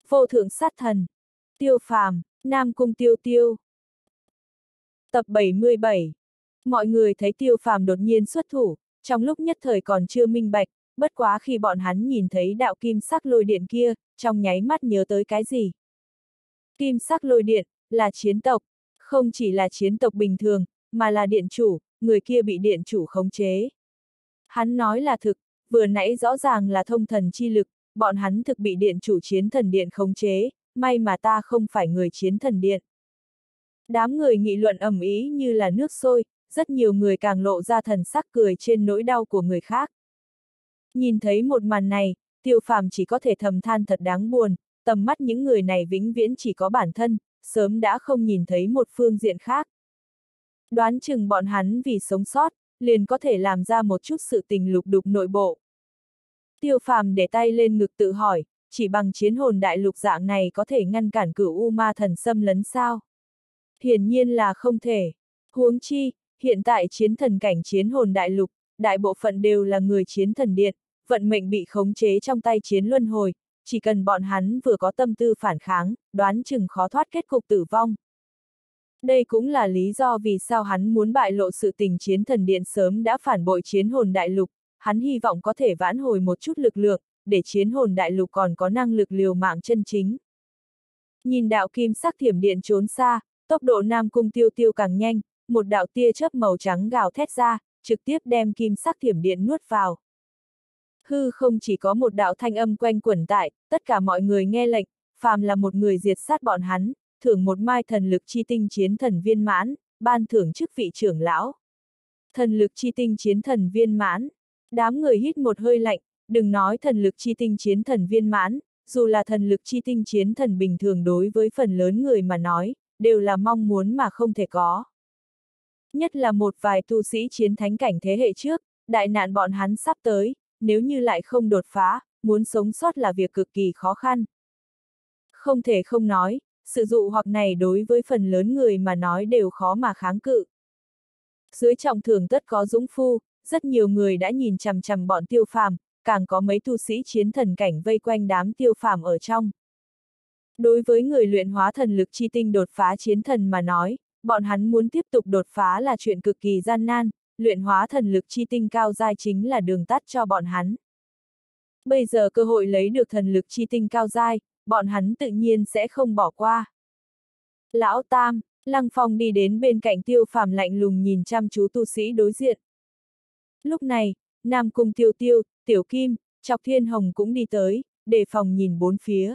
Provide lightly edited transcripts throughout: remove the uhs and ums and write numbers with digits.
Vô thượng sát thần. Tiêu Phàm, Nam Cung Tiêu Tiêu. Tập 77. Mọi người thấy Tiêu Phàm đột nhiên xuất thủ, trong lúc nhất thời còn chưa minh bạch, bất quá khi bọn hắn nhìn thấy đạo kim sắc lôi điện kia, trong nháy mắt nhớ tới cái gì. Kim sắc lôi điện, là chiến tộc, không chỉ là chiến tộc bình thường, mà là điện chủ, người kia bị điện chủ khống chế. Hắn nói là thực, vừa nãy rõ ràng là thông thần chi lực, bọn hắn thực bị điện chủ chiến thần điện khống chế, may mà ta không phải người chiến thần điện. Đám người nghị luận ầm ĩ như là nước sôi, rất nhiều người càng lộ ra thần sắc cười trên nỗi đau của người khác. Nhìn thấy một màn này, Tiêu Phàm chỉ có thể thầm than thật đáng buồn, tầm mắt những người này vĩnh viễn chỉ có bản thân, sớm đã không nhìn thấy một phương diện khác. Đoán chừng bọn hắn vì sống sót, liền có thể làm ra một chút sự tình lục đục nội bộ. Tiêu Phàm để tay lên ngực tự hỏi, chỉ bằng chiến hồn đại lục dạng này có thể ngăn cản cửu U Ma Thần xâm lấn sao? Hiển nhiên là không thể. Huống chi, hiện tại chiến thần cảnh chiến hồn đại lục, đại bộ phận đều là người chiến thần điện, vận mệnh bị khống chế trong tay chiến luân hồi, chỉ cần bọn hắn vừa có tâm tư phản kháng, đoán chừng khó thoát kết cục tử vong. Đây cũng là lý do vì sao hắn muốn bại lộ sự tình chiến thần điện sớm đã phản bội chiến hồn đại lục, hắn hy vọng có thể vãn hồi một chút lực lượng, để chiến hồn đại lục còn có năng lực liều mạng chân chính. Nhìn đạo kim sắc thiểm điện trốn xa, tốc độ Nam Cung Tiêu Tiêu càng nhanh, một đạo tia chớp màu trắng gào thét ra, trực tiếp đem kim sắc thiểm điện nuốt vào. Hư không chỉ có một đạo thanh âm quanh quẩn tại, tất cả mọi người nghe lệnh, phàm là một người diệt sát bọn hắn, thưởng một mai thần lực chi tinh chiến thần viên mãn, ban thưởng chức vị trưởng lão. Thần lực chi tinh chiến thần viên mãn. Đám người hít một hơi lạnh, đừng nói thần lực chi tinh chiến thần viên mãn, dù là thần lực chi tinh chiến thần bình thường đối với phần lớn người mà nói, đều là mong muốn mà không thể có. Nhất là một vài tu sĩ chiến thánh cảnh thế hệ trước, đại nạn bọn hắn sắp tới, nếu như lại không đột phá, muốn sống sót là việc cực kỳ khó khăn. Không thể không nói, sự dụ hoặc này đối với phần lớn người mà nói đều khó mà kháng cự. Dưới trọng thưởng tất có dũng phu, rất nhiều người đã nhìn chằm chằm bọn Tiêu Phàm, càng có mấy tu sĩ chiến thần cảnh vây quanh đám Tiêu Phàm ở trong. Đối với người luyện hóa thần lực chi tinh đột phá chiến thần mà nói, bọn hắn muốn tiếp tục đột phá là chuyện cực kỳ gian nan, luyện hóa thần lực chi tinh cao giai chính là đường tắt cho bọn hắn. Bây giờ cơ hội lấy được thần lực chi tinh cao giai, bọn hắn tự nhiên sẽ không bỏ qua. Lão Tam, Lăng Phong đi đến bên cạnh Tiêu Phàm lạnh lùng nhìn chăm chú tu sĩ đối diện. Lúc này, Nam Cung Tiêu Tiêu, Tiểu Kim, Chọc Thiên Hồng cũng đi tới, đề phòng nhìn bốn phía.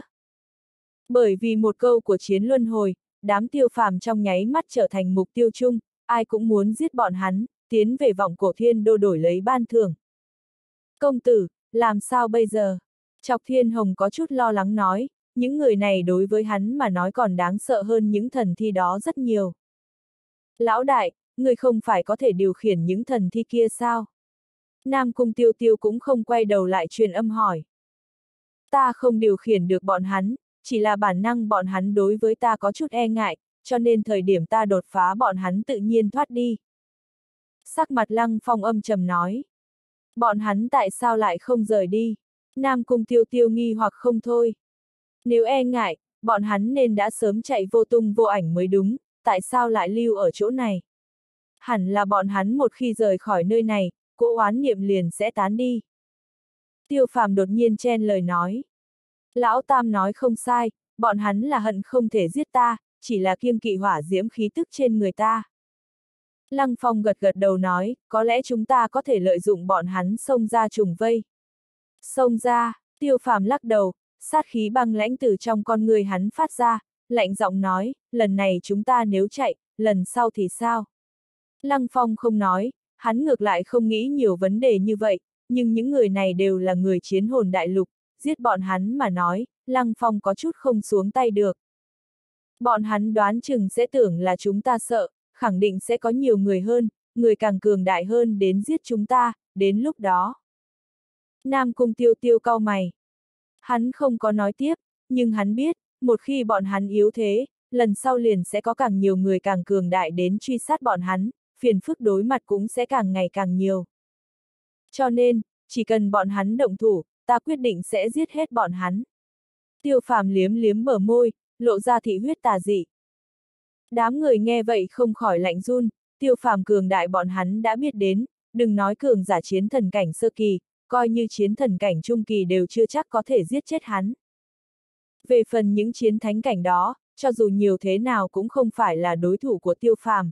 Bởi vì một câu của chiến luân hồi, đám Tiêu Phàm trong nháy mắt trở thành mục tiêu chung, ai cũng muốn giết bọn hắn, tiến về vọng cổ thiên đô đổi lấy ban thưởng. Công tử, làm sao bây giờ? Chọc Thiên Hồng có chút lo lắng nói, những người này đối với hắn mà nói còn đáng sợ hơn những thần thi đó rất nhiều. Lão đại, người không phải có thể điều khiển những thần thi kia sao? Nam Cung Tiêu Tiêu cũng không quay đầu lại truyền âm hỏi. Ta không điều khiển được bọn hắn, chỉ là bản năng bọn hắn đối với ta có chút e ngại, cho nên thời điểm ta đột phá bọn hắn tự nhiên thoát đi. Sắc mặt Lăng Phong âm trầm nói. Bọn hắn tại sao lại không rời đi? Nam Cung Tiêu Tiêu nghi hoặc không thôi. Nếu e ngại, bọn hắn nên đã sớm chạy vô tung vô ảnh mới đúng, tại sao lại lưu ở chỗ này? Hẳn là bọn hắn một khi rời khỏi nơi này, cỗ oán niệm liền sẽ tán đi. Tiêu Phàm đột nhiên chen lời nói. Lão Tam nói không sai, bọn hắn là hận không thể giết ta, chỉ là kiêng kỵ hỏa diễm khí tức trên người ta. Lăng Phong gật gật đầu nói, có lẽ chúng ta có thể lợi dụng bọn hắn xông ra trùng vây. Xông ra, Tiêu Phàm lắc đầu, sát khí băng lãnh từ trong con người hắn phát ra, lạnh giọng nói, lần này chúng ta nếu chạy, lần sau thì sao? Lăng Phong không nói, hắn ngược lại không nghĩ nhiều vấn đề như vậy, nhưng những người này đều là người chiến hồn đại lục, giết bọn hắn mà nói, Lăng Phong có chút không xuống tay được. Bọn hắn đoán chừng sẽ tưởng là chúng ta sợ, khẳng định sẽ có nhiều người hơn, người càng cường đại hơn đến giết chúng ta, đến lúc đó. Nam Cung Tiêu Tiêu cau mày. Hắn không có nói tiếp, nhưng hắn biết, một khi bọn hắn yếu thế, lần sau liền sẽ có càng nhiều người càng cường đại đến truy sát bọn hắn, phiền phức đối mặt cũng sẽ càng ngày càng nhiều. Cho nên, chỉ cần bọn hắn động thủ, ta quyết định sẽ giết hết bọn hắn. Tiêu Phàm liếm liếm bờ môi, lộ ra thị huyết tà dị. Đám người nghe vậy không khỏi lạnh run, Tiêu Phàm cường đại bọn hắn đã biết đến, đừng nói cường giả chiến thần cảnh sơ kỳ, coi như chiến thần cảnh trung kỳ đều chưa chắc có thể giết chết hắn. Về phần những chiến thánh cảnh đó, cho dù nhiều thế nào cũng không phải là đối thủ của Tiêu Phàm.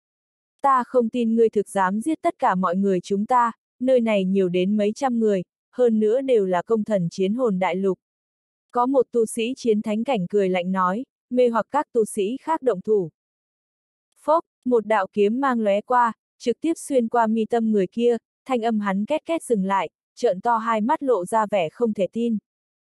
Ta không tin ngươi thực dám giết tất cả mọi người chúng ta, nơi này nhiều đến mấy trăm người, hơn nữa đều là công thần chiến hồn đại lục. Có một tu sĩ chiến thánh cảnh cười lạnh nói, mê hoặc các tu sĩ khác động thủ. Phốc, một đạo kiếm mang lóe qua, trực tiếp xuyên qua mi tâm người kia, thanh âm hắn két két dừng lại, trợn to hai mắt lộ ra vẻ không thể tin.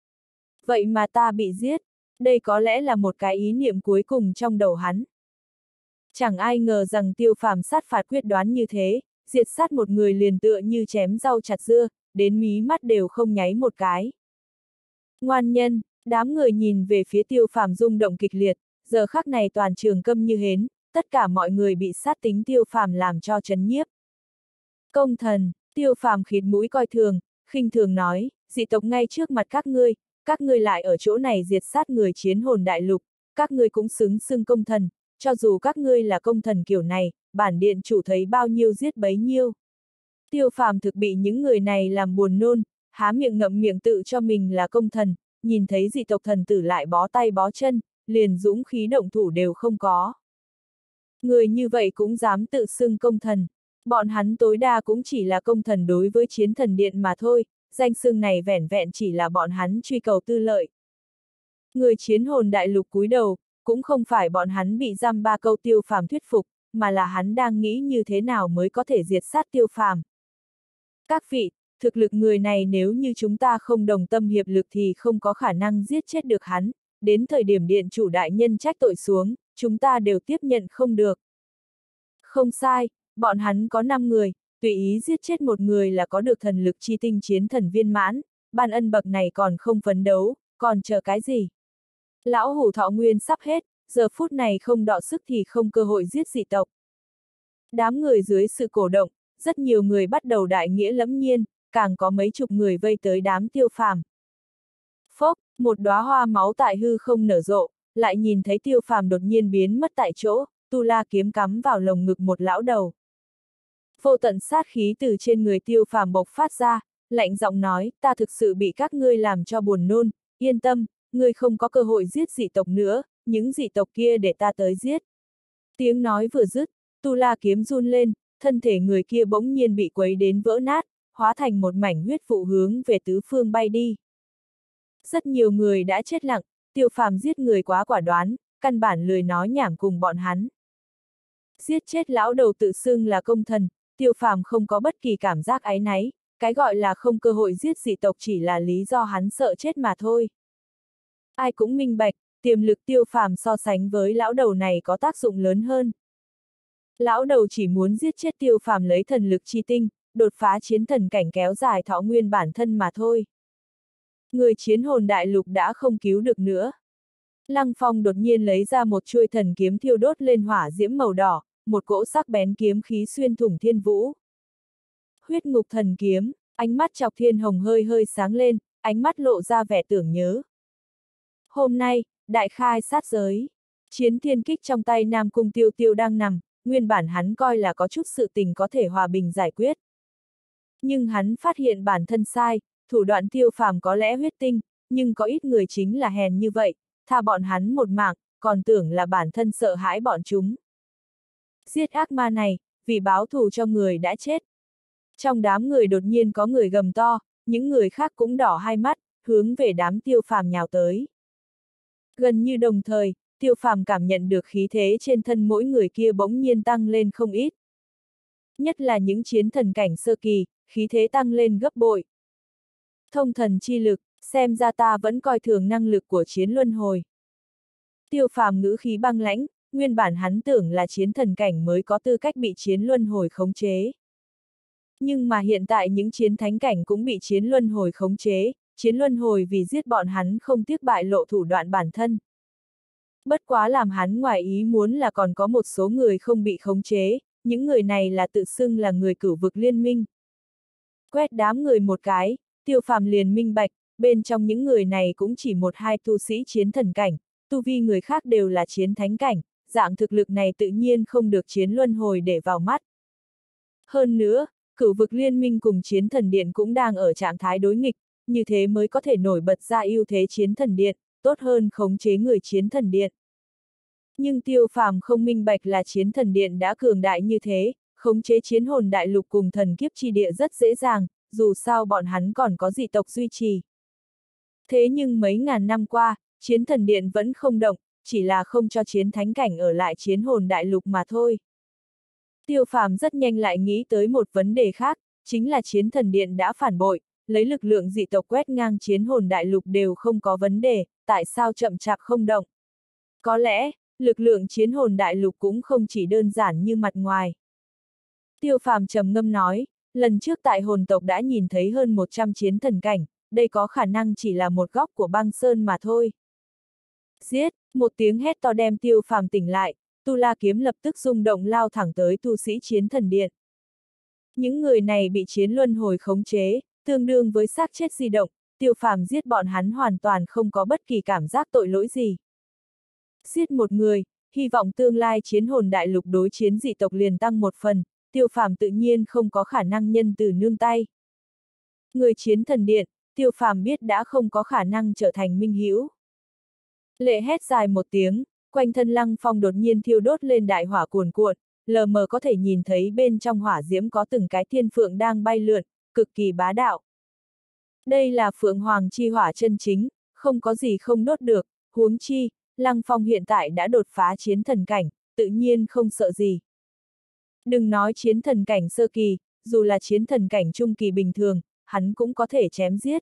Vậy mà ta bị giết, đây có lẽ là một cái ý niệm cuối cùng trong đầu hắn. Chẳng ai ngờ rằng Tiêu Phàm sát phạt quyết đoán như thế, diệt sát một người liền tựa như chém rau chặt dưa, đến mí mắt đều không nháy một cái. Ngoan nhân, đám người nhìn về phía Tiêu Phàm rung động kịch liệt, giờ khắc này toàn trường câm như hến, tất cả mọi người bị sát tính Tiêu Phàm làm cho chấn nhiếp. Công thần, Tiêu Phàm khịt mũi coi thường, khinh thường nói, dị tộc ngay trước mặt các ngươi lại ở chỗ này diệt sát người chiến hồn đại lục, các ngươi cũng xứng xưng công thần, cho dù các ngươi là công thần kiểu này, bản điện chủ thấy bao nhiêu giết bấy nhiêu. Tiêu Phàm thực bị những người này làm buồn nôn, há miệng ngậm miệng tự cho mình là công thần, nhìn thấy dị tộc thần tử lại bó tay bó chân, liền dũng khí động thủ đều không có. Người như vậy cũng dám tự xưng công thần, bọn hắn tối đa cũng chỉ là công thần đối với chiến thần điện mà thôi, danh xưng này vẻn vẹn chỉ là bọn hắn truy cầu tư lợi. Người chiến hồn đại lục cúi đầu, cũng không phải bọn hắn bị giam ba câu Tiêu Phàm thuyết phục, mà là hắn đang nghĩ như thế nào mới có thể diệt sát Tiêu Phàm. Các vị, thực lực người này nếu như chúng ta không đồng tâm hiệp lực thì không có khả năng giết chết được hắn, đến thời điểm điện chủ đại nhân trách tội xuống, chúng ta đều tiếp nhận không được. Không sai, bọn hắn có 5 người, tùy ý giết chết một người là có được thần lực chi tinh chiến thần viên mãn, ban ân bậc này còn không phấn đấu, còn chờ cái gì? Lão hủ thọ nguyên sắp hết, giờ phút này không đọ sức thì không cơ hội giết dị tộc. Đám người dưới sự cổ động, rất nhiều người bắt đầu đại nghĩa lẫm nhiên, càng có mấy chục người vây tới đám Tiêu Phàm. Phốc, một đóa hoa máu tại hư không nở rộ, lại nhìn thấy Tiêu Phàm đột nhiên biến mất tại chỗ, tu la kiếm cắm vào lồng ngực một lão đầu. Vô tận sát khí từ trên người Tiêu Phàm bộc phát ra, lạnh giọng nói, ta thực sự bị các ngươi làm cho buồn nôn, yên tâm, ngươi không có cơ hội giết dị tộc nữa, những dị tộc kia để ta tới giết. Tiếng nói vừa dứt, tu la kiếm run lên, thân thể người kia bỗng nhiên bị quấy đến vỡ nát, hóa thành một mảnh huyết vụ hướng về tứ phương bay đi. Rất nhiều người đã chết lặng, Tiêu Phàm giết người quá quả đoán, căn bản lười nói nhảm cùng bọn hắn. Giết chết lão đầu tự xưng là công thần, Tiêu Phàm không có bất kỳ cảm giác áy náy, cái gọi là không cơ hội giết dị tộc chỉ là lý do hắn sợ chết mà thôi. Ai cũng minh bạch, tiềm lực Tiêu Phàm so sánh với lão đầu này có tác dụng lớn hơn. Lão đầu chỉ muốn giết chết Tiêu Phàm lấy thần lực chi tinh, đột phá chiến thần cảnh kéo dài thọ nguyên bản thân mà thôi. Người chiến hồn đại lục đã không cứu được nữa. Lăng Phong đột nhiên lấy ra một chuôi thần kiếm thiêu đốt lên hỏa diễm màu đỏ, một cỗ sắc bén kiếm khí xuyên thủng thiên vũ. Huyết ngục thần kiếm, ánh mắt Chọc Thiên Hồng hơi hơi sáng lên, ánh mắt lộ ra vẻ tưởng nhớ. Hôm nay, đại khai sát giới, chiến thiên kích trong tay Nam Cung Tiêu Tiêu đang nằm, nguyên bản hắn coi là có chút sự tình có thể hòa bình giải quyết. Nhưng hắn phát hiện bản thân sai, thủ đoạn Tiêu Phàm có lẽ huyết tinh, nhưng có ít người chính là hèn như vậy, tha bọn hắn một mạng, còn tưởng là bản thân sợ hãi bọn chúng. Giết ác ma này, vì báo thù cho người đã chết. Trong đám người đột nhiên có người gầm to, những người khác cũng đỏ hai mắt, hướng về đám Tiêu Phàm nhào tới. Gần như đồng thời, Tiêu Phàm cảm nhận được khí thế trên thân mỗi người kia bỗng nhiên tăng lên không ít. Nhất là những chiến thần cảnh sơ kỳ, khí thế tăng lên gấp bội. Thông thần chi lực, xem ra ta vẫn coi thường năng lực của chiến luân hồi. Tiêu Phàm ngữ khí băng lãnh, nguyên bản hắn tưởng là chiến thần cảnh mới có tư cách bị chiến luân hồi khống chế. Nhưng mà hiện tại những chiến thánh cảnh cũng bị chiến luân hồi khống chế, chiến luân hồi vì giết bọn hắn không tiếc bại lộ thủ đoạn bản thân. Bất quá làm hắn ngoài ý muốn là còn có một số người không bị khống chế, những người này là tự xưng là người cửu vực liên minh. Quét đám người một cái, Tiêu Phàm liền minh bạch, bên trong những người này cũng chỉ một hai tu sĩ chiến thần cảnh, tu vi người khác đều là chiến thánh cảnh, dạng thực lực này tự nhiên không được chiến luân hồi để vào mắt. Hơn nữa, cửu vực liên minh cùng chiến thần điện cũng đang ở trạng thái đối nghịch, như thế mới có thể nổi bật ra ưu thế chiến thần điện, tốt hơn khống chế người chiến thần điện. Nhưng Tiêu Phàm không minh bạch là chiến thần điện đã cường đại như thế, khống chế chiến hồn đại lục cùng thần kiếp chi địa rất dễ dàng, dù sao bọn hắn còn có dị tộc duy trì. Thế nhưng mấy ngàn năm qua, chiến thần điện vẫn không động, chỉ là không cho chiến thánh cảnh ở lại chiến hồn đại lục mà thôi. Tiêu Phàm rất nhanh lại nghĩ tới một vấn đề khác, chính là chiến thần điện đã phản bội, lấy lực lượng dị tộc quét ngang chiến hồn đại lục đều không có vấn đề, tại sao chậm chạp không động? Có lẽ, lực lượng chiến hồn đại lục cũng không chỉ đơn giản như mặt ngoài. Tiêu Phàm trầm ngâm nói, lần trước tại hồn tộc đã nhìn thấy hơn 100 chiến thần cảnh, đây có khả năng chỉ là một góc của băng sơn mà thôi. Giết, một tiếng hét to đem Tiêu Phàm tỉnh lại, Tu La kiếm lập tức rung động lao thẳng tới tu sĩ chiến thần điện. Những người này bị chiến luân hồi khống chế, tương đương với xác chết di động, Tiêu Phàm giết bọn hắn hoàn toàn không có bất kỳ cảm giác tội lỗi gì. Giết một người, hy vọng tương lai chiến hồn đại lục đối chiến dị tộc liền tăng một phần, Tiêu Phàm tự nhiên không có khả năng nhân từ nương tay. Người chiến thần điện, Tiêu Phàm biết đã không có khả năng trở thành minh hữu. Lệ hét dài một tiếng, quanh thân Lăng Phong đột nhiên thiêu đốt lên đại hỏa cuồn cuộn, lờ mờ có thể nhìn thấy bên trong hỏa diễm có từng cái thiên phượng đang bay lượn, cực kỳ bá đạo. Đây là phượng hoàng chi hỏa chân chính, không có gì không đốt được, huống chi, Lăng Phong hiện tại đã đột phá chiến thần cảnh, tự nhiên không sợ gì. Đừng nói chiến thần cảnh sơ kỳ, dù là chiến thần cảnh trung kỳ bình thường, hắn cũng có thể chém giết.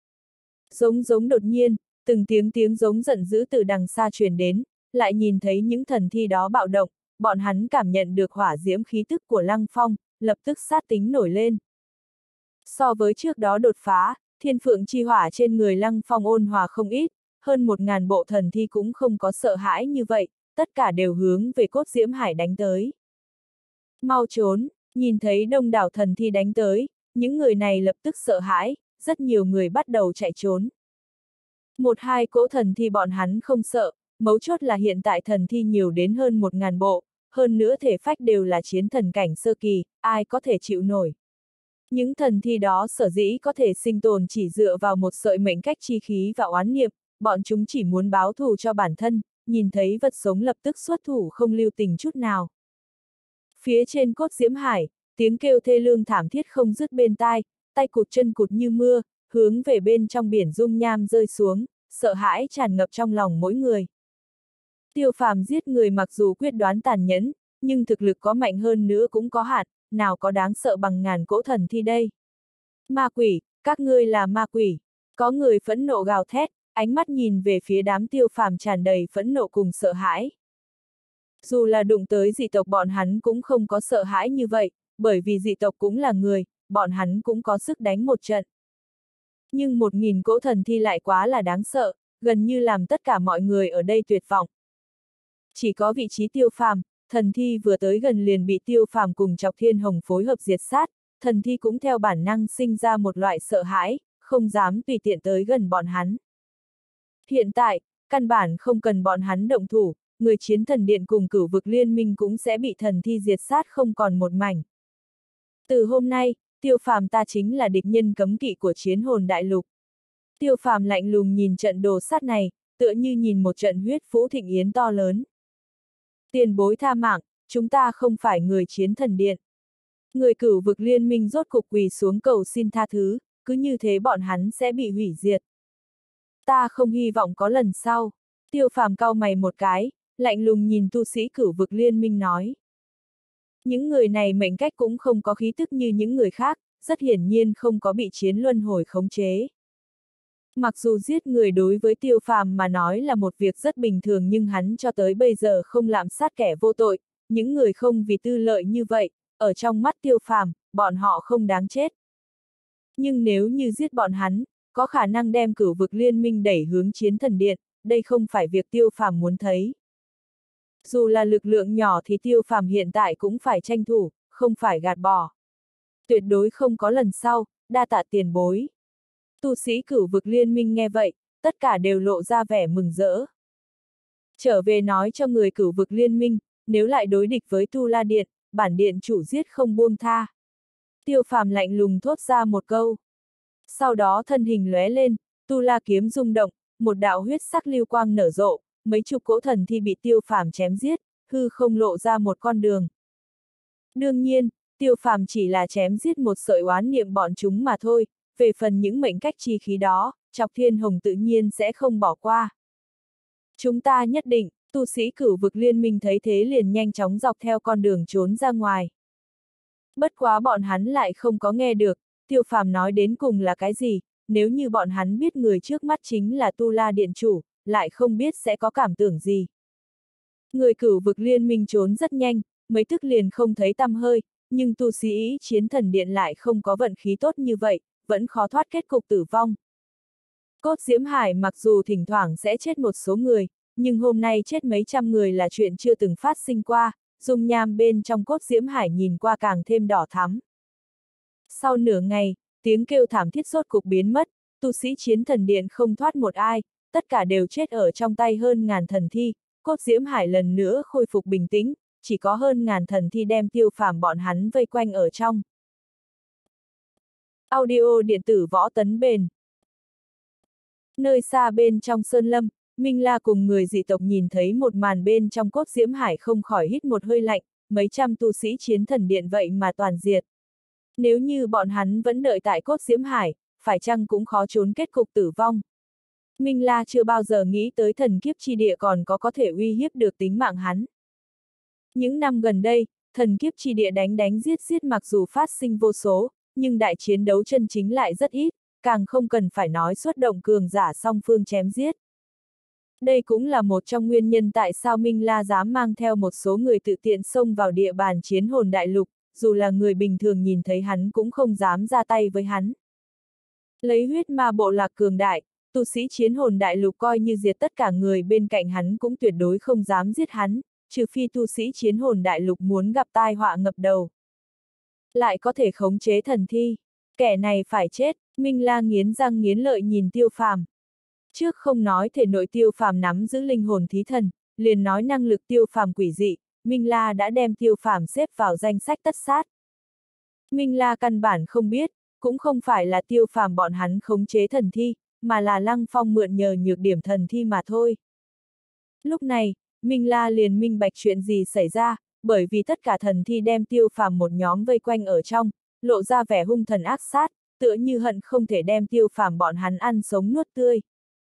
Giống đột nhiên, từng tiếng giống giận dữ từ đằng xa truyền đến, lại nhìn thấy những thần thi đó bạo động, bọn hắn cảm nhận được hỏa diễm khí tức của Lăng Phong, lập tức sát tính nổi lên. So với trước đó đột phá, thiên phượng chi hỏa trên người Lăng Phong ôn hòa không ít, hơn 1000 bộ thần thi cũng không có sợ hãi như vậy, tất cả đều hướng về cốt diễm hải đánh tới. Mau trốn, nhìn thấy đông đảo thần thi đánh tới, những người này lập tức sợ hãi, rất nhiều người bắt đầu chạy trốn. Một hai cỗ thần thi bọn hắn không sợ, mấu chốt là hiện tại thần thi nhiều đến hơn 1000 bộ, hơn nữa thể phách đều là chiến thần cảnh sơ kỳ, ai có thể chịu nổi. Những thần thi đó sở dĩ có thể sinh tồn chỉ dựa vào một sợi mệnh cách chi khí và oán niệm, bọn chúng chỉ muốn báo thù cho bản thân, nhìn thấy vật sống lập tức xuất thủ không lưu tình chút nào. Phía trên cốt diễm hải, tiếng kêu thê lương thảm thiết không dứt bên tai, tay cụt chân cụt như mưa, hướng về bên trong biển dung nham rơi xuống, sợ hãi tràn ngập trong lòng mỗi người. Tiêu Phàm giết người mặc dù quyết đoán tàn nhẫn, nhưng thực lực có mạnh hơn nữa cũng có hạn, nào có đáng sợ bằng ngàn cỗ thần thi đây. Ma quỷ, các ngươi là ma quỷ. Có người phẫn nộ gào thét, ánh mắt nhìn về phía đám Tiêu Phàm tràn đầy phẫn nộ cùng sợ hãi. Dù là đụng tới dị tộc bọn hắn cũng không có sợ hãi như vậy, bởi vì dị tộc cũng là người, bọn hắn cũng có sức đánh một trận. Nhưng 1000 cỗ thần thi lại quá là đáng sợ, gần như làm tất cả mọi người ở đây tuyệt vọng. Chỉ có vị trí Tiêu Phàm, thần thi vừa tới gần liền bị Tiêu Phàm cùng Chọc Thiên Hồng phối hợp diệt sát, thần thi cũng theo bản năng sinh ra một loại sợ hãi, không dám tùy tiện tới gần bọn hắn. Hiện tại, căn bản không cần bọn hắn động thủ, người chiến thần điện cùng cửu vực liên minh cũng sẽ bị thần thi diệt sát không còn một mảnh. Từ hôm nay, Tiêu Phàm ta chính là địch nhân cấm kỵ của chiến hồn đại lục. Tiêu Phàm lạnh lùng nhìn trận đồ sát này, tựa như nhìn một trận huyết phũ thịnh yến to lớn. Tiền bối tha mạng, chúng ta không phải người chiến thần điện. Người cửu vực liên minh rốt cục quỳ xuống cầu xin tha thứ, cứ như thế bọn hắn sẽ bị hủy diệt. Ta không hy vọng có lần sau. Tiêu Phàm cau mày một cái, lạnh lùng nhìn tu sĩ cửu vực liên minh nói. Những người này mệnh cách cũng không có khí tức như những người khác, rất hiển nhiên không có bị chiến luân hồi khống chế. Mặc dù giết người đối với Tiêu Phàm mà nói là một việc rất bình thường nhưng hắn cho tới bây giờ không lạm sát kẻ vô tội, những người không vì tư lợi như vậy, ở trong mắt Tiêu Phàm, bọn họ không đáng chết. Nhưng nếu như giết bọn hắn, có khả năng đem cửu vực liên minh đẩy hướng chiến thần điện, đây không phải việc Tiêu Phàm muốn thấy. Dù là lực lượng nhỏ thì Tiêu Phàm hiện tại cũng phải tranh thủ, không phải gạt bỏ. Tuyệt đối không có lần sau, đa tạ tiền bối. Tu sĩ Cửu Vực Liên Minh nghe vậy, tất cả đều lộ ra vẻ mừng rỡ. Trở về nói cho người Cửu Vực Liên Minh, nếu lại đối địch với Tu La Điện, bản điện chủ giết không buông tha. Tiêu Phàm lạnh lùng thốt ra một câu. Sau đó thân hình lóe lên, Tu La kiếm rung động, một đạo huyết sắc lưu quang nở rộ, mấy chục cỗ thần thi bị Tiêu Phàm chém giết, hư không lộ ra một con đường. Đương nhiên, Tiêu Phàm chỉ là chém giết một sợi oán niệm bọn chúng mà thôi, về phần những mệnh cách chi khí đó, Chọc Thiên Hồng tự nhiên sẽ không bỏ qua. Chúng ta nhất định, tu sĩ Cửu Vực Liên Minh thấy thế liền nhanh chóng dọc theo con đường trốn ra ngoài. Bất quá bọn hắn lại không có nghe được, Tiêu Phàm nói đến cùng là cái gì, nếu như bọn hắn biết người trước mắt chính là Tu La Điện Chủ, lại không biết sẽ có cảm tưởng gì. Người Cửu Vực Liên Minh trốn rất nhanh, mấy tức liền không thấy tăm hơi, nhưng tu sĩ Chiến Thần Điện lại không có vận khí tốt như vậy, vẫn khó thoát kết cục tử vong. Cốt Diễm Hải mặc dù thỉnh thoảng sẽ chết một số người, nhưng hôm nay chết mấy trăm người là chuyện chưa từng phát sinh qua, dung nham bên trong Cốt Diễm Hải nhìn qua càng thêm đỏ thắm. Sau nửa ngày, tiếng kêu thảm thiết rốt cục biến mất, tu sĩ Chiến Thần Điện không thoát một ai, tất cả đều chết ở trong tay hơn ngàn thần thi, Cốt Diễm Hải lần nữa khôi phục bình tĩnh, chỉ có hơn ngàn thần thi đem Tiêu Phàm bọn hắn vây quanh ở trong. Audio điện tử Võ Tấn Bền. Nơi xa bên trong sơn lâm, Minh La cùng người dị tộc nhìn thấy một màn bên trong Cốt Diễm Hải không khỏi hít một hơi lạnh, mấy trăm tu sĩ Chiến Thần Điện vậy mà toàn diệt. Nếu như bọn hắn vẫn đợi tại Cốt Diễm Hải, phải chăng cũng khó trốn kết cục tử vong. Minh La chưa bao giờ nghĩ tới thần kiếp chi địa còn có thể uy hiếp được tính mạng hắn. Những năm gần đây, thần kiếp chi địa đánh giết mặc dù phát sinh vô số, nhưng đại chiến đấu chân chính lại rất ít, càng không cần phải nói xuất động cường giả song phương chém giết. Đây cũng là một trong nguyên nhân tại sao Minh La dám mang theo một số người tự tiện xông vào địa bàn Chiến Hồn Đại Lục, dù là người bình thường nhìn thấy hắn cũng không dám ra tay với hắn. Lấy huyết ma bộ lạc cường đại, tu sĩ Chiến Hồn Đại Lục coi như diệt tất cả người bên cạnh hắn cũng tuyệt đối không dám giết hắn, trừ phi tu sĩ Chiến Hồn Đại Lục muốn gặp tai họa ngập đầu. Lại có thể khống chế thần thi, kẻ này phải chết, Minh La nghiến răng nghiến lợi nhìn Tiêu Phàm. Trước không nói thể nội Tiêu Phàm nắm giữ linh hồn thí thần, liền nói năng lực Tiêu Phàm quỷ dị, Minh La đã đem Tiêu Phàm xếp vào danh sách tất sát. Minh La căn bản không biết, cũng không phải là Tiêu Phàm bọn hắn khống chế thần thi, mà là Lăng Phong mượn nhờ nhược điểm thần thi mà thôi. Lúc này, Minh La liền minh bạch chuyện gì xảy ra, bởi vì tất cả thần thi đem Tiêu Phàm một nhóm vây quanh ở trong, lộ ra vẻ hung thần ác sát, tựa như hận không thể đem Tiêu Phàm bọn hắn ăn sống nuốt tươi.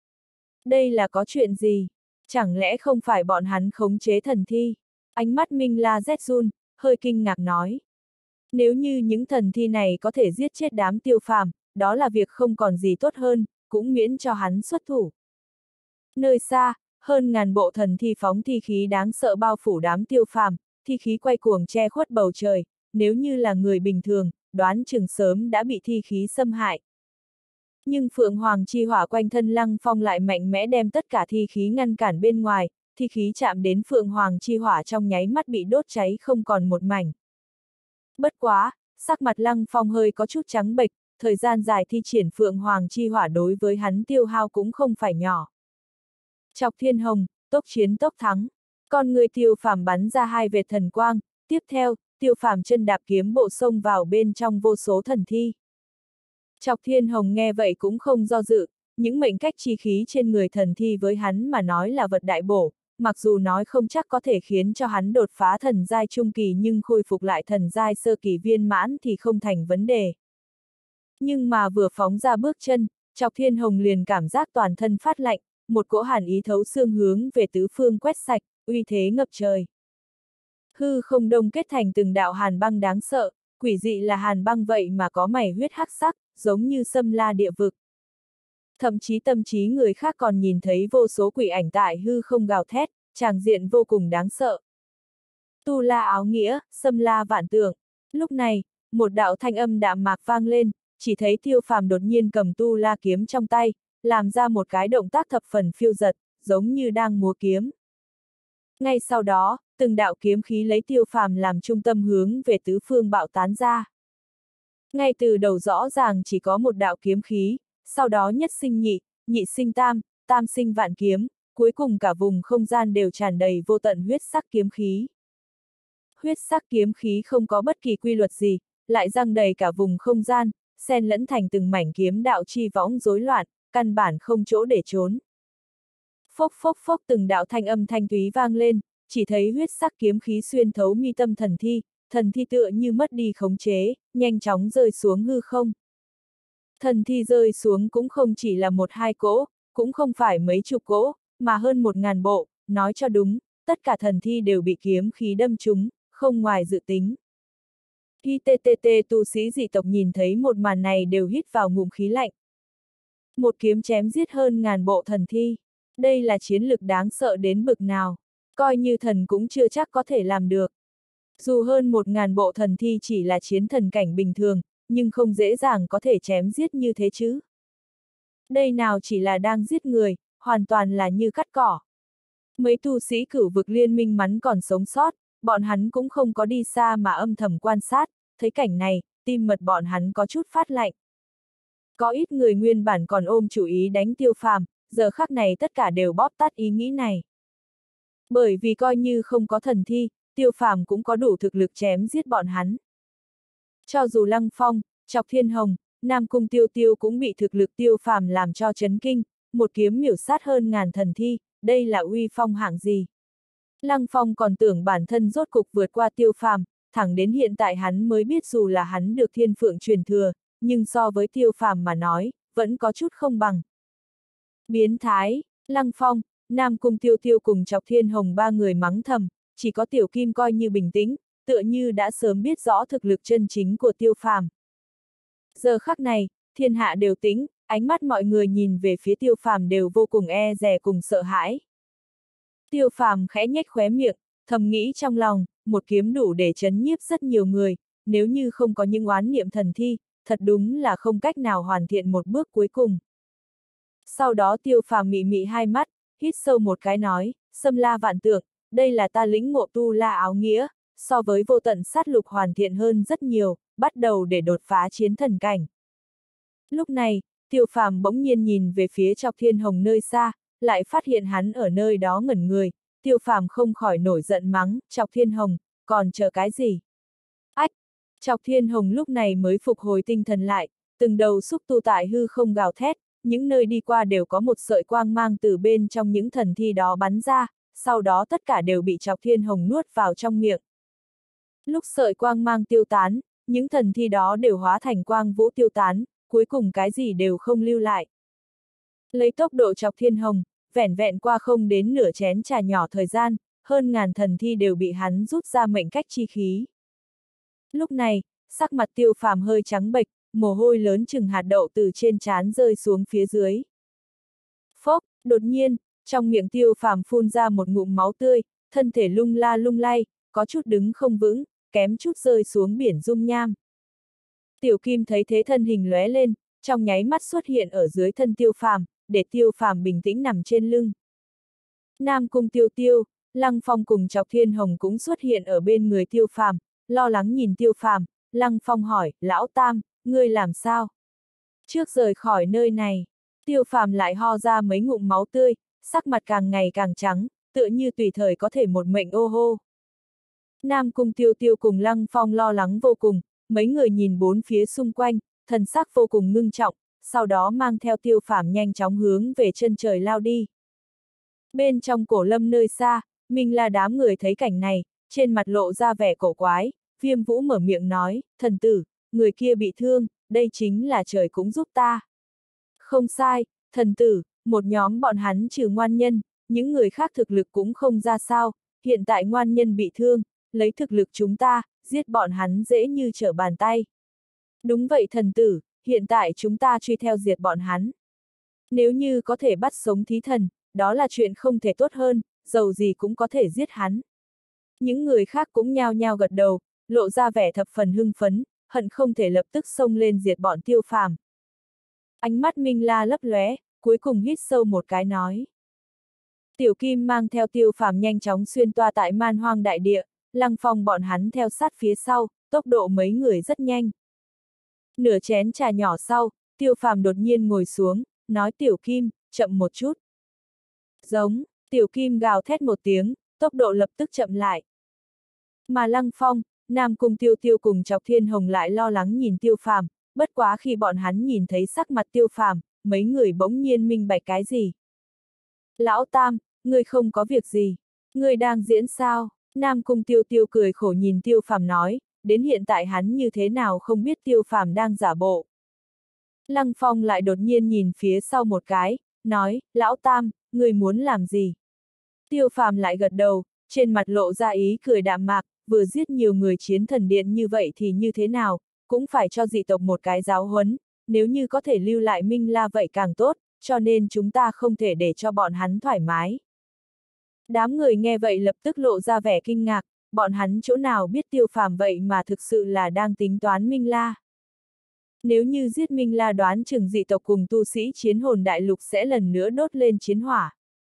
Đây là có chuyện gì? Chẳng lẽ không phải bọn hắn khống chế thần thi? Ánh mắt Minh La rét run, hơi kinh ngạc nói. Nếu như những thần thi này có thể giết chết đám Tiêu Phàm, đó là việc không còn gì tốt hơn, cũng miễn cho hắn xuất thủ. Nơi xa, hơn ngàn bộ thần thi phóng thi khí đáng sợ bao phủ đám Tiêu Phàm, thi khí quay cuồng che khuất bầu trời, nếu như là người bình thường, đoán chừng sớm đã bị thi khí xâm hại. Nhưng Phượng Hoàng chi hỏa quanh thân Lăng Phong lại mạnh mẽ đem tất cả thi khí ngăn cản bên ngoài, thi khí chạm đến Phượng Hoàng chi hỏa trong nháy mắt bị đốt cháy không còn một mảnh. Bất quá, sắc mặt Lăng Phong hơi có chút trắng bệch, thời gian dài thi triển Phượng Hoàng chi hỏa đối với hắn tiêu hao cũng không phải nhỏ. Chọc Thiên Hồng, tốc chiến tốc thắng. Con người Tiêu Phàm bắn ra hai vệt thần quang, tiếp theo, Tiêu Phàm chân đạp kiếm bộ xông vào bên trong vô số thần thi. Chọc Thiên Hồng nghe vậy cũng không do dự, những mệnh cách chi khí trên người thần thi với hắn mà nói là vật đại bổ, mặc dù nói không chắc có thể khiến cho hắn đột phá thần giai trung kỳ nhưng khôi phục lại thần giai sơ kỳ viên mãn thì không thành vấn đề. Nhưng mà vừa phóng ra bước chân, Chọc Thiên Hồng liền cảm giác toàn thân phát lạnh, một cỗ hàn ý thấu xương hướng về tứ phương quét sạch, uy thế ngập trời. Hư không đông kết thành từng đạo hàn băng đáng sợ, quỷ dị là hàn băng vậy mà có mảy huyết hắc sắc, giống như xâm la địa vực. Thậm chí tâm trí người khác còn nhìn thấy vô số quỷ ảnh tại hư không gào thét, tràng diện vô cùng đáng sợ. Tu la áo nghĩa, xâm la vạn tượng. Lúc này, một đạo thanh âm đạm mạc vang lên, chỉ thấy Tiêu Phàm đột nhiên cầm tu la kiếm trong tay, làm ra một cái động tác thập phần phiêu dật, giống như đang múa kiếm. Ngay sau đó, từng đạo kiếm khí lấy Tiêu Phàm làm trung tâm hướng về tứ phương bạo tán ra. Ngay từ đầu rõ ràng chỉ có một đạo kiếm khí, sau đó nhất sinh nhị, nhị sinh tam, tam sinh vạn kiếm, cuối cùng cả vùng không gian đều tràn đầy vô tận huyết sắc kiếm khí. Huyết sắc kiếm khí không có bất kỳ quy luật gì, lại giăng đầy cả vùng không gian, xen lẫn thành từng mảnh kiếm đạo chi võng rối loạn, căn bản không chỗ để trốn. Phốc phốc phốc từng đạo thanh âm thanh thúy vang lên, chỉ thấy huyết sắc kiếm khí xuyên thấu mi tâm thần thi tựa như mất đi khống chế, nhanh chóng rơi xuống hư không. Thần thi rơi xuống cũng không chỉ là một hai cỗ, cũng không phải mấy chục cỗ, mà hơn 1000 bộ, nói cho đúng, tất cả thần thi đều bị kiếm khí đâm trúng, không ngoài dự tính. Khi TTT tu sĩ dị tộc nhìn thấy một màn này đều hít vào ngụm khí lạnh. Một kiếm chém giết hơn 1000 bộ thần thi. Đây là chiến lực đáng sợ đến bực nào. Coi như thần cũng chưa chắc có thể làm được. Dù hơn 1000 bộ thần thi chỉ là chiến thần cảnh bình thường, nhưng không dễ dàng có thể chém giết như thế chứ. Đây nào chỉ là đang giết người, hoàn toàn là như cắt cỏ. Mấy tu sĩ cửu vực liên minh mắn còn sống sót, bọn hắn cũng không có đi xa mà âm thầm quan sát, thấy cảnh này, tim mật bọn hắn có chút phát lạnh. Có ít người nguyên bản còn ôm chủ ý đánh Tiêu Phàm, giờ khắc này tất cả đều bóp tắt ý nghĩ này. Bởi vì coi như không có thần thi, Tiêu Phàm cũng có đủ thực lực chém giết bọn hắn. Cho dù Lăng Phong, Chọc Thiên Hồng, Nam Cung Tiêu Tiêu cũng bị thực lực Tiêu Phàm làm cho chấn kinh, một kiếm miểu sát hơn 1000 thần thi, đây là uy phong hạng gì. Lăng Phong còn tưởng bản thân rốt cục vượt qua Tiêu Phàm, thẳng đến hiện tại hắn mới biết dù là hắn được thiên phượng truyền thừa, nhưng so với Tiêu Phàm mà nói, vẫn có chút không bằng. Biến thái, Lăng Phong, Nam Cung Tiêu Tiêu cùng Chọc Thiên Hồng ba người mắng thầm, chỉ có Tiểu Kim coi như bình tĩnh, tựa như đã sớm biết rõ thực lực chân chính của Tiêu Phàm. Giờ khắc này, thiên hạ đều tĩnh, ánh mắt mọi người nhìn về phía Tiêu Phàm đều vô cùng e dè cùng sợ hãi. Tiêu Phàm khẽ nhếch khóe miệng, thầm nghĩ trong lòng, một kiếm đủ để chấn nhiếp rất nhiều người, nếu như không có những oán niệm thần thi, thật đúng là không cách nào hoàn thiện một bước cuối cùng. Sau đó Tiêu Phàm mị mị hai mắt, hít sâu một cái nói, Xâm La Vạn Tượng, đây là ta lĩnh ngộ tu la áo nghĩa, so với vô tận sát lục hoàn thiện hơn rất nhiều, bắt đầu để đột phá chiến thần cảnh. Lúc này, Tiêu Phàm bỗng nhiên nhìn về phía Chọc Thiên Hồng nơi xa, lại phát hiện hắn ở nơi đó ngẩn người, Tiêu Phàm không khỏi nổi giận mắng, Chọc Thiên Hồng, còn chờ cái gì? Ách! Chọc Thiên Hồng lúc này mới phục hồi tinh thần lại, từng đầu xúc tu tại hư không gào thét, những nơi đi qua đều có một sợi quang mang từ bên trong những thần thi đó bắn ra, sau đó tất cả đều bị Chọc Thiên Hồng nuốt vào trong miệng. Lúc sợi quang mang tiêu tán, những thần thi đó đều hóa thành quang vũ tiêu tán, cuối cùng cái gì đều không lưu lại. Lấy tốc độ Chọc Thiên Hồng, vẻn vẹn qua không đến nửa chén trà nhỏ thời gian, hơn 1000 thần thi đều bị hắn rút ra mệnh cách chi khí. Lúc này, sắc mặt Tiêu Phàm hơi trắng bệch, mồ hôi lớn chừng hạt đậu từ trên trán rơi xuống phía dưới. Phốc, đột nhiên, trong miệng Tiêu Phàm phun ra một ngụm máu tươi, thân thể lung la lung lay, có chút đứng không vững, kém chút rơi xuống biển dung nham. Tiểu Kim thấy thế thân hình lóe lên, trong nháy mắt xuất hiện ở dưới thân Tiêu Phàm, để Tiêu Phàm bình tĩnh nằm trên lưng. Nam Cung Tiêu Tiêu, Lăng Phong cùng Chọc Thiên Hồng cũng xuất hiện ở bên người Tiêu Phàm, lo lắng nhìn Tiêu Phàm. Lăng Phong hỏi, Lão Tam, ngươi làm sao? Trước rời khỏi nơi này, Tiêu Phàm lại ho ra mấy ngụm máu tươi, sắc mặt càng ngày càng trắng, tựa như tùy thời có thể một mệnh ô hô. Nam Cung Tiêu Tiêu cùng Lăng Phong lo lắng vô cùng, mấy người nhìn bốn phía xung quanh, thần sắc vô cùng ngưng trọng, sau đó mang theo Tiêu Phàm nhanh chóng hướng về chân trời lao đi. Bên trong cổ lâm nơi xa, Minh La đám người thấy cảnh này, trên mặt lộ ra vẻ cổ quái, Viêm Vũ mở miệng nói, thần tử, người kia bị thương, đây chính là trời cũng giúp ta. Không sai, thần tử, một nhóm bọn hắn trừ ngoan nhân, những người khác thực lực cũng không ra sao, hiện tại ngoan nhân bị thương, lấy thực lực chúng ta, giết bọn hắn dễ như trở bàn tay. Đúng vậy thần tử, hiện tại chúng ta truy theo diệt bọn hắn. Nếu như có thể bắt sống thí thần, đó là chuyện không thể tốt hơn, dầu gì cũng có thể giết hắn. Những người khác cũng nhao nhao gật đầu, lộ ra vẻ thập phần hưng phấn, hận không thể lập tức xông lên diệt bọn Tiêu Phàm. Ánh mắt Minh La lấp lóe, cuối cùng hít sâu một cái nói. Tiểu Kim mang theo Tiêu Phàm nhanh chóng xuyên toa tại man hoang đại địa, Lăng Phong bọn hắn theo sát phía sau, tốc độ mấy người rất nhanh. Nửa chén trà nhỏ sau, Tiêu Phàm đột nhiên ngồi xuống, nói Tiểu Kim, chậm một chút. Giống, Tiểu Kim gào thét một tiếng, tốc độ lập tức chậm lại. Mà Lăng Phong, Nam Cung Tiêu Tiêu cùng Chọc Thiên Hồng lại lo lắng nhìn Tiêu Phàm, bất quá khi bọn hắn nhìn thấy sắc mặt Tiêu Phàm, mấy người bỗng nhiên minh bạch cái gì. Lão Tam, ngươi không có việc gì, ngươi đang diễn sao? Nam Cung Tiêu Tiêu cười khổ nhìn Tiêu Phàm nói, đến hiện tại hắn như thế nào không biết Tiêu Phàm đang giả bộ. Lăng Phong lại đột nhiên nhìn phía sau một cái, nói, Lão Tam, ngươi muốn làm gì? Tiêu Phàm lại gật đầu, trên mặt lộ ra ý cười đạm mạc, vừa giết nhiều người chiến thần điện như vậy thì như thế nào, cũng phải cho dị tộc một cái giáo huấn, nếu như có thể lưu lại Minh La vậy càng tốt, cho nên chúng ta không thể để cho bọn hắn thoải mái. Đám người nghe vậy lập tức lộ ra vẻ kinh ngạc, bọn hắn chỗ nào biết Tiêu Phàm vậy mà thực sự là đang tính toán Minh La. Nếu như giết Minh La đoán chừng dị tộc cùng tu sĩ chiến hồn đại lục sẽ lần nữa đốt lên chiến hỏa.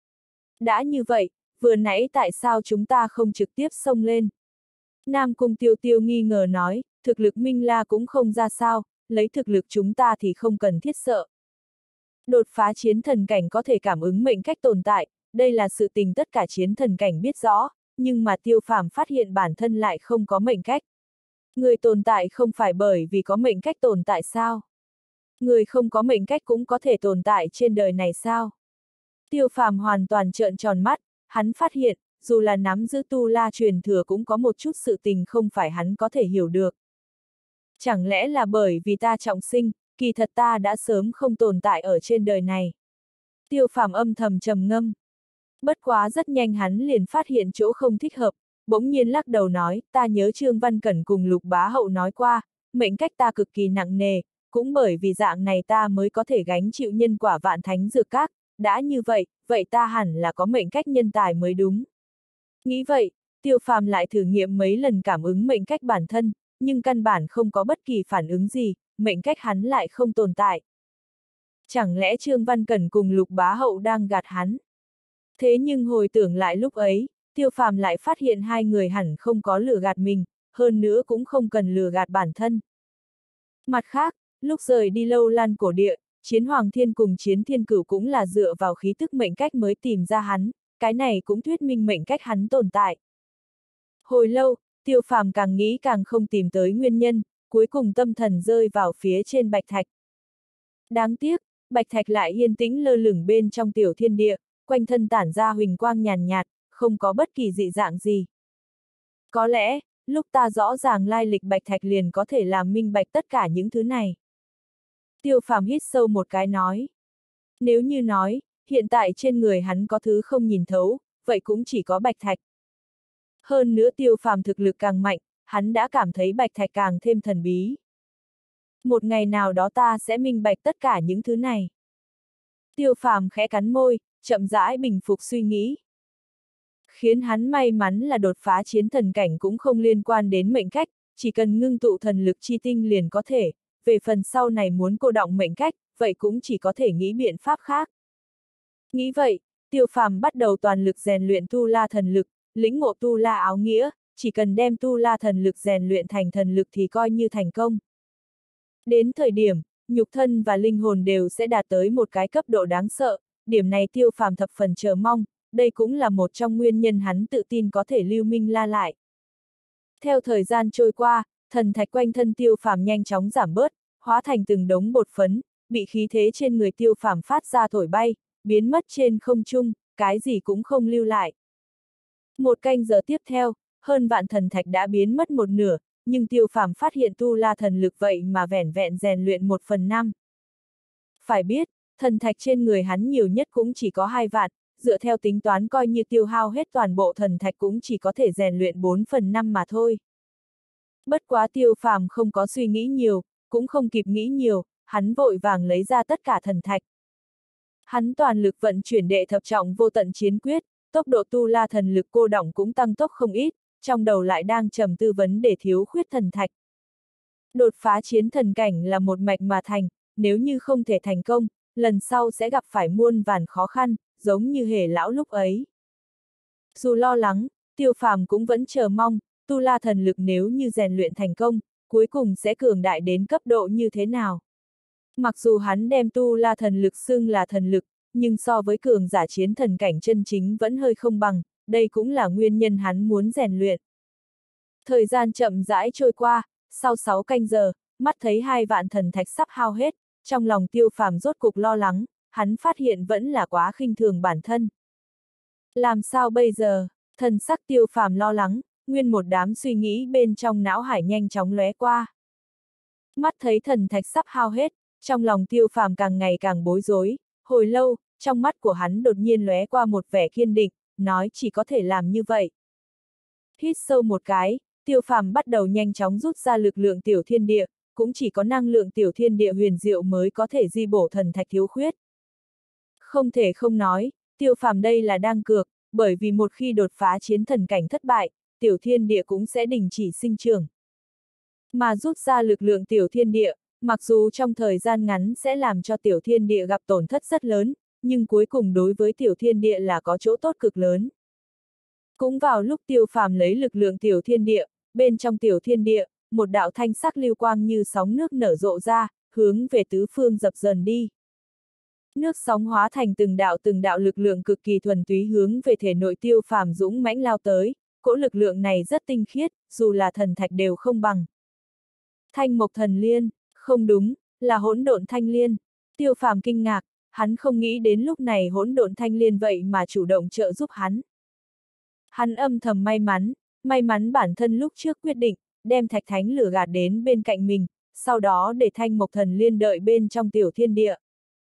Đã như vậy, vừa nãy tại sao chúng ta không trực tiếp xông lên? Nam Cung Tiêu Tiêu nghi ngờ nói, thực lực Minh La cũng không ra sao, lấy thực lực chúng ta thì không cần thiết sợ. Đột phá chiến thần cảnh có thể cảm ứng mệnh cách tồn tại, đây là sự tình tất cả chiến thần cảnh biết rõ, nhưng mà Tiêu Phàm phát hiện bản thân lại không có mệnh cách. Người tồn tại không phải bởi vì có mệnh cách tồn tại sao? Người không có mệnh cách cũng có thể tồn tại trên đời này sao? Tiêu Phàm hoàn toàn trợn tròn mắt, hắn phát hiện, dù là nắm giữ tu la truyền thừa cũng có một chút sự tình không phải hắn có thể hiểu được. Chẳng lẽ là bởi vì ta trọng sinh, kỳ thật ta đã sớm không tồn tại ở trên đời này. Tiêu Phàm âm thầm trầm ngâm. Bất quá rất nhanh hắn liền phát hiện chỗ không thích hợp, bỗng nhiên lắc đầu nói, ta nhớ Trương Văn Cẩn cùng Lục Bá Hậu nói qua, mệnh cách ta cực kỳ nặng nề, cũng bởi vì dạng này ta mới có thể gánh chịu nhân quả vạn thánh dược các, đã như vậy, vậy ta hẳn là có mệnh cách nhân tài mới đúng. Nghĩ vậy, Tiêu Phàm lại thử nghiệm mấy lần cảm ứng mệnh cách bản thân, nhưng căn bản không có bất kỳ phản ứng gì, mệnh cách hắn lại không tồn tại. Chẳng lẽ Trương Văn Cẩn cùng Lục Bá Hậu đang gạt hắn? Thế nhưng hồi tưởng lại lúc ấy, Tiêu Phàm lại phát hiện hai người hẳn không có lừa gạt mình, hơn nữa cũng không cần lừa gạt bản thân. Mặt khác, lúc rời đi Lâu Lan cổ địa, Chiến Hoàng Thiên cùng Chiến Thiên Cửu cũng là dựa vào khí tức mệnh cách mới tìm ra hắn, cái này cũng thuyết minh mệnh cách hắn tồn tại. Hồi lâu, Tiêu Phàm càng nghĩ càng không tìm tới nguyên nhân, cuối cùng tâm thần rơi vào phía trên Bạch Thạch. Đáng tiếc, Bạch Thạch lại yên tĩnh lơ lửng bên trong tiểu thiên địa, quanh thân tản ra huỳnh quang nhàn nhạt, không có bất kỳ dị dạng gì. Có lẽ, lúc ta rõ ràng lai lịch Bạch Thạch liền có thể làm minh bạch tất cả những thứ này. Tiêu Phàm hít sâu một cái nói. Nếu như nói, hiện tại trên người hắn có thứ không nhìn thấu, vậy cũng chỉ có Bạch Thạch. Hơn nữa Tiêu Phàm thực lực càng mạnh, hắn đã cảm thấy Bạch Thạch càng thêm thần bí. Một ngày nào đó ta sẽ minh bạch tất cả những thứ này. Tiêu Phàm khẽ cắn môi, chậm rãi bình phục suy nghĩ. Khiến hắn may mắn là đột phá chiến thần cảnh cũng không liên quan đến mệnh cách, chỉ cần ngưng tụ thần lực chi tinh liền có thể, về phần sau này muốn cô đọng mệnh cách, vậy cũng chỉ có thể nghĩ biện pháp khác. Nghĩ vậy, Tiêu Phàm bắt đầu toàn lực rèn luyện tu la thần lực, lĩnh ngộ tu la áo nghĩa, chỉ cần đem tu la thần lực rèn luyện thành thần lực thì coi như thành công. Đến thời điểm, nhục thân và linh hồn đều sẽ đạt tới một cái cấp độ đáng sợ, điểm này Tiêu Phàm thập phần chờ mong, đây cũng là một trong nguyên nhân hắn tự tin có thể lưu Minh La lại. Theo thời gian trôi qua, thần thạch quanh thân Tiêu Phàm nhanh chóng giảm bớt, hóa thành từng đống bột phấn, bị khí thế trên người Tiêu Phàm phát ra thổi bay, biến mất trên không trung, cái gì cũng không lưu lại. Một canh giờ tiếp theo, hơn vạn thần thạch đã biến mất một nửa, nhưng Tiêu Phàm phát hiện tu la thần lực vậy mà vẻn vẹn rèn luyện 1/5. Phải biết, thần thạch trên người hắn nhiều nhất cũng chỉ có 2 vạn, dựa theo tính toán coi như tiêu hao hết toàn bộ thần thạch cũng chỉ có thể rèn luyện 4/5 mà thôi. Bất quá Tiêu Phàm không có suy nghĩ nhiều, cũng không kịp nghĩ nhiều, hắn vội vàng lấy ra tất cả thần thạch. Hắn toàn lực vận chuyển đệ thập trọng vô tận chiến quyết, tốc độ tu la thần lực cô đọng cũng tăng tốc không ít, trong đầu lại đang trầm tư vấn đề thiếu khuyết thần thạch. Đột phá chiến thần cảnh là một mạch mà thành, nếu như không thể thành công, lần sau sẽ gặp phải muôn vàn khó khăn, giống như Hề lão lúc ấy. Dù lo lắng, Tiêu Phàm cũng vẫn chờ mong, tu la thần lực nếu như rèn luyện thành công, cuối cùng sẽ cường đại đến cấp độ như thế nào. Mặc dù hắn đem tu la thần lực xưng là thần lực, nhưng so với cường giả chiến thần cảnh chân chính vẫn hơi không bằng, đây cũng là nguyên nhân hắn muốn rèn luyện. Thời gian chậm rãi trôi qua, sau 6 canh giờ, mắt thấy 2 vạn thần thạch sắp hao hết, trong lòng Tiêu Phàm rốt cục lo lắng, hắn phát hiện vẫn là quá khinh thường bản thân. Làm sao bây giờ? Thần sắc Tiêu Phàm lo lắng, nguyên một đám suy nghĩ bên trong não hải nhanh chóng lóe qua. Mắt thấy thần thạch sắp hao hết, trong lòng Tiêu Phàm càng ngày càng bối rối, hồi lâu, trong mắt của hắn đột nhiên lóe qua một vẻ kiên định, nói chỉ có thể làm như vậy. Hít sâu một cái, Tiêu Phàm bắt đầu nhanh chóng rút ra lực lượng tiểu thiên địa, cũng chỉ có năng lượng tiểu thiên địa huyền diệu mới có thể di bổ thần thạch thiếu khuyết. Không thể không nói, Tiêu Phàm đây là đang cược, bởi vì một khi đột phá chiến thần cảnh thất bại, tiểu thiên địa cũng sẽ đình chỉ sinh trưởng. Mà rút ra lực lượng tiểu thiên địa, mặc dù trong thời gian ngắn sẽ làm cho tiểu thiên địa gặp tổn thất rất lớn, nhưng cuối cùng đối với tiểu thiên địa là có chỗ tốt cực lớn. Cũng vào lúc Tiêu Phàm lấy lực lượng tiểu thiên địa, bên trong tiểu thiên địa, một đạo thanh sắc lưu quang như sóng nước nở rộ ra, hướng về tứ phương dập dần đi. Nước sóng hóa thành từng đạo lực lượng cực kỳ thuần túy hướng về thể nội Tiêu Phàm dũng mãnh lao tới, cỗ lực lượng này rất tinh khiết, dù là thần thạch đều không bằng. Thanh mộc thần liên, không đúng, là hỗn độn thanh liên. Tiêu Phàm kinh ngạc, hắn không nghĩ đến lúc này hỗn độn thanh liên vậy mà chủ động trợ giúp hắn. Hắn âm thầm may mắn bản thân lúc trước quyết định, đem thạch thánh lửa gạt đến bên cạnh mình, sau đó để thanh mộc thần liên đợi bên trong tiểu thiên địa.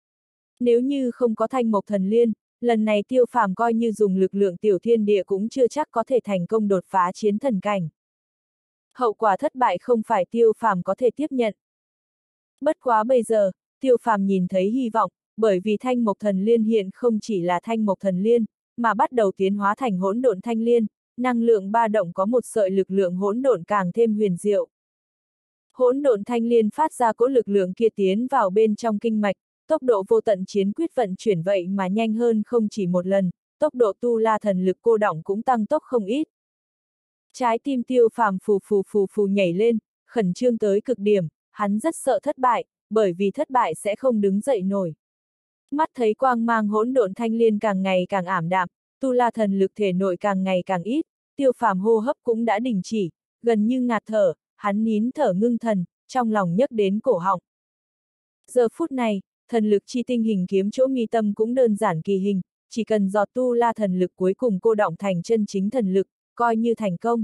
Nếu như không có thanh mộc thần liên, lần này Tiêu Phàm coi như dùng lực lượng tiểu thiên địa cũng chưa chắc có thể thành công đột phá chiến thần cảnh. Hậu quả thất bại không phải Tiêu Phàm có thể tiếp nhận. Bất quá bây giờ, Tiêu Phàm nhìn thấy hy vọng, bởi vì thanh mộc thần liên hiện không chỉ là thanh mộc thần liên, mà bắt đầu tiến hóa thành hỗn độn thanh liên, năng lượng ba động có một sợi lực lượng hỗn độn càng thêm huyền diệu. Hỗn độn thanh liên phát ra cỗ lực lượng kia tiến vào bên trong kinh mạch, tốc độ vô tận chiến quyết vận chuyển vậy mà nhanh hơn không chỉ một lần, tốc độ tu la thần lực cô đọng cũng tăng tốc không ít. Trái tim Tiêu Phàm phù nhảy lên, khẩn trương tới cực điểm, hắn rất sợ thất bại, bởi vì thất bại sẽ không đứng dậy nổi. Mắt thấy quang mang hỗn độn thanh liên càng ngày càng ảm đạm, tu la thần lực thể nội càng ngày càng ít, Tiêu Phàm hô hấp cũng đã đình chỉ, gần như ngạt thở, hắn nín thở ngưng thần, trong lòng nhấc đến cổ họng. Giờ phút này, thần lực chi tinh hình kiếm chỗ mi tâm cũng đơn giản kỳ hình, chỉ cần giọt tu la thần lực cuối cùng cô đọng thành chân chính thần lực, coi như thành công.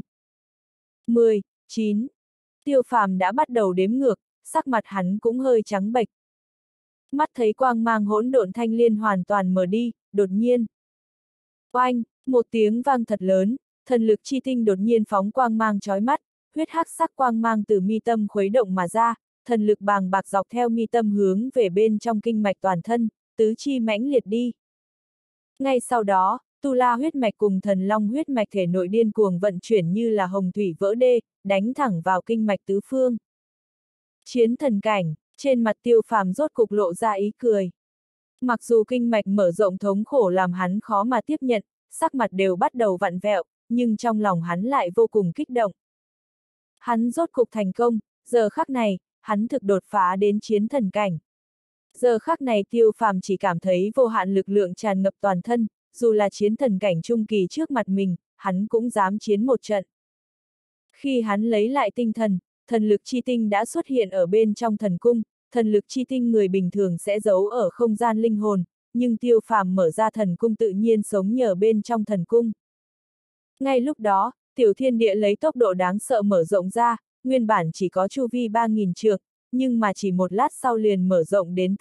10, 9. Tiêu Phàm đã bắt đầu đếm ngược, sắc mặt hắn cũng hơi trắng bệch. Mắt thấy quang mang hỗn độn thanh liên hoàn toàn mở đi, đột nhiên. Oanh, một tiếng vang thật lớn, thần lực chi tinh đột nhiên phóng quang mang chói mắt, huyết hắc sắc quang mang từ mi tâm khuấy động mà ra, thần lực bàng bạc dọc theo mi tâm hướng về bên trong kinh mạch toàn thân, tứ chi mãnh liệt đi. Ngay sau đó, tu la huyết mạch cùng thần long huyết mạch thể nội điên cuồng vận chuyển như là hồng thủy vỡ đê, đánh thẳng vào kinh mạch tứ phương. Chiến thần cảnh, trên mặt Tiêu Phàm rốt cục lộ ra ý cười. Mặc dù kinh mạch mở rộng thống khổ làm hắn khó mà tiếp nhận, sắc mặt đều bắt đầu vặn vẹo, nhưng trong lòng hắn lại vô cùng kích động. Hắn rốt cục thành công, giờ khắc này, hắn thực đột phá đến chiến thần cảnh. Giờ khắc này Tiêu Phàm chỉ cảm thấy vô hạn lực lượng tràn ngập toàn thân, dù là chiến thần cảnh trung kỳ trước mặt mình, hắn cũng dám chiến một trận. Khi hắn lấy lại tinh thần, thần lực chi tinh đã xuất hiện ở bên trong thần cung, thần lực chi tinh người bình thường sẽ giấu ở không gian linh hồn, nhưng Tiêu Phàm mở ra thần cung tự nhiên sống nhờ bên trong thần cung. Ngay lúc đó, tiểu thiên địa lấy tốc độ đáng sợ mở rộng ra, nguyên bản chỉ có chu vi 3.000 trượng, nhưng mà chỉ một lát sau liền mở rộng đến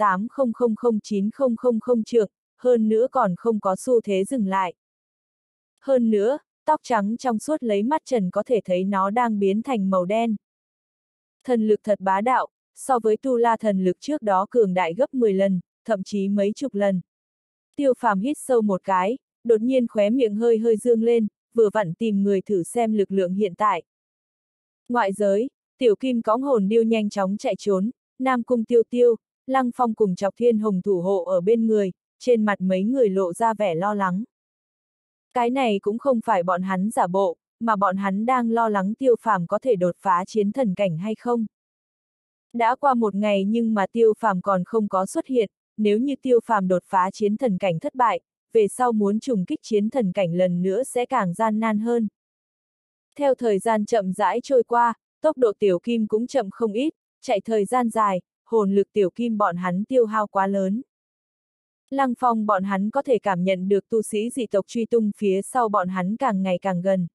8000900 trượng, hơn nữa còn không có xu thế dừng lại. Hơn nữa, tóc trắng trong suốt lấy mắt trần có thể thấy nó đang biến thành màu đen. Thần lực thật bá đạo, so với tu la thần lực trước đó cường đại gấp 10 lần, thậm chí mấy chục lần. Tiêu Phàm hít sâu một cái, đột nhiên khóe miệng hơi hơi dương lên, vừa vặn tìm người thử xem lực lượng hiện tại. Ngoại giới, Tiểu Kim cõng hồn điêu nhanh chóng chạy trốn, Nam Cung Tiêu Tiêu, Lăng Phong cùng Chọc Thiên Hồng thủ hộ ở bên người, trên mặt mấy người lộ ra vẻ lo lắng. Cái này cũng không phải bọn hắn giả bộ, mà bọn hắn đang lo lắng Tiêu Phàm có thể đột phá chiến thần cảnh hay không. Đã qua một ngày nhưng mà Tiêu Phàm còn không có xuất hiện, nếu như Tiêu Phàm đột phá chiến thần cảnh thất bại, về sau muốn trùng kích chiến thần cảnh lần nữa sẽ càng gian nan hơn. Theo thời gian chậm rãi trôi qua, tốc độ tiểu kim cũng chậm không ít, chạy thời gian dài, hồn lực tiểu kim bọn hắn tiêu hao quá lớn. Lăng Phong bọn hắn có thể cảm nhận được tu sĩ dị tộc truy tung phía sau bọn hắn càng ngày càng gần.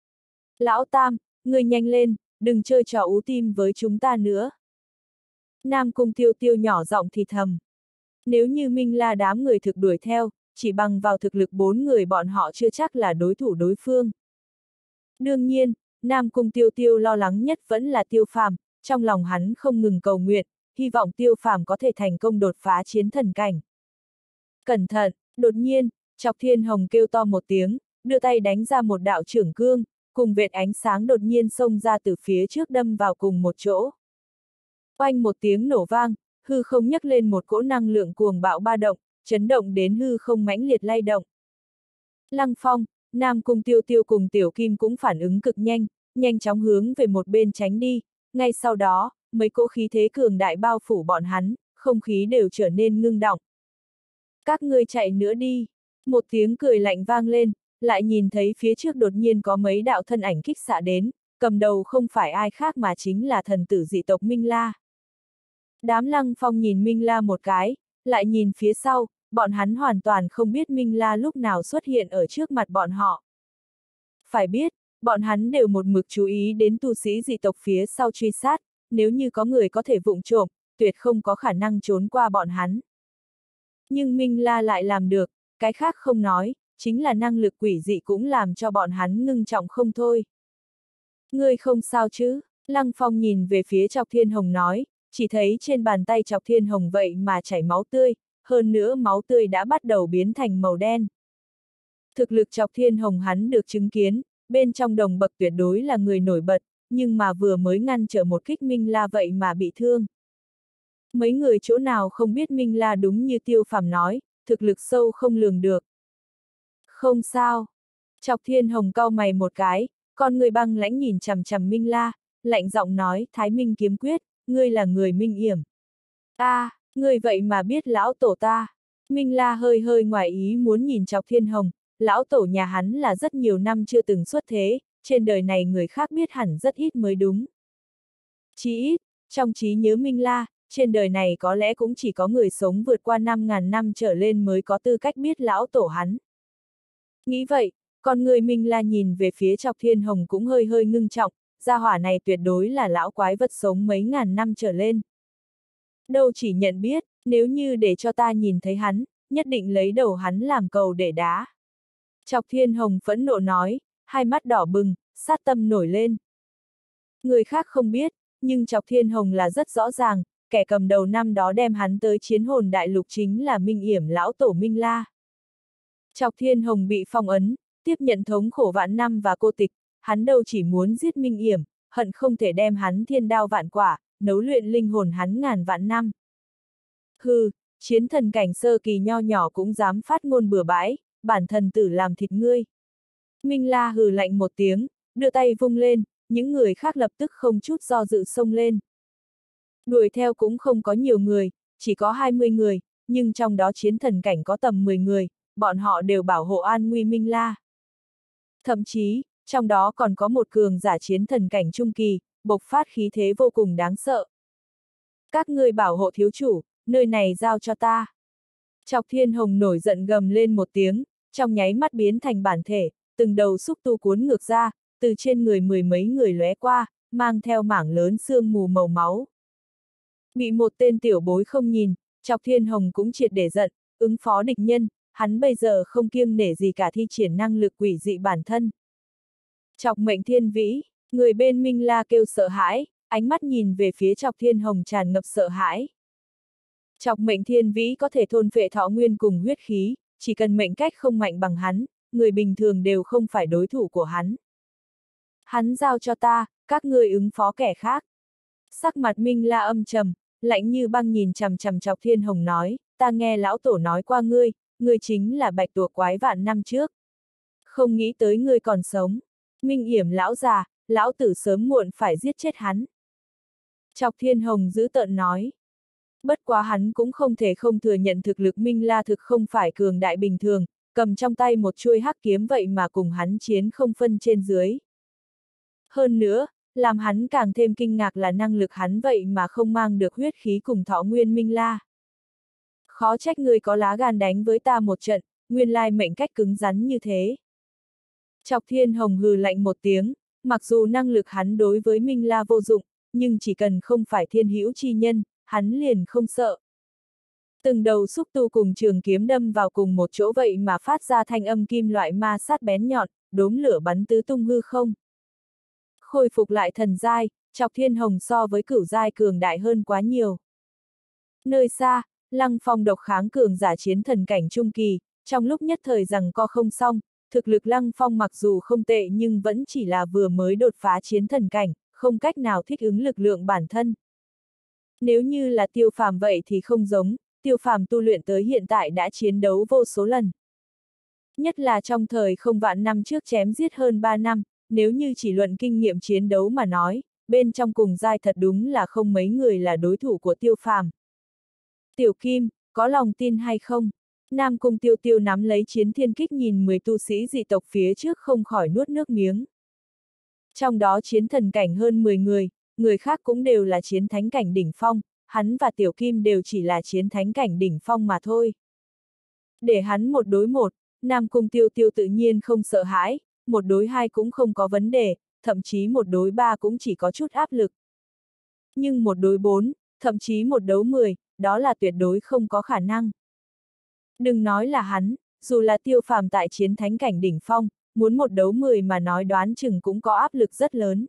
Lão Tam, người nhanh lên, đừng chơi trò ú tim với chúng ta nữa. Nam Cung Tiêu Tiêu nhỏ giọng thì thầm. Nếu như Minh La đám người thực đuổi theo, chỉ bằng vào thực lực 4 người bọn họ chưa chắc là đối thủ đối phương. Đương nhiên, Nam Cung Tiêu Tiêu lo lắng nhất vẫn là Tiêu Phàm, trong lòng hắn không ngừng cầu nguyện, hy vọng Tiêu Phàm có thể thành công đột phá chiến thần cảnh. Cẩn thận, đột nhiên, Chọc Thiên Hồng kêu to một tiếng, đưa tay đánh ra một đạo chưởng cương, cùng vệt ánh sáng đột nhiên xông ra từ phía trước đâm vào cùng một chỗ. Oanh một tiếng nổ vang, hư không nhấc lên một cỗ năng lượng cuồng bạo ba động, chấn động đến hư không mãnh liệt lay động. Lăng Phong, Nam Cung Tiêu Tiêu cùng Tiểu Kim cũng phản ứng cực nhanh, nhanh chóng hướng về một bên tránh đi, ngay sau đó, mấy cỗ khí thế cường đại bao phủ bọn hắn, không khí đều trở nên ngưng đọng. Các ngươi chạy nữa đi, một tiếng cười lạnh vang lên, lại nhìn thấy phía trước đột nhiên có mấy đạo thân ảnh kích xạ đến, cầm đầu không phải ai khác mà chính là thần tử dị tộc Minh La. Đám Lăng Phong nhìn Minh La một cái, lại nhìn phía sau, bọn hắn hoàn toàn không biết Minh La lúc nào xuất hiện ở trước mặt bọn họ. Phải biết, bọn hắn đều một mực chú ý đến tu sĩ dị tộc phía sau truy sát, nếu như có người có thể vụng trộm, tuyệt không có khả năng trốn qua bọn hắn. Nhưng Minh La lại làm được, cái khác không nói, chính là năng lực quỷ dị cũng làm cho bọn hắn ngưng trọng không thôi. Ngươi không sao chứ? Lăng Phong nhìn về phía Chọc Thiên Hồng nói, chỉ thấy trên bàn tay Chọc Thiên Hồng vậy mà chảy máu tươi, hơn nữa máu tươi đã bắt đầu biến thành màu đen. Thực lực Chọc Thiên Hồng hắn được chứng kiến, bên trong đồng bậc tuyệt đối là người nổi bật, nhưng mà vừa mới ngăn trở một kích Minh La vậy mà bị thương. Mấy người chỗ nào không biết Minh La đúng như Tiêu Phàm nói, thực lực sâu không lường được. Không sao. Chọc Thiên Hồng cau mày một cái, con người băng lãnh nhìn chằm chằm Minh La, lạnh giọng nói, Thái Minh kiếm quyết, ngươi là người Minh Yểm. Ngươi vậy mà biết lão tổ ta. Minh La hơi hơi ngoài ý muốn nhìn Chọc Thiên Hồng, lão tổ nhà hắn là rất nhiều năm chưa từng xuất thế, trên đời này người khác biết hẳn rất ít mới đúng. Chỉ ít, trong trí nhớ Minh La, trên đời này có lẽ cũng chỉ có người sống vượt qua 5.000 năm trở lên mới có tư cách biết lão tổ hắn. Nghĩ vậy, con người Minh La nhìn về phía Chọc Thiên Hồng cũng hơi hơi ngưng trọng, gia hỏa này tuyệt đối là lão quái vật sống mấy ngàn năm trở lên. Đâu chỉ nhận biết, nếu như để cho ta nhìn thấy hắn, nhất định lấy đầu hắn làm cầu để đá. Chọc Thiên Hồng phẫn nộ nói, hai mắt đỏ bừng, sát tâm nổi lên. Người khác không biết, nhưng Chọc Thiên Hồng là rất rõ ràng, kẻ cầm đầu năm đó đem hắn tới chiến hồn đại lục chính là Minh Yểm lão tổ Minh La. Chọc Thiên Hồng bị phong ấn, tiếp nhận thống khổ vạn năm và cô tịch, hắn đâu chỉ muốn giết Minh Yểm, hận không thể đem hắn thiên đao vạn quả, nấu luyện linh hồn hắn ngàn vạn năm. Hừ, chiến thần cảnh sơ kỳ nho nhỏ cũng dám phát ngôn bừa bãi, bản thần tử làm thịt ngươi. Minh La hừ lạnh một tiếng, đưa tay vung lên, những người khác lập tức không chút do dự xông lên. Đuổi theo cũng không có nhiều người, chỉ có 20 người, nhưng trong đó chiến thần cảnh có tầm 10 người, bọn họ đều bảo hộ an nguy Minh La. Thậm chí, trong đó còn có một cường giả chiến thần cảnh trung kỳ, bộc phát khí thế vô cùng đáng sợ. Các ngươi bảo hộ thiếu chủ, nơi này giao cho ta. Chọc Thiên Hồng nổi giận gầm lên một tiếng, trong nháy mắt biến thành bản thể, từng đầu xúc tu cuốn ngược ra, từ trên người mười mấy người lóe qua, mang theo mảng lớn sương mù màu máu. Bị một tên tiểu bối không nhìn, Chọc Thiên Hồng cũng triệt để giận, ứng phó địch nhân, hắn bây giờ không kiêng nể gì cả thi triển năng lực quỷ dị bản thân. Chọc Mệnh Thiên Vĩ, người bên Minh La kêu sợ hãi, ánh mắt nhìn về phía Chọc Thiên Hồng tràn ngập sợ hãi. Chọc Mệnh Thiên Vĩ có thể thôn phệ thọ nguyên cùng huyết khí, chỉ cần mệnh cách không mạnh bằng hắn, người bình thường đều không phải đối thủ của hắn. Hắn giao cho ta, các ngươi ứng phó kẻ khác. Sắc mặt Minh La âm trầm, lạnh như băng nhìn chằm chằm Chọc Thiên Hồng nói, ta nghe lão tổ nói qua ngươi, ngươi chính là bạch tuộc quái vạn năm trước. Không nghĩ tới ngươi còn sống. Minh Yểm lão già, lão tử sớm muộn phải giết chết hắn. Chọc Thiên Hồng dữ tợn nói. Bất quá hắn cũng không thể không thừa nhận thực lực Minh La thực không phải cường đại bình thường, cầm trong tay một chuôi hắc kiếm vậy mà cùng hắn chiến không phân trên dưới. Hơn nữa, làm hắn càng thêm kinh ngạc là năng lực hắn vậy mà không mang được huyết khí cùng thọ nguyên Minh La. Khó trách người có lá gan đánh với ta một trận, nguyên lai mệnh cách cứng rắn như thế. Chọc Thiên Hồng hừ lạnh một tiếng, mặc dù năng lực hắn đối với Minh La vô dụng, nhưng chỉ cần không phải thiên hữu chi nhân, hắn liền không sợ. Từng đầu xúc tu cùng trường kiếm đâm vào cùng một chỗ vậy mà phát ra thanh âm kim loại ma sát bén nhọn, đốm lửa bắn tứ tung hư không. Khôi phục lại thần giai, Chọc Thiên Hồng so với cửu giai cường đại hơn quá nhiều. Nơi xa, Lăng Phong độc kháng cường giả chiến thần cảnh trung kỳ, trong lúc nhất thời rằng co không xong, thực lực Lăng Phong mặc dù không tệ nhưng vẫn chỉ là vừa mới đột phá chiến thần cảnh, không cách nào thích ứng lực lượng bản thân. Nếu như là Tiêu Phàm vậy thì không giống, Tiêu Phàm tu luyện tới hiện tại đã chiến đấu vô số lần. Nhất là trong thời không vạn năm trước chém giết hơn 3 năm, nếu như chỉ luận kinh nghiệm chiến đấu mà nói, bên trong cùng giai thật đúng là không mấy người là đối thủ của Tiêu Phàm. Tiểu Kim, có lòng tin hay không? Nam Cung Tiêu Tiêu nắm lấy chiến thiên kích nhìn 10 tu sĩ dị tộc phía trước không khỏi nuốt nước miếng. Trong đó chiến thần cảnh hơn 10 người, người khác cũng đều là chiến thánh cảnh đỉnh phong, hắn và Tiểu Kim đều chỉ là chiến thánh cảnh đỉnh phong mà thôi. Để hắn một đối một, Nam Cung Tiêu Tiêu tự nhiên không sợ hãi, một đối hai cũng không có vấn đề, thậm chí một đối ba cũng chỉ có chút áp lực. Nhưng một đối bốn, thậm chí một đấu 10, đó là tuyệt đối không có khả năng. Đừng nói là hắn, dù là Tiêu Phàm tại chiến thánh cảnh đỉnh phong, muốn một đấu 10 mà nói đoán chừng cũng có áp lực rất lớn.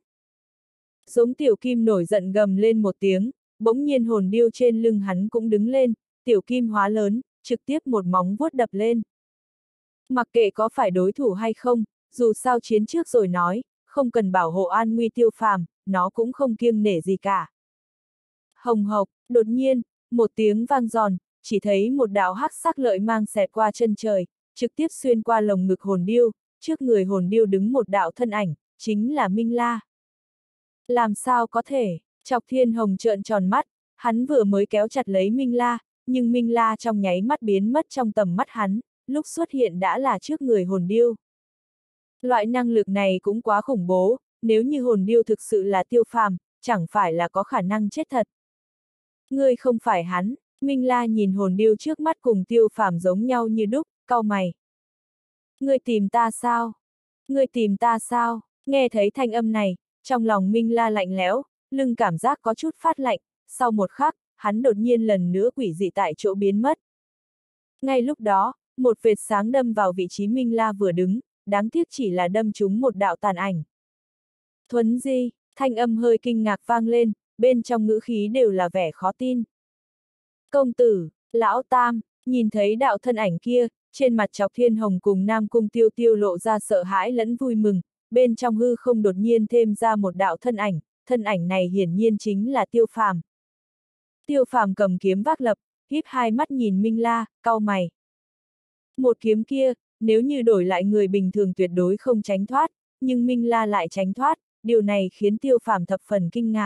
Giống Tiểu Kim nổi giận gầm lên một tiếng, bỗng nhiên hồn điêu trên lưng hắn cũng đứng lên, Tiểu Kim hóa lớn, trực tiếp một móng vuốt đập lên. Mặc kệ có phải đối thủ hay không, dù sao chiến trước rồi nói, không cần bảo hộ an nguy Tiêu Phàm, nó cũng không kiêng nể gì cả. Hồng hộc, đột nhiên, một tiếng vang giòn, chỉ thấy một đạo hắc sắc lợi mang xẹt qua chân trời, trực tiếp xuyên qua lồng ngực hồn điêu, trước người hồn điêu đứng một đạo thân ảnh, chính là Minh La. Làm sao có thể? Chọc Thiên Hồng trợn tròn mắt, hắn vừa mới kéo chặt lấy Minh La, nhưng Minh La trong nháy mắt biến mất trong tầm mắt hắn, lúc xuất hiện đã là trước người hồn điêu. Loại năng lực này cũng quá khủng bố, nếu như hồn điêu thực sự là Tiêu Phàm, chẳng phải là có khả năng chết thật. Ngươi không phải hắn, Minh La nhìn hồn điêu trước mắt cùng Tiêu Phàm giống nhau như đúc, cau mày. Ngươi tìm ta sao? Ngươi tìm ta sao? Nghe thấy thanh âm này, trong lòng Minh La lạnh lẽo, lưng cảm giác có chút phát lạnh, sau một khắc, hắn đột nhiên lần nữa quỷ dị tại chỗ biến mất. Ngay lúc đó, một vệt sáng đâm vào vị trí Minh La vừa đứng, đáng tiếc chỉ là đâm trúng một đạo tàn ảnh. Thuấn di, thanh âm hơi kinh ngạc vang lên, bên trong ngữ khí đều là vẻ khó tin. Công tử, lão tam, nhìn thấy đạo thân ảnh kia, trên mặt Chọc Thiên Hồng cùng Nam Cung Tiêu Tiêu lộ ra sợ hãi lẫn vui mừng, bên trong hư không đột nhiên thêm ra một đạo thân ảnh này hiển nhiên chính là Tiêu Phàm. Tiêu Phàm cầm kiếm vác lập, híp hai mắt nhìn Minh La, cau mày. Một kiếm kia, nếu như đổi lại người bình thường tuyệt đối không tránh thoát, nhưng Minh La lại tránh thoát, điều này khiến Tiêu Phàm thập phần kinh ngạc.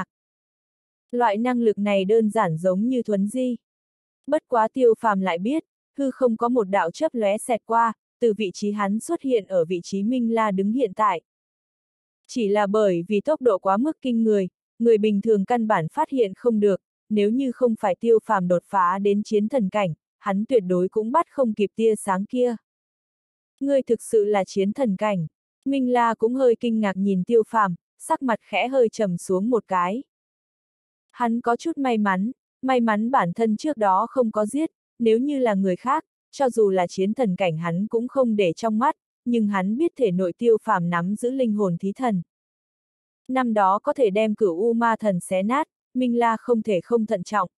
Loại năng lực này đơn giản giống như thuấn di. Bất quá Tiêu Phàm lại biết, hư không có một đạo chớp lóe xẹt qua, từ vị trí hắn xuất hiện ở vị trí Minh La đứng hiện tại. Chỉ là bởi vì tốc độ quá mức kinh người bình thường căn bản phát hiện không được, nếu như không phải Tiêu Phàm đột phá đến chiến thần cảnh, hắn tuyệt đối cũng bắt không kịp tia sáng kia. Ngươi thực sự là chiến thần cảnh. Minh La cũng hơi kinh ngạc nhìn Tiêu Phàm, sắc mặt khẽ hơi trầm xuống một cái. Hắn có chút may mắn bản thân trước đó không có giết, nếu như là người khác, cho dù là chiến thần cảnh hắn cũng không để trong mắt, nhưng hắn biết thể nội Tiêu Phàm nắm giữ linh hồn thí thần. Năm đó có thể đem Cửu U Ma Thần xé nát, Minh La không thể không thận trọng.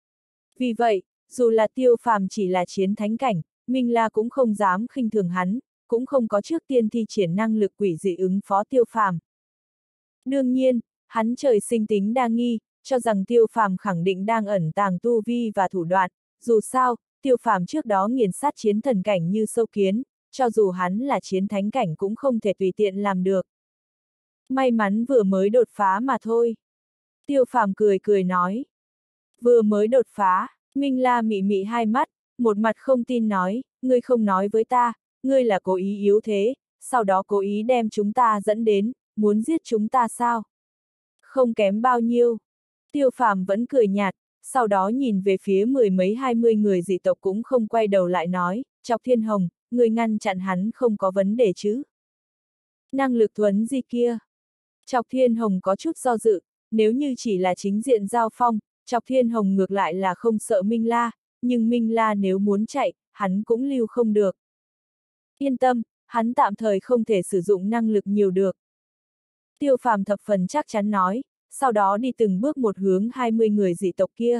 Vì vậy, dù là Tiêu Phàm chỉ là chiến thánh cảnh, Minh La cũng không dám khinh thường hắn, cũng không có trước tiên thi triển năng lực quỷ dị ứng phó Tiêu Phàm. Đương nhiên, hắn trời sinh tính đa nghi, cho rằng Tiêu Phàm khẳng định đang ẩn tàng tu vi và thủ đoạn, dù sao, Tiêu Phàm trước đó nghiền sát chiến thần cảnh như sâu kiến, cho dù hắn là chiến thánh cảnh cũng không thể tùy tiện làm được. May mắn vừa mới đột phá mà thôi. Tiêu Phàm cười cười nói. Vừa mới đột phá, Minh La mị mị hai mắt, một mặt không tin nói, ngươi không nói với ta, ngươi là cố ý yếu thế, sau đó cố ý đem chúng ta dẫn đến, muốn giết chúng ta sao? Không kém bao nhiêu. Tiêu Phàm vẫn cười nhạt, sau đó nhìn về phía mười mấy 20 người dị tộc cũng không quay đầu lại nói, Chọc Thiên Hồng, người ngăn chặn hắn không có vấn đề chứ? Năng lực thuấn di kia. Chọc Thiên Hồng có chút do dự, nếu như chỉ là chính diện giao phong, Chọc Thiên Hồng ngược lại là không sợ Minh La, nhưng Minh La nếu muốn chạy, hắn cũng lưu không được. Yên tâm, hắn tạm thời không thể sử dụng năng lực nhiều được. Tiêu Phàm thập phần chắc chắn nói, sau đó đi từng bước một hướng 20 người dị tộc kia.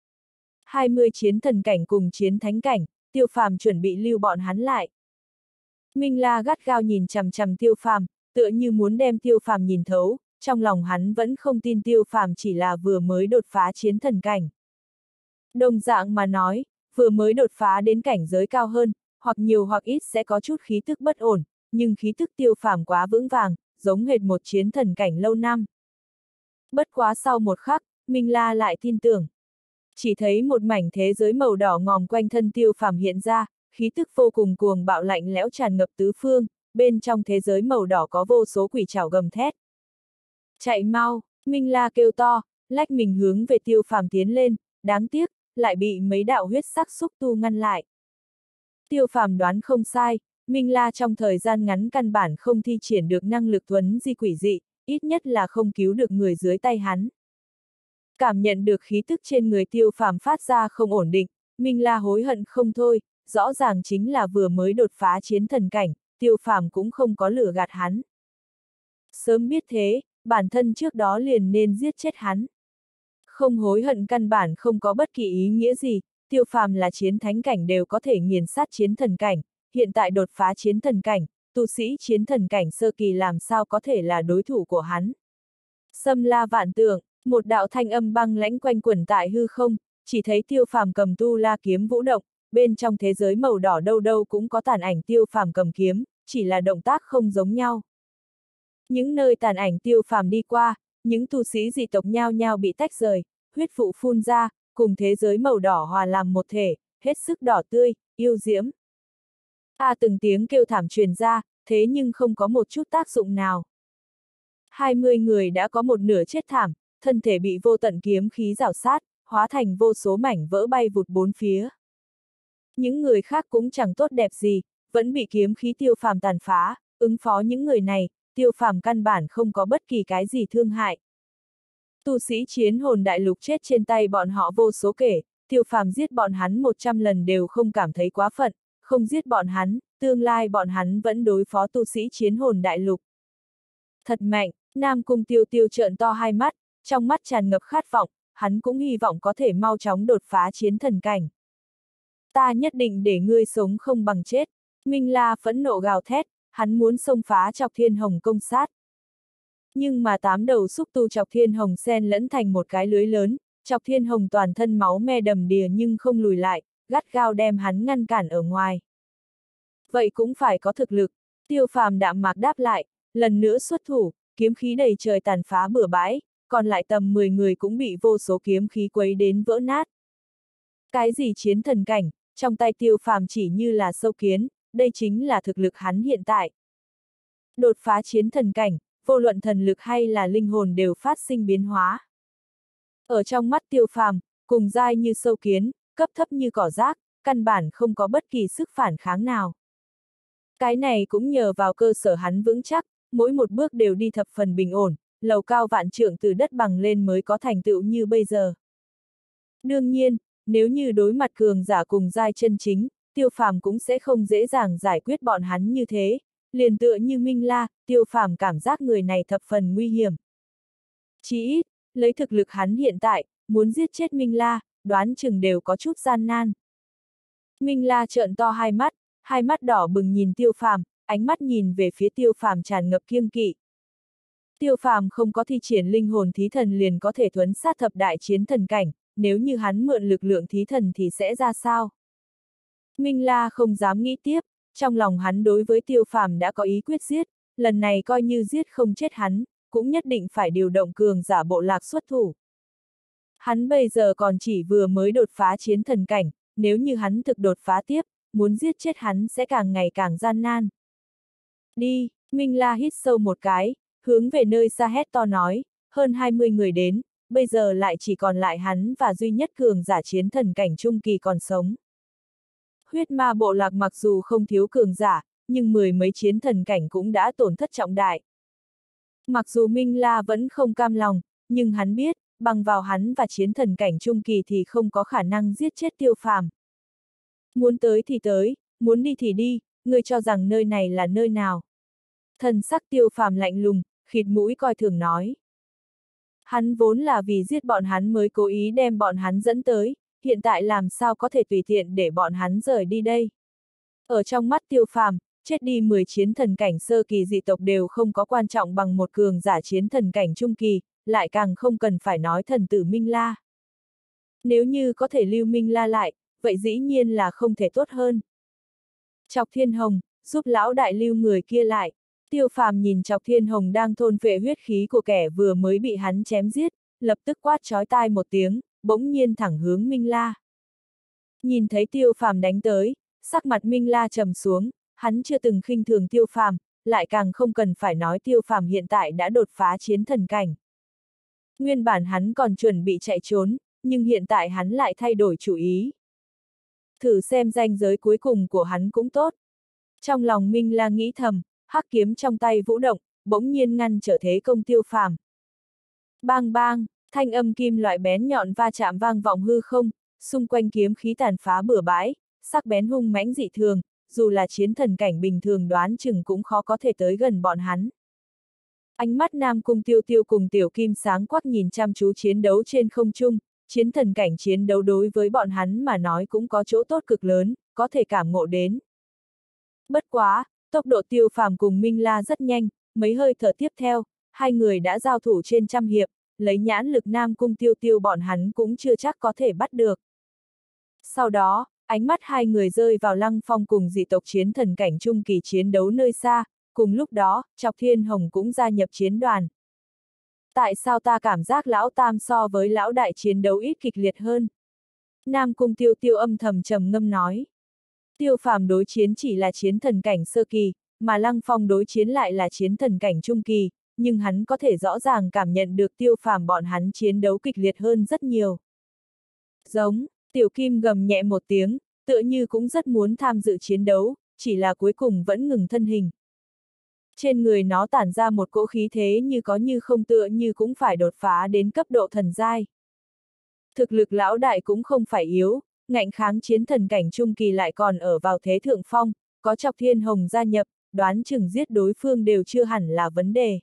20 chiến thần cảnh cùng chiến thánh cảnh, Tiêu Phàm chuẩn bị lưu bọn hắn lại. Minh La gắt gao nhìn chằm chằm Tiêu Phàm, tựa như muốn đem Tiêu Phàm nhìn thấu, trong lòng hắn vẫn không tin Tiêu Phàm chỉ là vừa mới đột phá chiến thần cảnh. Đồng dạng mà nói, vừa mới đột phá đến cảnh giới cao hơn, hoặc nhiều hoặc ít sẽ có chút khí tức bất ổn, nhưng khí tức Tiêu Phàm quá vững vàng, giống hệt một chiến thần cảnh lâu năm. Bất quá sau một khắc, Minh La lại tin tưởng. Chỉ thấy một mảnh thế giới màu đỏ ngòm quanh thân Tiêu Phàm hiện ra, khí tức vô cùng cuồng bạo lạnh lẽo tràn ngập tứ phương, bên trong thế giới màu đỏ có vô số quỷ trảo gầm thét. Chạy mau, Minh La kêu to, lách mình hướng về Tiêu Phàm tiến lên, đáng tiếc, lại bị mấy đạo huyết sắc xúc tu ngăn lại. Tiêu Phàm đoán không sai, Minh La trong thời gian ngắn căn bản không thi triển được năng lực thuấn di quỷ dị, ít nhất là không cứu được người dưới tay hắn. Cảm nhận được khí tức trên người Tiêu Phàm phát ra không ổn định, Minh La hối hận không thôi, rõ ràng chính là vừa mới đột phá chiến thần cảnh, Tiêu Phàm cũng không có lừa gạt hắn. Sớm biết thế, bản thân trước đó liền nên giết chết hắn. Không hối hận căn bản không có bất kỳ ý nghĩa gì, Tiêu Phàm là chiến thánh cảnh đều có thể nghiền sát chiến thần cảnh, hiện tại đột phá chiến thần cảnh, tu sĩ chiến thần cảnh sơ kỳ làm sao có thể là đối thủ của hắn. Xâm la vạn tượng, một đạo thanh âm băng lãnh quanh quẩn tại hư không, chỉ thấy Tiêu Phàm cầm tu la kiếm vũ động, bên trong thế giới màu đỏ đâu đâu cũng có tàn ảnh Tiêu Phàm cầm kiếm, chỉ là động tác không giống nhau. Những nơi tàn ảnh Tiêu Phàm đi qua, những tu sĩ dị tộc nhao nhao bị tách rời, huyết vụ phun ra, cùng thế giới màu đỏ hòa làm một thể, hết sức đỏ tươi, yêu diễm. Từng tiếng kêu thảm truyền ra, thế nhưng không có một chút tác dụng nào. 20 người đã có một nửa chết thảm, thân thể bị vô tận kiếm khí rào sát, hóa thành vô số mảnh vỡ bay vụt bốn phía. Những người khác cũng chẳng tốt đẹp gì, vẫn bị kiếm khí Tiêu Phàm tàn phá, ứng phó những người này, Tiêu Phàm căn bản không có bất kỳ cái gì thương hại. Tu sĩ chiến hồn đại lục chết trên tay bọn họ vô số kể, Tiêu Phàm giết bọn hắn 100 lần đều không cảm thấy quá phận, không giết bọn hắn, tương lai bọn hắn vẫn đối phó tu sĩ chiến hồn đại lục. Thật mạnh, Nam Cung Tiêu Tiêu trợn to hai mắt, trong mắt tràn ngập khát vọng, hắn cũng hy vọng có thể mau chóng đột phá chiến thần cảnh. Ta nhất định để ngươi sống không bằng chết. Minh La phẫn nộ gào thét, hắn muốn xông phá Chọc Thiên Hồng công sát. Nhưng mà 8 đầu xúc tu Chọc Thiên Hồng xen lẫn thành một cái lưới lớn, Chọc Thiên Hồng toàn thân máu me đầm đìa nhưng không lùi lại, gắt gao đem hắn ngăn cản ở ngoài. Vậy cũng phải có thực lực, Tiêu Phàm đạm mạc đáp lại, lần nữa xuất thủ, kiếm khí đầy trời tàn phá bừa bãi, còn lại tầm 10 người cũng bị vô số kiếm khí quấy đến vỡ nát. Cái gì chiến thần cảnh, trong tay Tiêu Phàm chỉ như là sâu kiến, đây chính là thực lực hắn hiện tại. Đột phá chiến thần cảnh, vô luận thần lực hay là linh hồn đều phát sinh biến hóa. Ở trong mắt Tiêu Phàm, cùng dai như sâu kiến, cấp thấp như cỏ rác, căn bản không có bất kỳ sức phản kháng nào. Cái này cũng nhờ vào cơ sở hắn vững chắc, mỗi một bước đều đi thập phần bình ổn, lầu cao vạn trượng từ đất bằng lên mới có thành tựu như bây giờ. Đương nhiên, nếu như đối mặt cường giả cùng giai chân chính, Tiêu Phàm cũng sẽ không dễ dàng giải quyết bọn hắn như thế, liền tựa như Minh La, Tiêu Phàm cảm giác người này thập phần nguy hiểm. Chỉ ít, lấy thực lực hắn hiện tại, muốn giết chết Minh La, đoán chừng đều có chút gian nan. Minh La trợn to hai mắt đỏ bừng nhìn Tiêu Phàm, ánh mắt nhìn về phía Tiêu Phàm tràn ngập kiêng kỵ. Tiêu Phàm không có thi triển linh hồn thí thần liền có thể thuấn sát thập đại chiến thần cảnh, nếu như hắn mượn lực lượng thí thần thì sẽ ra sao? Minh La không dám nghĩ tiếp, trong lòng hắn đối với Tiêu Phàm đã có ý quyết giết, lần này coi như giết không chết hắn, cũng nhất định phải điều động cường giả bộ lạc xuất thủ. Hắn bây giờ còn chỉ vừa mới đột phá chiến thần cảnh, nếu như hắn thực đột phá tiếp, muốn giết chết hắn sẽ càng ngày càng gian nan. Đi, Minh La hít sâu một cái, hướng về nơi xa hét to nói, hơn 20 người đến, bây giờ lại chỉ còn lại hắn và duy nhất cường giả chiến thần cảnh trung kỳ còn sống. Huyết ma bộ lạc mặc dù không thiếu cường giả, nhưng mười mấy chiến thần cảnh cũng đã tổn thất trọng đại. Mặc dù Minh La vẫn không cam lòng, nhưng hắn biết, bằng vào hắn và chiến thần cảnh trung kỳ thì không có khả năng giết chết Tiêu Phàm. Muốn tới thì tới, muốn đi thì đi, ngươi cho rằng nơi này là nơi nào? Thần sắc Tiêu Phàm lạnh lùng, khịt mũi coi thường nói. Hắn vốn là vì giết bọn hắn mới cố ý đem bọn hắn dẫn tới, hiện tại làm sao có thể tùy tiện để bọn hắn rời đi đây? Ở trong mắt Tiêu Phàm, chết đi 10 chiến thần cảnh sơ kỳ dị tộc đều không có quan trọng bằng một cường giả chiến thần cảnh trung kỳ, lại càng không cần phải nói thần tử Minh La. Nếu như có thể lưu Minh La lại, vậy dĩ nhiên là không thể tốt hơn. Chọc Thiên Hồng, giúp lão đại lưu người kia lại. Tiêu Phàm nhìn Chọc Thiên Hồng đang thôn phệ huyết khí của kẻ vừa mới bị hắn chém giết, lập tức quát chói tai một tiếng, bỗng nhiên thẳng hướng Minh La. Nhìn thấy Tiêu Phàm đánh tới, sắc mặt Minh La trầm xuống, hắn chưa từng khinh thường Tiêu Phàm, lại càng không cần phải nói Tiêu Phàm hiện tại đã đột phá chiến thần cảnh. Nguyên bản hắn còn chuẩn bị chạy trốn, nhưng hiện tại hắn lại thay đổi chủ ý. Thử xem ranh giới cuối cùng của hắn cũng tốt. Trong lòng Minh La nghĩ thầm, hắc kiếm trong tay vũ động, bỗng nhiên ngăn trở thế công Tiêu Phàm. Bang bang, thanh âm kim loại bén nhọn va chạm vang vọng hư không, xung quanh kiếm khí tàn phá bừa bãi, sắc bén hung mãnh dị thường, dù là chiến thần cảnh bình thường đoán chừng cũng khó có thể tới gần bọn hắn. Ánh mắt Nam Cung Tiêu Tiêu cùng Tiểu Kim sáng quắc nhìn chăm chú chiến đấu trên không trung, chiến thần cảnh chiến đấu đối với bọn hắn mà nói cũng có chỗ tốt cực lớn, có thể cảm ngộ đến. Bất quá, tốc độ Tiêu Phàm cùng Minh La rất nhanh, mấy hơi thở tiếp theo, hai người đã giao thủ trên trăm hiệp, lấy nhãn lực Nam Cung Tiêu Tiêu bọn hắn cũng chưa chắc có thể bắt được. Sau đó, ánh mắt hai người rơi vào Lăng Phong cùng dị tộc chiến thần cảnh trung kỳ chiến đấu nơi xa, cùng lúc đó, Chọc Thiên Hồng cũng gia nhập chiến đoàn. Tại sao ta cảm giác lão tam so với lão đại chiến đấu ít kịch liệt hơn? Nam Cung Tiêu Tiêu âm thầm trầm ngâm nói. Tiêu Phàm đối chiến chỉ là chiến thần cảnh sơ kỳ, mà Lăng Phong đối chiến lại là chiến thần cảnh trung kỳ, nhưng hắn có thể rõ ràng cảm nhận được Tiêu Phàm bọn hắn chiến đấu kịch liệt hơn rất nhiều. Giống, Tiểu Kim gầm nhẹ một tiếng, tựa như cũng rất muốn tham dự chiến đấu, chỉ là cuối cùng vẫn ngừng thân hình. Trên người nó tản ra một cỗ khí thế như có như không, tựa như cũng phải đột phá đến cấp độ thần giai. Thực lực lão đại cũng không phải yếu, ngạnh kháng chiến thần cảnh trung kỳ lại còn ở vào thế thượng phong, có Chọc Thiên Hồng gia nhập, đoán chừng giết đối phương đều chưa hẳn là vấn đề.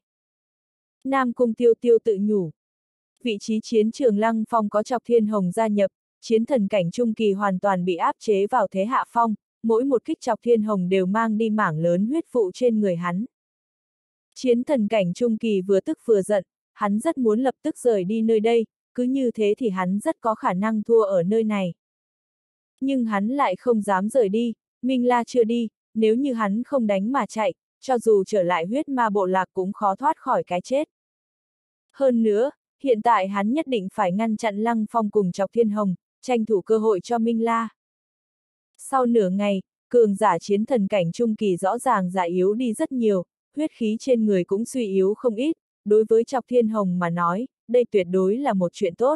Nam Cung Tiêu Tiêu tự nhủ. Vị trí chiến trường Lăng Phong có Chọc Thiên Hồng gia nhập, chiến thần cảnh trung kỳ hoàn toàn bị áp chế vào thế hạ phong, mỗi một kích Chọc Thiên Hồng đều mang đi mảng lớn huyết vụ trên người hắn. Chiến thần cảnh trung kỳ vừa tức vừa giận, hắn rất muốn lập tức rời đi nơi đây, cứ như thế thì hắn rất có khả năng thua ở nơi này. Nhưng hắn lại không dám rời đi, Minh La chưa đi, nếu như hắn không đánh mà chạy, cho dù trở lại huyết ma bộ lạc cũng khó thoát khỏi cái chết. Hơn nữa, hiện tại hắn nhất định phải ngăn chặn Lăng Phong cùng Chọc Thiên Hồng, tranh thủ cơ hội cho Minh La. Sau nửa ngày, cường giả chiến thần cảnh trung kỳ rõ ràng già yếu đi rất nhiều, huyết khí trên người cũng suy yếu không ít, đối với Chọc Thiên Hồng mà nói, đây tuyệt đối là một chuyện tốt.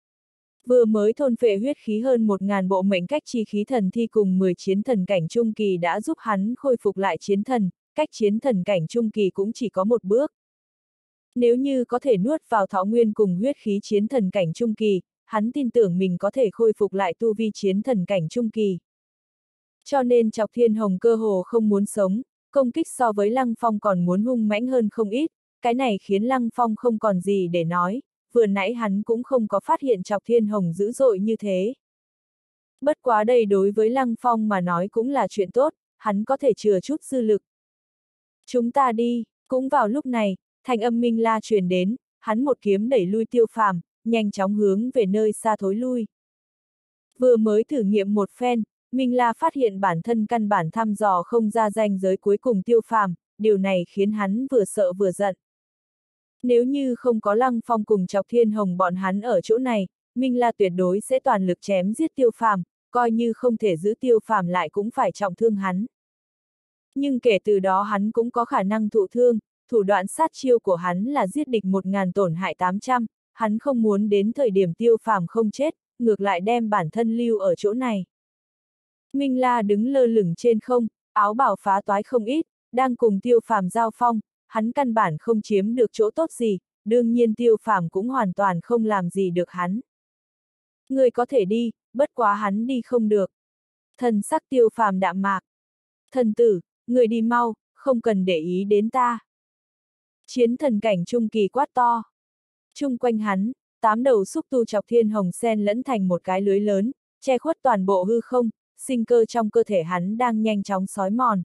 Vừa mới thôn phệ huyết khí hơn 1000 bộ mệnh cách chi khí thần thi cùng 10 chiến thần cảnh trung kỳ đã giúp hắn khôi phục lại chiến thần, cách chiến thần cảnh trung kỳ cũng chỉ có một bước. Nếu như có thể nuốt vào thọ nguyên cùng huyết khí chiến thần cảnh trung kỳ, hắn tin tưởng mình có thể khôi phục lại tu vi chiến thần cảnh trung kỳ. Cho nên Chọc Thiên Hồng cơ hồ không muốn sống, công kích so với Lăng Phong còn muốn hung mãnh hơn không ít, cái này khiến Lăng Phong không còn gì để nói, vừa nãy hắn cũng không có phát hiện Chọc Thiên Hồng dữ dội như thế. Bất quá đây đối với Lăng Phong mà nói cũng là chuyện tốt, hắn có thể chừa chút dư lực. Chúng ta đi, cũng vào lúc này, thanh âm Minh La truyền đến, hắn một kiếm đẩy lui Tiêu Phàm, nhanh chóng hướng về nơi xa thối lui. Vừa mới thử nghiệm một phen, Minh La phát hiện bản thân căn bản thăm dò không ra ranh giới cuối cùng Tiêu Phàm, điều này khiến hắn vừa sợ vừa giận. Nếu như không có Lăng Phong cùng Chọc Thiên Hồng bọn hắn ở chỗ này, Minh La tuyệt đối sẽ toàn lực chém giết Tiêu Phàm, coi như không thể giữ Tiêu Phàm lại cũng phải trọng thương hắn. Nhưng kể từ đó hắn cũng có khả năng thụ thương, thủ đoạn sát chiêu của hắn là giết địch 1000 tổn hại 800, hắn không muốn đến thời điểm Tiêu Phàm không chết, ngược lại đem bản thân lưu ở chỗ này. Minh La đứng lơ lửng trên không, áo bào phá toái không ít, đang cùng Tiêu Phàm giao phong, hắn căn bản không chiếm được chỗ tốt gì, đương nhiên Tiêu Phàm cũng hoàn toàn không làm gì được hắn. Người có thể đi, bất quá hắn đi không được. Thần sắc Tiêu Phàm đạm mạc. Thần tử, người đi mau, không cần để ý đến ta. Chiến thần cảnh trung kỳ quát to. Chung quanh hắn, 8 đầu xúc tu Chọc Thiên Hồng xen lẫn thành một cái lưới lớn, che khuất toàn bộ hư không, sinh cơ trong cơ thể hắn đang nhanh chóng xói mòn.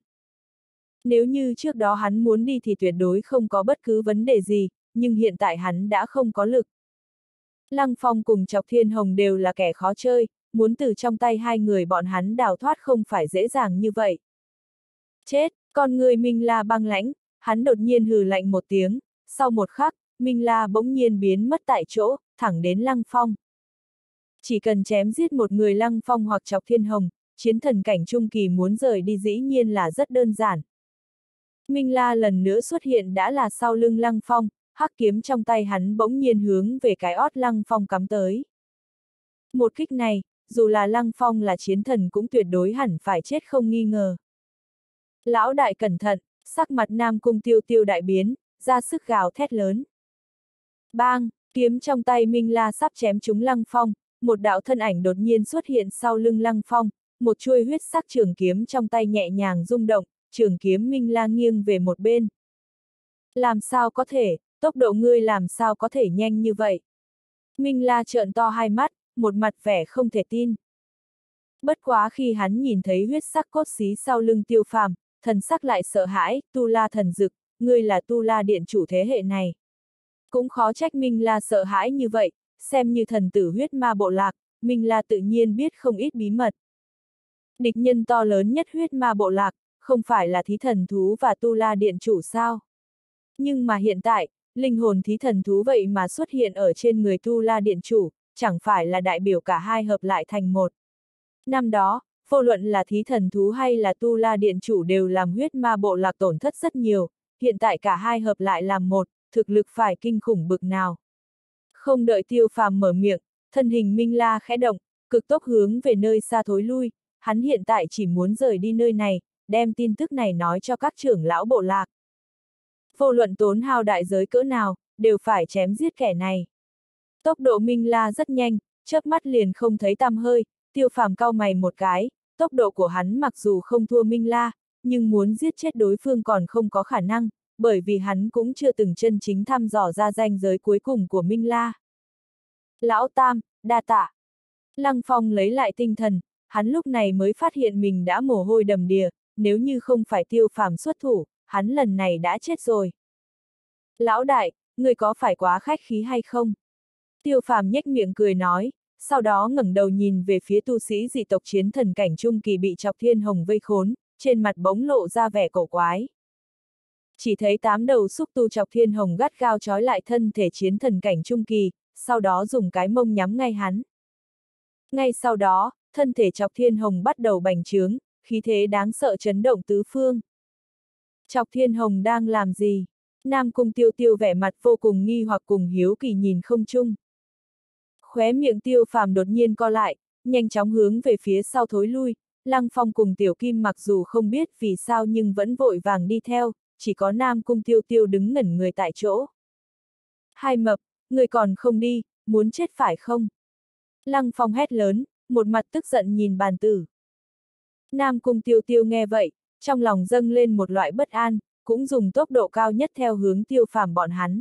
Nếu như trước đó hắn muốn đi thì tuyệt đối không có bất cứ vấn đề gì, nhưng hiện tại hắn đã không có lực. Lăng Phong cùng Chọc Thiên Hồng đều là kẻ khó chơi, muốn từ trong tay hai người bọn hắn đào thoát không phải dễ dàng như vậy. Chết, con người Minh La băng lãnh, hắn đột nhiên hừ lạnh một tiếng, sau một khắc, Minh La bỗng nhiên biến mất tại chỗ, thẳng đến Lăng Phong. Chỉ cần chém giết một người Lăng Phong hoặc Chọc Thiên Hồng, chiến thần cảnh trung kỳ muốn rời đi dĩ nhiên là rất đơn giản. Minh La lần nữa xuất hiện đã là sau lưng Lăng Phong, hắc kiếm trong tay hắn bỗng nhiên hướng về cái ót Lăng Phong cắm tới. Một kích này, dù là Lăng Phong là chiến thần cũng tuyệt đối hẳn phải chết không nghi ngờ. Lão đại cẩn thận, sắc mặt Nam Cung Tiêu Tiêu đại biến, ra sức gào thét lớn. Bang, kiếm trong tay Minh La sắp chém trúng Lăng Phong, một đạo thân ảnh đột nhiên xuất hiện sau lưng Lăng Phong, một chuôi huyết sắc trường kiếm trong tay nhẹ nhàng rung động, trường kiếm Minh La nghiêng về một bên. Làm sao có thể, tốc độ ngươi làm sao có thể nhanh như vậy? Minh La trợn to hai mắt, một mặt vẻ không thể tin. Bất quá khi hắn nhìn thấy huyết sắc cốt xí sau lưng Tiêu Phàm, thần sắc lại sợ hãi, Tu La thần dực, ngươi là Tu La điện chủ thế hệ này. Cũng khó trách Minh La sợ hãi như vậy, xem như thần tử huyết ma bộ lạc, Minh La tự nhiên biết không ít bí mật. Địch nhân to lớn nhất huyết ma bộ lạc, không phải là thí thần thú và Tu La điện chủ sao? Nhưng mà hiện tại, linh hồn thí thần thú vậy mà xuất hiện ở trên người Tu La điện chủ, chẳng phải là đại biểu cả hai hợp lại thành một. Năm đó, vô luận là thí thần thú hay là Tu La điện chủ đều làm huyết ma bộ lạc tổn thất rất nhiều, hiện tại cả hai hợp lại làm một, thực lực phải kinh khủng bực nào. Không đợi Tiêu Phàm mở miệng, thân hình Minh La khẽ động, cực tốc hướng về nơi xa thối lui, hắn hiện tại chỉ muốn rời đi nơi này, đem tin tức này nói cho các trưởng lão bộ lạc. Vô luận tốn hao đại giới cỡ nào, đều phải chém giết kẻ này. Tốc độ Minh La rất nhanh, chớp mắt liền không thấy tăm hơi, Tiêu Phàm cau mày một cái, tốc độ của hắn mặc dù không thua Minh La, nhưng muốn giết chết đối phương còn không có khả năng, bởi vì hắn cũng chưa từng chân chính thăm dò ra ranh giới cuối cùng của Minh La. Lão Tam, đa tạ. Lăng Phong lấy lại tinh thần, hắn lúc này mới phát hiện mình đã mồ hôi đầm đìa, nếu như không phải Tiêu Phàm xuất thủ, hắn lần này đã chết rồi. Lão đại, người có phải quá khách khí hay không? Tiêu Phàm nhếch miệng cười nói, sau đó ngẩng đầu nhìn về phía tu sĩ dị tộc chiến thần cảnh trung kỳ bị Chọc Thiên Hồng vây khốn, trên mặt bỗng lộ ra vẻ cổ quái. Chỉ thấy 8 đầu xúc tu Chọc Thiên Hồng gắt gao trói lại thân thể chiến thần cảnh trung kỳ, sau đó dùng cái mông nhắm ngay hắn. Ngay sau đó, thân thể Chọc Thiên Hồng bắt đầu bành trướng, khí thế đáng sợ chấn động tứ phương. Chọc Thiên Hồng đang làm gì? Nam Cung Tiêu Tiêu vẻ mặt vô cùng nghi hoặc cùng hiếu kỳ nhìn không chung. Khóe miệng Tiêu Phàm đột nhiên co lại, nhanh chóng hướng về phía sau thối lui, Lăng Phong cùng Tiểu Kim mặc dù không biết vì sao nhưng vẫn vội vàng đi theo, chỉ có Nam Cung Tiêu Tiêu đứng ngẩn người tại chỗ. Hai mập, người còn không đi, muốn chết phải không? Lăng Phong hét lớn, một mặt tức giận nhìn bàn tử. Nam Cung Tiêu Tiêu nghe vậy, trong lòng dâng lên một loại bất an, cũng dùng tốc độ cao nhất theo hướng Tiêu Phàm bọn hắn.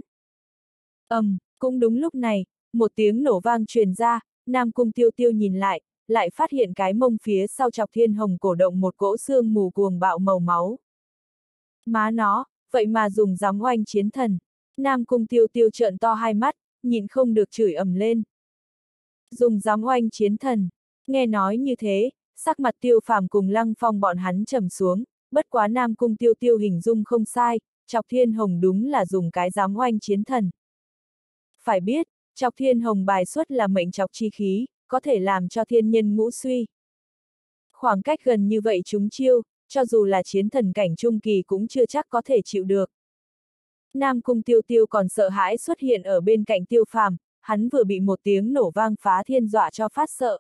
Cũng đúng lúc này, một tiếng nổ vang truyền ra, Nam Cung Tiêu Tiêu nhìn lại phát hiện cái mông phía sau Chọc Thiên Hồng cổ động một cỗ xương mù cuồng bạo màu máu. Má nó, vậy mà dùng gióng oanh chiến thần. Nam Cung Tiêu Tiêu trợn to hai mắt, nhịn không được chửi ầm lên. Dùng gióng oanh chiến thần, nghe nói như thế, sắc mặt Tiêu Phàm cùng Lăng Phong bọn hắn trầm xuống, bất quá Nam Cung Tiêu Tiêu hình dung không sai, Chọc Thiên Hồng đúng là dùng cái dám oanh chiến thần. Phải biết, Chọc Thiên Hồng bài xuất là mệnh chọc chi khí, có thể làm cho thiên nhân ngũ suy. Khoảng cách gần như vậy chúng chiêu, cho dù là chiến thần cảnh trung kỳ cũng chưa chắc có thể chịu được. Nam Cung Tiêu Tiêu còn sợ hãi xuất hiện ở bên cạnh Tiêu Phàm, hắn vừa bị một tiếng nổ vang phá thiên dọa cho phát sợ.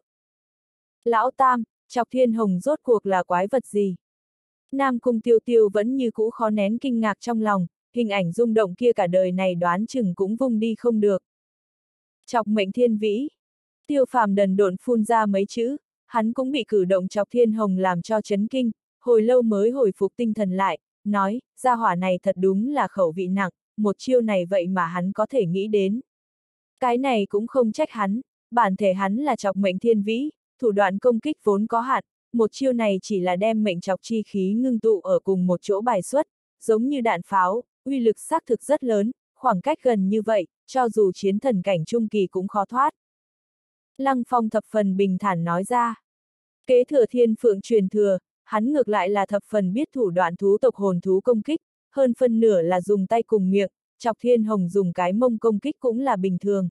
Lão Tam, Chọc Thiên Hồng rốt cuộc là quái vật gì? Nam Cung Tiêu Tiêu vẫn như cũ khó nén kinh ngạc trong lòng, hình ảnh rung động kia cả đời này đoán chừng cũng vung đi không được. Chọc mệnh thiên vĩ. Tiêu Phàm đần độn phun ra mấy chữ, hắn cũng bị cử động Chọc Thiên Hồng làm cho chấn kinh, hồi lâu mới hồi phục tinh thần lại, nói, gia hỏa này thật đúng là khẩu vị nặng, một chiêu này vậy mà hắn có thể nghĩ đến. Cái này cũng không trách hắn, bản thể hắn là chọc mệnh thiên vĩ, thủ đoạn công kích vốn có hạn, một chiêu này chỉ là đem mệnh chọc chi khí ngưng tụ ở cùng một chỗ bài xuất, giống như đạn pháo, uy lực xác thực rất lớn, khoảng cách gần như vậy, cho dù chiến thần cảnh trung kỳ cũng khó thoát. Lăng Phong thập phần bình thản nói ra. Kế thừa thiên phượng truyền thừa, hắn ngược lại là thập phần biết thủ đoạn thú tộc hồn thú công kích, hơn phân nửa là dùng tay cùng miệng, Chọc Thiên Hồng dùng cái mông công kích cũng là bình thường.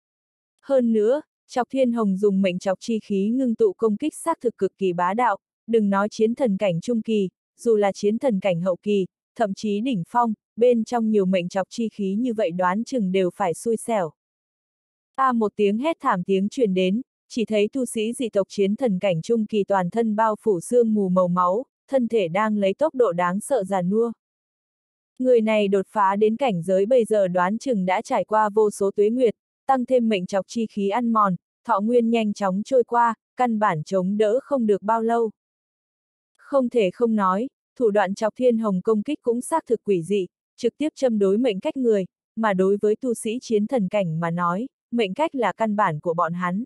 Hơn nữa, Chọc Thiên Hồng dùng mệnh chọc chi khí ngưng tụ công kích xác thực cực kỳ bá đạo, đừng nói chiến thần cảnh trung kỳ, dù là chiến thần cảnh hậu kỳ, thậm chí đỉnh phong, bên trong nhiều mệnh chọc chi khí như vậy đoán chừng đều phải xui xẻo. Một tiếng hét thảm tiếng truyền đến, chỉ thấy tu sĩ dị tộc chiến thần cảnh trung kỳ toàn thân bao phủ sương mù màu máu, thân thể đang lấy tốc độ đáng sợ giàn nua. Người này đột phá đến cảnh giới bây giờ đoán chừng đã trải qua vô số tuế nguyệt, tăng thêm mệnh chọc chi khí ăn mòn, thọ nguyên nhanh chóng trôi qua, căn bản chống đỡ không được bao lâu. Không thể không nói, thủ đoạn Chọc Thiên Hồng công kích cũng xác thực quỷ dị, trực tiếp châm đối mệnh cách người, mà đối với tu sĩ chiến thần cảnh mà nói, mệnh cách là căn bản của bọn hắn.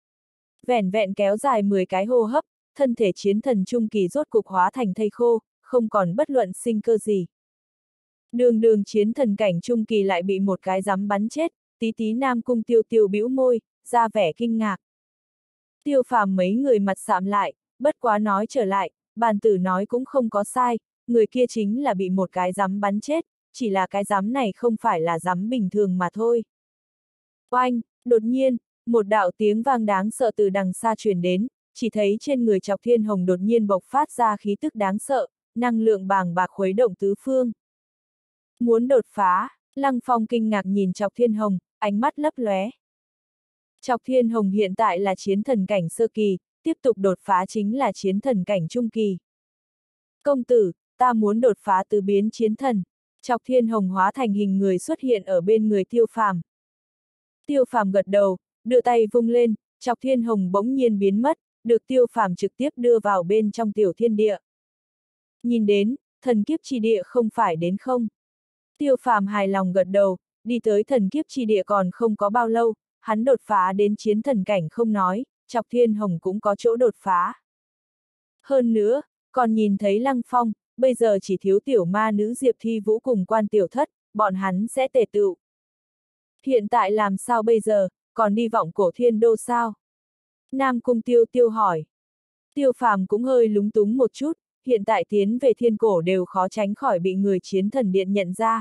Vẻn vẹn kéo dài 10 cái hô hấp, thân thể chiến thần trung kỳ rốt cục hóa thành thây khô, không còn bất luận sinh cơ gì. Đường chiến thần cảnh trung kỳ lại bị một cái giám bắn chết, tí tí Nam Cung Tiêu Tiêu bĩu môi, ra vẻ kinh ngạc. Tiêu Phàm mấy người mặt sạm lại, bất quá nói trở lại, bàn tử nói cũng không có sai, người kia chính là bị một cái giám bắn chết, chỉ là cái giám này không phải là giám bình thường mà thôi. Oanh, đột nhiên, một đạo tiếng vang đáng sợ từ đằng xa truyền đến, chỉ thấy trên người Chọc Thiên Hồng đột nhiên bộc phát ra khí tức đáng sợ, năng lượng bàng bạc khuấy động tứ phương. Muốn đột phá, Lăng Phong kinh ngạc nhìn Chọc Thiên Hồng, ánh mắt lấp lóe. Chọc Thiên Hồng hiện tại là chiến thần cảnh sơ kỳ, tiếp tục đột phá chính là chiến thần cảnh trung kỳ. Công tử, ta muốn đột phá từ biến chiến thần. Chọc Thiên Hồng hóa thành hình người xuất hiện ở bên người Tiêu Phàm. Tiêu Phàm gật đầu, đưa tay vung lên, Chọc Thiên Hồng bỗng nhiên biến mất, được Tiêu Phàm trực tiếp đưa vào bên trong tiểu thiên địa. Nhìn đến, thần kiếp chi địa không phải đến không. Tiêu Phàm hài lòng gật đầu, đi tới thần kiếp chi địa còn không có bao lâu, hắn đột phá đến chiến thần cảnh không nói, Chọc Thiên Hồng cũng có chỗ đột phá. Hơn nữa, còn nhìn thấy Lăng Phong, bây giờ chỉ thiếu tiểu ma nữ Diệp Thi Vũ cùng Quan Tiểu Thất, bọn hắn sẽ tề tựu. Hiện tại làm sao bây giờ, còn đi vọng cổ thiên đô sao? Nam Cung Tiêu Tiêu hỏi. Tiêu Phàm cũng hơi lúng túng một chút, hiện tại tiến về thiên cổ đều khó tránh khỏi bị người chiến thần điện nhận ra.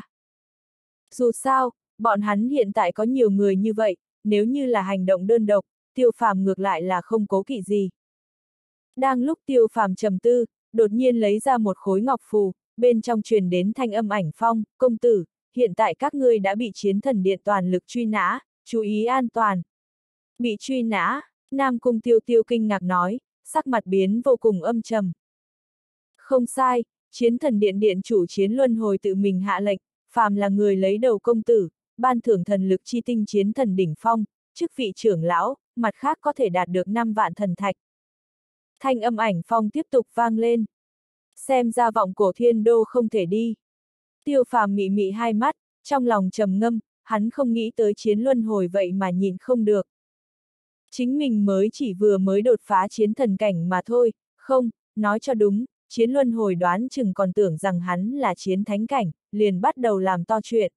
Dù sao, bọn hắn hiện tại có nhiều người như vậy, nếu như là hành động đơn độc, Tiêu Phàm ngược lại là không cố kỵ gì. Đang lúc Tiêu Phàm trầm tư, đột nhiên lấy ra một khối ngọc phù, bên trong truyền đến thanh âm Ảnh Phong, công tử, hiện tại các ngươi đã bị chiến thần điện toàn lực truy nã, chú ý an toàn. Bị truy nã, Nam Cung Tiêu Tiêu kinh ngạc nói, sắc mặt biến vô cùng âm trầm. Không sai, chiến thần điện điện chủ Chiến Luân Hồi tự mình hạ lệnh, phàm là người lấy đầu công tử, ban thưởng thần lực chi tinh chiến thần đỉnh phong, chức vị trưởng lão, mặt khác có thể đạt được 5 vạn thần thạch. Thanh âm Ảnh Phong tiếp tục vang lên. Xem ra vọng cổ thiên đô không thể đi. Tiêu Phàm mị mị hai mắt, trong lòng trầm ngâm, hắn không nghĩ tới Chiến Luân Hồi vậy mà nhìn không được. Chính mình mới chỉ vừa mới đột phá chiến thần cảnh mà thôi, không, nói cho đúng, Chiến Luân Hồi đoán chừng còn tưởng rằng hắn là chiến thánh cảnh, liền bắt đầu làm to chuyện.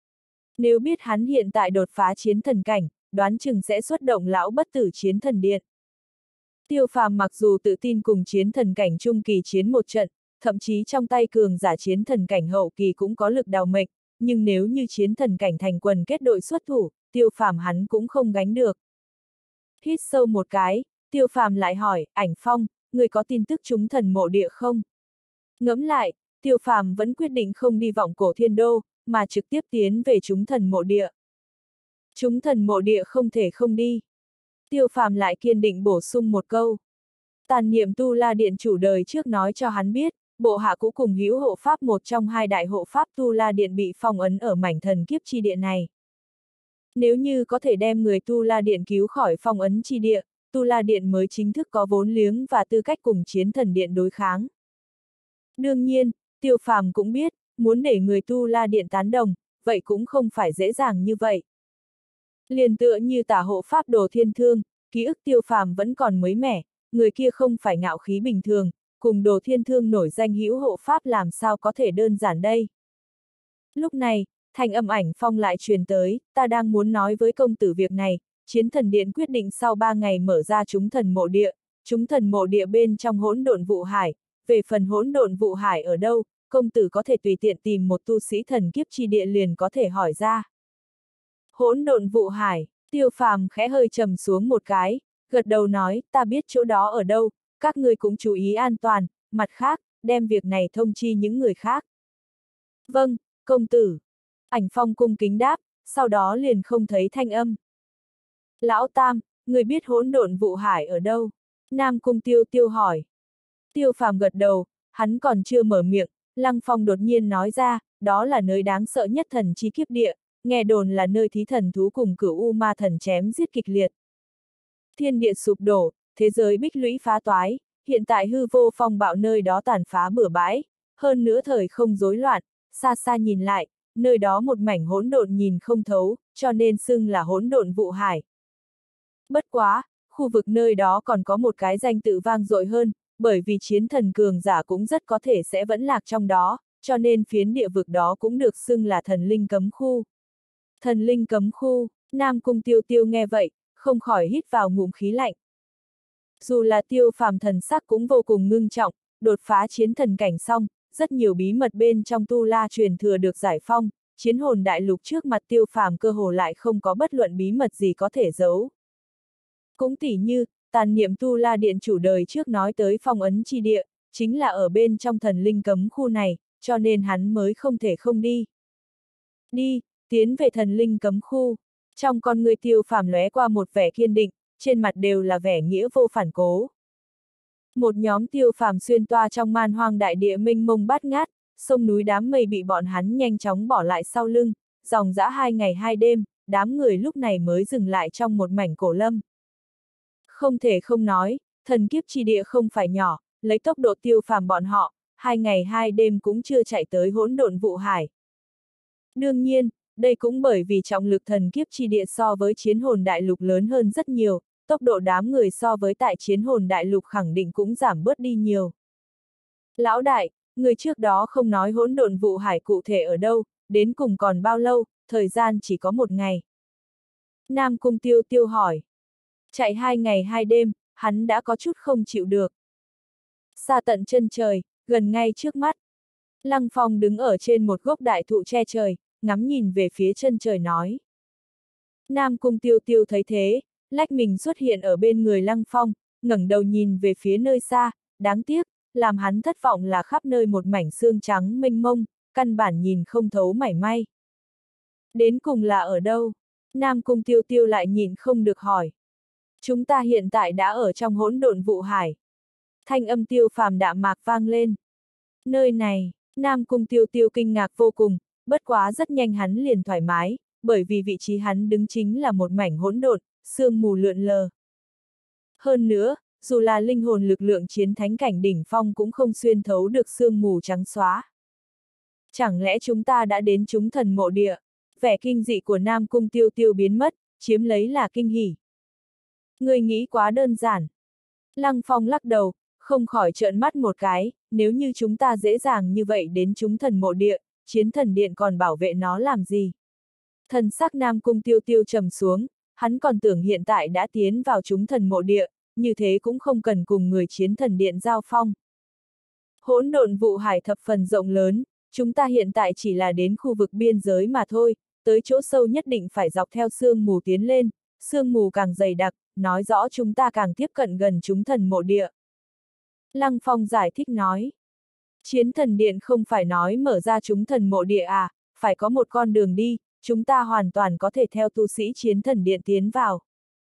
Nếu biết hắn hiện tại đột phá chiến thần cảnh, đoán chừng sẽ xuất động lão bất tử chiến thần điện. Tiêu Phàm mặc dù tự tin cùng chiến thần cảnh trung kỳ chiến một trận, thậm chí trong tay cường giả chiến thần cảnh hậu kỳ cũng có lực đào mệnh, nhưng nếu như chiến thần cảnh thành quần kết đội xuất thủ, Tiêu Phàm hắn cũng không gánh được. Hít sâu một cái, Tiêu Phàm lại hỏi, Ảnh Phong, người có tin tức chúng thần mộ địa không? Ngẫm lại, Tiêu Phàm vẫn quyết định không đi vọng cổ thiên đô, mà trực tiếp tiến về chúng thần mộ địa. Chúng thần mộ địa không thể không đi. Tiêu Phàm lại kiên định bổ sung một câu. Tàn niệm Tu La Điện chủ đời trước nói cho hắn biết, bộ hạ cũ cùng hữu hộ pháp một trong hai đại hộ pháp Tu La Điện bị phong ấn ở mảnh thần kiếp chi địa này. Nếu như có thể đem người Tu La Điện cứu khỏi phong ấn chi địa, Tu La Điện mới chính thức có vốn liếng và tư cách cùng chiến thần điện đối kháng. Đương nhiên, Tiêu Phàm cũng biết, muốn để người Tu La Điện tán đồng, vậy cũng không phải dễ dàng như vậy. Liền tựa như tả hộ pháp Đồ Thiên Thương, ký ức Tiêu Phàm vẫn còn mới mẻ, người kia không phải ngạo khí bình thường, cùng Đồ Thiên Thương nổi danh hữu hộ pháp làm sao có thể đơn giản đây. Lúc này, thanh âm Ảnh Phong lại truyền tới, ta đang muốn nói với công tử việc này, chiến thần điện quyết định sau 3 ngày mở ra chúng thần mộ địa bên trong hỗn độn vụ hải, về phần hỗn độn vụ hải ở đâu, công tử có thể tùy tiện tìm một tu sĩ thần kiếp chi địa liền có thể hỏi ra. Hỗn độn vụ hải, Tiêu Phàm khẽ hơi trầm xuống một cái, gật đầu nói, ta biết chỗ đó ở đâu, các ngươi cũng chú ý an toàn, mặt khác, đem việc này thông chi những người khác. Vâng, công tử. Ảnh Phong cung kính đáp, sau đó liền không thấy thanh âm. Lão Tam, người biết hỗn độn vụ hải ở đâu? Nam Cung Tiêu Tiêu hỏi. Tiêu Phàm gật đầu, hắn còn chưa mở miệng, Lăng Phong đột nhiên nói ra, đó là nơi đáng sợ nhất thần chi kiếp địa, nghe đồn là nơi thí thần thú cùng cửu u ma thần chém giết kịch liệt. Thiên địa sụp đổ, thế giới bích lũy phá toái, hiện tại hư vô phong bạo nơi đó tàn phá bừa bãi, hơn nữa thời không rối loạn, xa xa nhìn lại, nơi đó một mảnh hỗn độn nhìn không thấu, cho nên xưng là hỗn độn vụ hải. Bất quá, khu vực nơi đó còn có một cái danh tự vang dội hơn, bởi vì chiến thần cường giả cũng rất có thể sẽ vẫn lạc trong đó, cho nên phiến địa vực đó cũng được xưng là thần linh cấm khu. Thần linh cấm khu, Nam Cung Tiêu Tiêu nghe vậy, không khỏi hít vào ngụm khí lạnh. Dù là Tiêu Phàm thần sắc cũng vô cùng ngưng trọng, đột phá chiến thần cảnh xong, rất nhiều bí mật bên trong Tu La truyền thừa được giải phong, chiến hồn đại lục trước mặt Tiêu Phàm cơ hồ lại không có bất luận bí mật gì có thể giấu. Cũng tỉ như, tàn niệm Tu La Điện chủ đời trước nói tới phong ấn chi địa, chính là ở bên trong thần linh cấm khu này, cho nên hắn mới không thể không đi. Đi, tiến về thần linh cấm khu, trong con người Tiêu Phàm lóe qua một vẻ kiên định, trên mặt đều là vẻ nghĩa vô phản cố. Một nhóm Tiêu Phàm xuyên toa trong man hoang đại địa mênh mông bát ngát, sông núi đám mây bị bọn hắn nhanh chóng bỏ lại sau lưng, dòng dã 2 ngày 2 đêm, đám người lúc này mới dừng lại trong một mảnh cổ lâm. Không thể không nói, thần kiếp chi địa không phải nhỏ, lấy tốc độ Tiêu Phàm bọn họ, 2 ngày 2 đêm cũng chưa chạy tới hỗn độn vụ hải. Đương nhiên, đây cũng bởi vì trọng lực thần kiếp chi địa so với chiến hồn đại lục lớn hơn rất nhiều, tốc độ đám người so với tại chiến hồn đại lục khẳng định cũng giảm bớt đi nhiều. Lão đại, người trước đó không nói hỗn độn vụ hải cụ thể ở đâu, đến cùng còn bao lâu, thời gian chỉ có 1 ngày. Nam Cung Tiêu Tiêu hỏi. Chạy 2 ngày 2 đêm, hắn đã có chút không chịu được. Xa tận chân trời, gần ngay trước mắt. Lăng Phong đứng ở trên một gốc đại thụ che trời, ngắm nhìn về phía chân trời nói. Nam Cung Tiêu Tiêu thấy thế, lách mình xuất hiện ở bên người Lăng Phong, ngẩng đầu nhìn về phía nơi xa, đáng tiếc, làm hắn thất vọng là khắp nơi một mảnh xương trắng mênh mông, căn bản nhìn không thấu mảy may. Đến cùng là ở đâu? Nam Cung Tiêu Tiêu lại nhìn không được hỏi. Chúng ta hiện tại đã ở trong hỗn độn vụ hải. Thanh âm Tiêu Phàm đạm mạc vang lên. Nơi này, Nam Cung Tiêu Tiêu kinh ngạc vô cùng, bất quá rất nhanh hắn liền thoải mái, bởi vì vị trí hắn đứng chính là một mảnh hỗn độn, sương mù lượn lờ. Hơn nữa, dù là linh hồn lực lượng chiến thánh cảnh đỉnh phong cũng không xuyên thấu được sương mù trắng xóa. Chẳng lẽ chúng ta đã đến chúng thần mộ địa? Vẻ kinh dị của Nam Cung Tiêu Tiêu biến mất, chiếm lấy là kinh hỉ. Người nghĩ quá đơn giản. Lăng Phong lắc đầu, không khỏi trợn mắt một cái, nếu như chúng ta dễ dàng như vậy đến chúng thần mộ địa, chiến thần điện còn bảo vệ nó làm gì? Thần sắc Nam Cung Tiêu Tiêu trầm xuống, hắn còn tưởng hiện tại đã tiến vào chúng thần mộ địa, như thế cũng không cần cùng người chiến thần điện giao phong. Hỗn độn vụ hải thập phần rộng lớn, chúng ta hiện tại chỉ là đến khu vực biên giới mà thôi, tới chỗ sâu nhất định phải dọc theo sương mù tiến lên, sương mù càng dày đặc, nói rõ chúng ta càng tiếp cận gần chúng thần mộ địa. Lăng Phong giải thích nói. Chiến thần điện không phải nói mở ra chúng thần mộ địa à, phải có một con đường đi, chúng ta hoàn toàn có thể theo tu sĩ chiến thần điện tiến vào.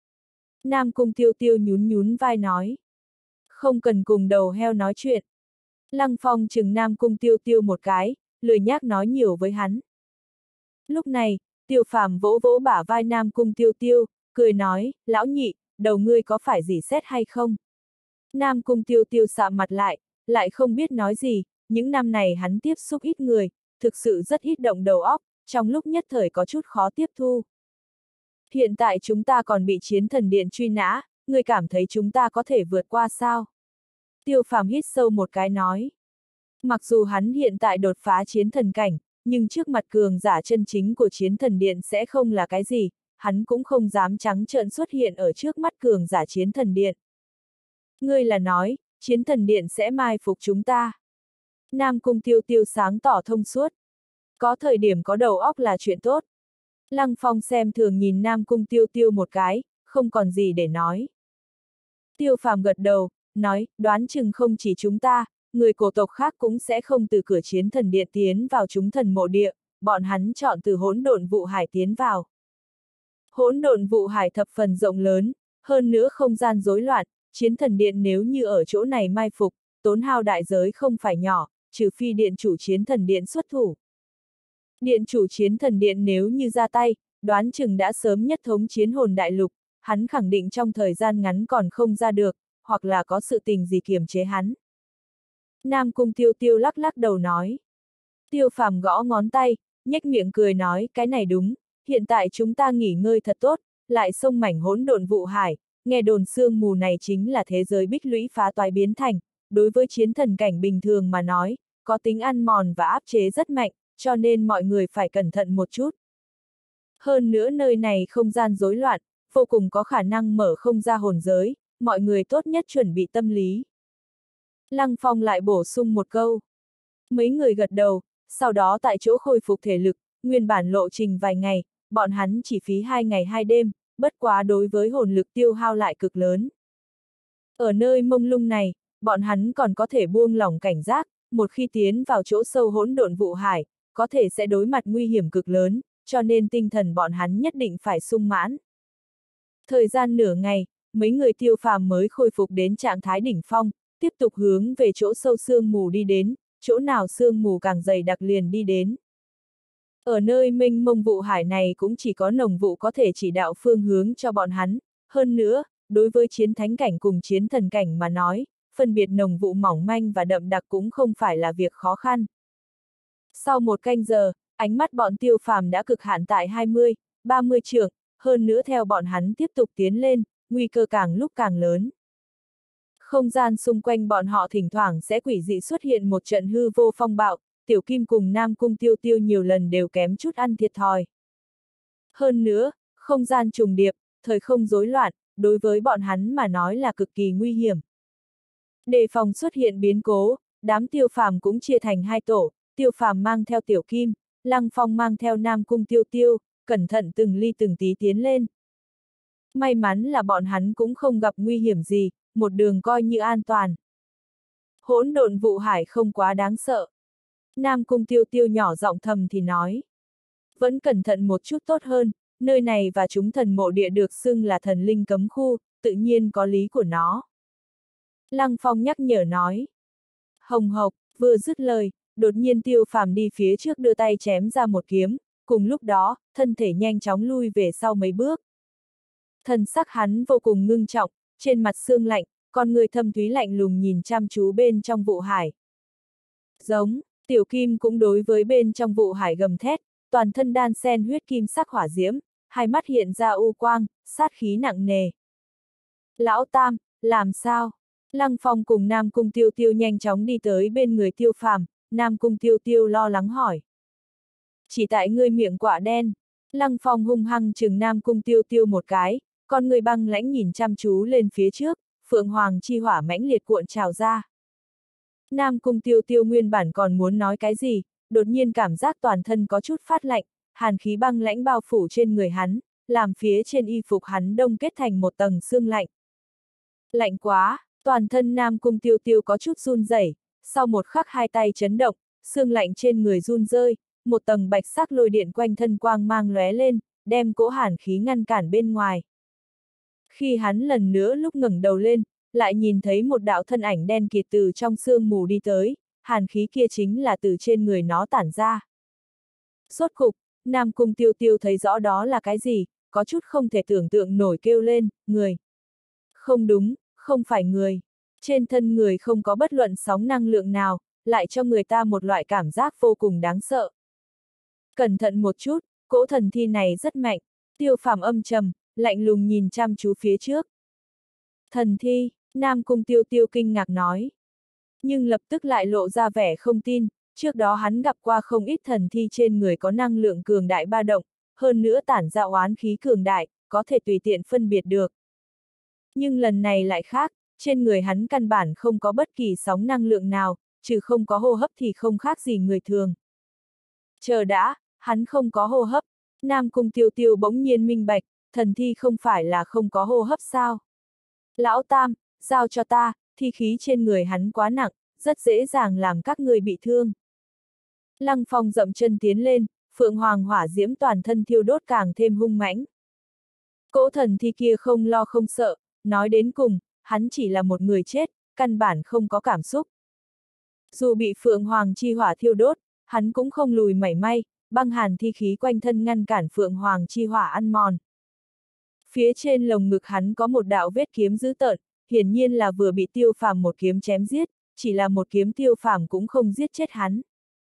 Nam Cung Tiêu Tiêu nhún nhún vai nói. Không cần cùng đầu heo nói chuyện. Lăng Phong chừng Nam Cung Tiêu Tiêu một cái, lười nhác nói nhiều với hắn. Lúc này, Tiêu Phàm vỗ vỗ bả vai Nam Cung Tiêu Tiêu, cười nói, lão nhị, đầu ngươi có phải dỉ sét hay không? Nam Cung Tiêu Tiêu sạm mặt lại không biết nói gì, những năm này hắn tiếp xúc ít người, thực sự rất ít động đầu óc, trong lúc nhất thời có chút khó tiếp thu. Hiện tại chúng ta còn bị chiến thần điện truy nã, ngươi cảm thấy chúng ta có thể vượt qua sao? Tiêu Phàm hít sâu một cái nói. Mặc dù hắn hiện tại đột phá chiến thần cảnh, nhưng trước mặt cường giả chân chính của chiến thần điện sẽ không là cái gì, hắn cũng không dám trắng trợn xuất hiện ở trước mắt cường giả chiến thần điện. Ngươi là nói, chiến thần điện sẽ mai phục chúng ta. Nam Cung Tiêu Tiêu sáng tỏ thông suốt. Có thời điểm có đầu óc là chuyện tốt. Lăng Phong xem thường nhìn Nam Cung Tiêu Tiêu một cái, không còn gì để nói. Tiêu Phàm gật đầu, nói, đoán chừng không chỉ chúng ta, người cổ tộc khác cũng sẽ không từ cửa chiến thần điện tiến vào chúng thần mộ địa, bọn hắn chọn từ hỗn độn vụ hải tiến vào. Hỗn độn vụ hải thập phần rộng lớn, hơn nữa không gian rối loạn, chiến thần điện nếu như ở chỗ này mai phục, tốn hao đại giới không phải nhỏ, trừ phi điện chủ chiến thần điện xuất thủ. Điện chủ chiến thần điện nếu như ra tay, đoán chừng đã sớm nhất thống chiến hồn đại lục, hắn khẳng định trong thời gian ngắn còn không ra được, hoặc là có sự tình gì kiềm chế hắn. Nam Cung Tiêu Tiêu lắc lắc đầu nói. Tiêu Phàm gõ ngón tay, nhếch miệng cười nói, cái này đúng, hiện tại chúng ta nghỉ ngơi thật tốt, lại xông mảnh hỗn độn vụ hải, nghe đồn sương mù này chính là thế giới bích lũy phá toái biến thành, đối với chiến thần cảnh bình thường mà nói, có tính ăn mòn và áp chế rất mạnh, cho nên mọi người phải cẩn thận một chút. Hơn nữa nơi này không gian rối loạn, vô cùng có khả năng mở không ra hồn giới, mọi người tốt nhất chuẩn bị tâm lý. Lăng Phong lại bổ sung một câu. Mấy người gật đầu, sau đó tại chỗ khôi phục thể lực, nguyên bản lộ trình vài ngày, bọn hắn chỉ phí 2 ngày 2 đêm, bất quá đối với hồn lực tiêu hao lại cực lớn. Ở nơi mông lung này, bọn hắn còn có thể buông lỏng cảnh giác, một khi tiến vào chỗ sâu hỗn độn vụ hải, có thể sẽ đối mặt nguy hiểm cực lớn, cho nên tinh thần bọn hắn nhất định phải sung mãn. Thời gian nửa ngày, mấy người Tiêu Phàm mới khôi phục đến trạng thái đỉnh phong, tiếp tục hướng về chỗ sâu sương mù đi đến, chỗ nào sương mù càng dày đặc liền đi đến. Ở nơi mênh mông vụ hải này cũng chỉ có nồng vụ có thể chỉ đạo phương hướng cho bọn hắn, hơn nữa, đối với chiến thánh cảnh cùng chiến thần cảnh mà nói, phân biệt nồng vụ mỏng manh và đậm đặc cũng không phải là việc khó khăn. Sau 1 canh giờ, ánh mắt bọn Tiêu Phàm đã cực hạn tại 20, 30 trượng, hơn nữa theo bọn hắn tiếp tục tiến lên, nguy cơ càng lúc càng lớn. Không gian xung quanh bọn họ thỉnh thoảng sẽ quỷ dị xuất hiện một trận hư vô phong bạo, Tiểu Kim cùng Nam Cung Tiêu Tiêu nhiều lần đều kém chút ăn thiệt thòi. Hơn nữa, không gian trùng điệp, thời không rối loạn, đối với bọn hắn mà nói là cực kỳ nguy hiểm. Đề phòng xuất hiện biến cố, đám Tiêu Phàm cũng chia thành 2 tổ, Tiêu Phàm mang theo Tiểu Kim, Lăng Phong mang theo Nam Cung Tiêu Tiêu, cẩn thận từng ly từng tí tiến lên. May mắn là bọn hắn cũng không gặp nguy hiểm gì, một đường coi như an toàn. Hỗn độn vụ hải không quá đáng sợ. Nam Cung Tiêu Tiêu nhỏ giọng thầm thì nói. Vẫn cẩn thận một chút tốt hơn, nơi này và chúng thần mộ địa được xưng là thần linh cấm khu, tự nhiên có lý của nó. Lăng Phong nhắc nhở nói. Hồng hộc, vừa dứt lời, đột nhiên Tiêu Phàm đi phía trước đưa tay chém ra một kiếm, cùng lúc đó, thân thể nhanh chóng lui về sau mấy bước. Thần sắc hắn vô cùng ngưng trọng, trên mặt sương lạnh, con người thâm thúy lạnh lùng nhìn chăm chú bên trong vụ hải. Giống, Tiểu Kim cũng đối với bên trong vụ hải gầm thét, toàn thân đan sen huyết kim sắc hỏa diễm, hai mắt hiện ra u quang, sát khí nặng nề. Lão Tam, làm sao? Lăng Phong cùng Nam Cung Tiêu Tiêu nhanh chóng đi tới bên người Tiêu Phàm, Nam Cung Tiêu Tiêu lo lắng hỏi. Chỉ tại ngươi miệng quạ đen. Lăng Phong hung hăng chừng Nam Cung Tiêu Tiêu một cái, con người băng lãnh nhìn chăm chú lên phía trước, Phượng Hoàng chi hỏa mãnh liệt cuộn trào ra. Nam Cung Tiêu Tiêu nguyên bản còn muốn nói cái gì, đột nhiên cảm giác toàn thân có chút phát lạnh, hàn khí băng lãnh bao phủ trên người hắn, làm phía trên y phục hắn đông kết thành một tầng sương lạnh. Lạnh quá, toàn thân Nam Cung Tiêu Tiêu có chút run rẩy, sau một khắc hai tay chấn động, sương lạnh trên người run rơi, một tầng bạch sắc lôi điện quanh thân quang mang lóe lên, đem cỗ hàn khí ngăn cản bên ngoài. Khi hắn lần nữa lúc ngẩng đầu lên, lại nhìn thấy một đạo thân ảnh đen kịt từ trong sương mù đi tới, hàn khí kia chính là từ trên người nó tản ra. Rốt cục, Nam Cung Tiêu Tiêu thấy rõ đó là cái gì, có chút không thể tưởng tượng nổi kêu lên, người. Không đúng, không phải người. Trên thân người không có bất luận sóng năng lượng nào, lại cho người ta một loại cảm giác vô cùng đáng sợ. Cẩn thận một chút, cỗ thần thi này rất mạnh, Tiêu Phàm âm trầm, lạnh lùng nhìn chăm chú phía trước. Thần thi, Nam Cung Tiêu Tiêu kinh ngạc nói. Nhưng lập tức lại lộ ra vẻ không tin, trước đó hắn gặp qua không ít thần thi trên người có năng lượng cường đại ba động, hơn nữa tản ra oán khí cường đại, có thể tùy tiện phân biệt được. Nhưng lần này lại khác, trên người hắn căn bản không có bất kỳ sóng năng lượng nào, trừ không có hô hấp thì không khác gì người thường. Chờ đã, hắn không có hô hấp, Nam Cung Tiêu Tiêu bỗng nhiên minh bạch, thần thi không phải là không có hô hấp sao? Lão Tam, giao cho ta, thi khí trên người hắn quá nặng, rất dễ dàng làm các người bị thương. Lăng Phong dậm chân tiến lên, Phượng Hoàng hỏa diễm toàn thân thiêu đốt càng thêm hung mãnh. Cỗ thần thi kia không lo không sợ, nói đến cùng, hắn chỉ là một người chết, căn bản không có cảm xúc. Dù bị Phượng Hoàng chi hỏa thiêu đốt, hắn cũng không lùi mảy may, băng hàn thi khí quanh thân ngăn cản Phượng Hoàng chi hỏa ăn mòn. Phía trên lồng ngực hắn có một đạo vết kiếm dữ tợn, hiển nhiên là vừa bị Tiêu Phàm một kiếm chém giết, chỉ là một kiếm Tiêu Phàm cũng không giết chết hắn.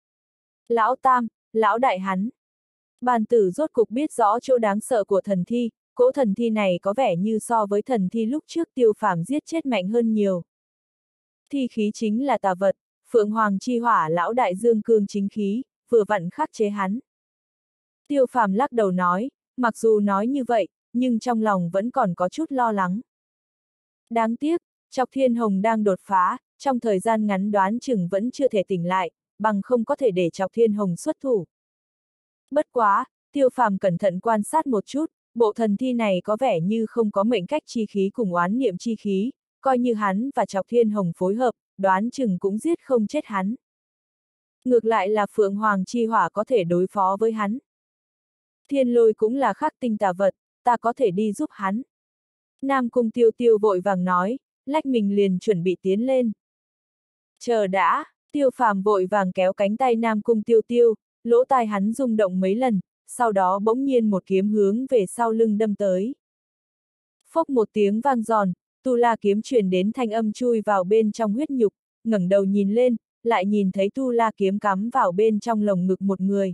Lão Tam, lão đại hắn. Bàn tử rốt cục biết rõ chỗ đáng sợ của thần thi, cỗ thần thi này có vẻ như so với thần thi lúc trước Tiêu Phàm giết chết mạnh hơn nhiều. Thi khí chính là tà vật, Phượng Hoàng chi hỏa lão đại dương cương chính khí, vừa vặn khắc chế hắn. Tiêu Phàm lắc đầu nói, mặc dù nói như vậy, nhưng trong lòng vẫn còn có chút lo lắng. Đáng tiếc, Chọc Thiên Hồng đang đột phá, trong thời gian ngắn đoán chừng vẫn chưa thể tỉnh lại, bằng không có thể để Chọc Thiên Hồng xuất thủ. Bất quá, Tiêu Phàm cẩn thận quan sát một chút, bộ thần thi này có vẻ như không có mệnh cách chi khí cùng oán niệm chi khí, coi như hắn và Chọc Thiên Hồng phối hợp, đoán chừng cũng giết không chết hắn. Ngược lại là Phượng Hoàng chi hỏa có thể đối phó với hắn. Thiên lôi cũng là khắc tinh tà vật, ta có thể đi giúp hắn. Nam Cung Tiêu Tiêu vội vàng nói, lách mình liền chuẩn bị tiến lên. Chờ đã, Tiêu Phàm vội vàng kéo cánh tay Nam Cung Tiêu Tiêu, lỗ tai hắn rung động mấy lần, sau đó bỗng nhiên một kiếm hướng về sau lưng đâm tới. Phốc một tiếng vang giòn, Tu La kiếm truyền đến thanh âm chui vào bên trong huyết nhục, ngẩng đầu nhìn lên, lại nhìn thấy Tu La kiếm cắm vào bên trong lồng ngực một người.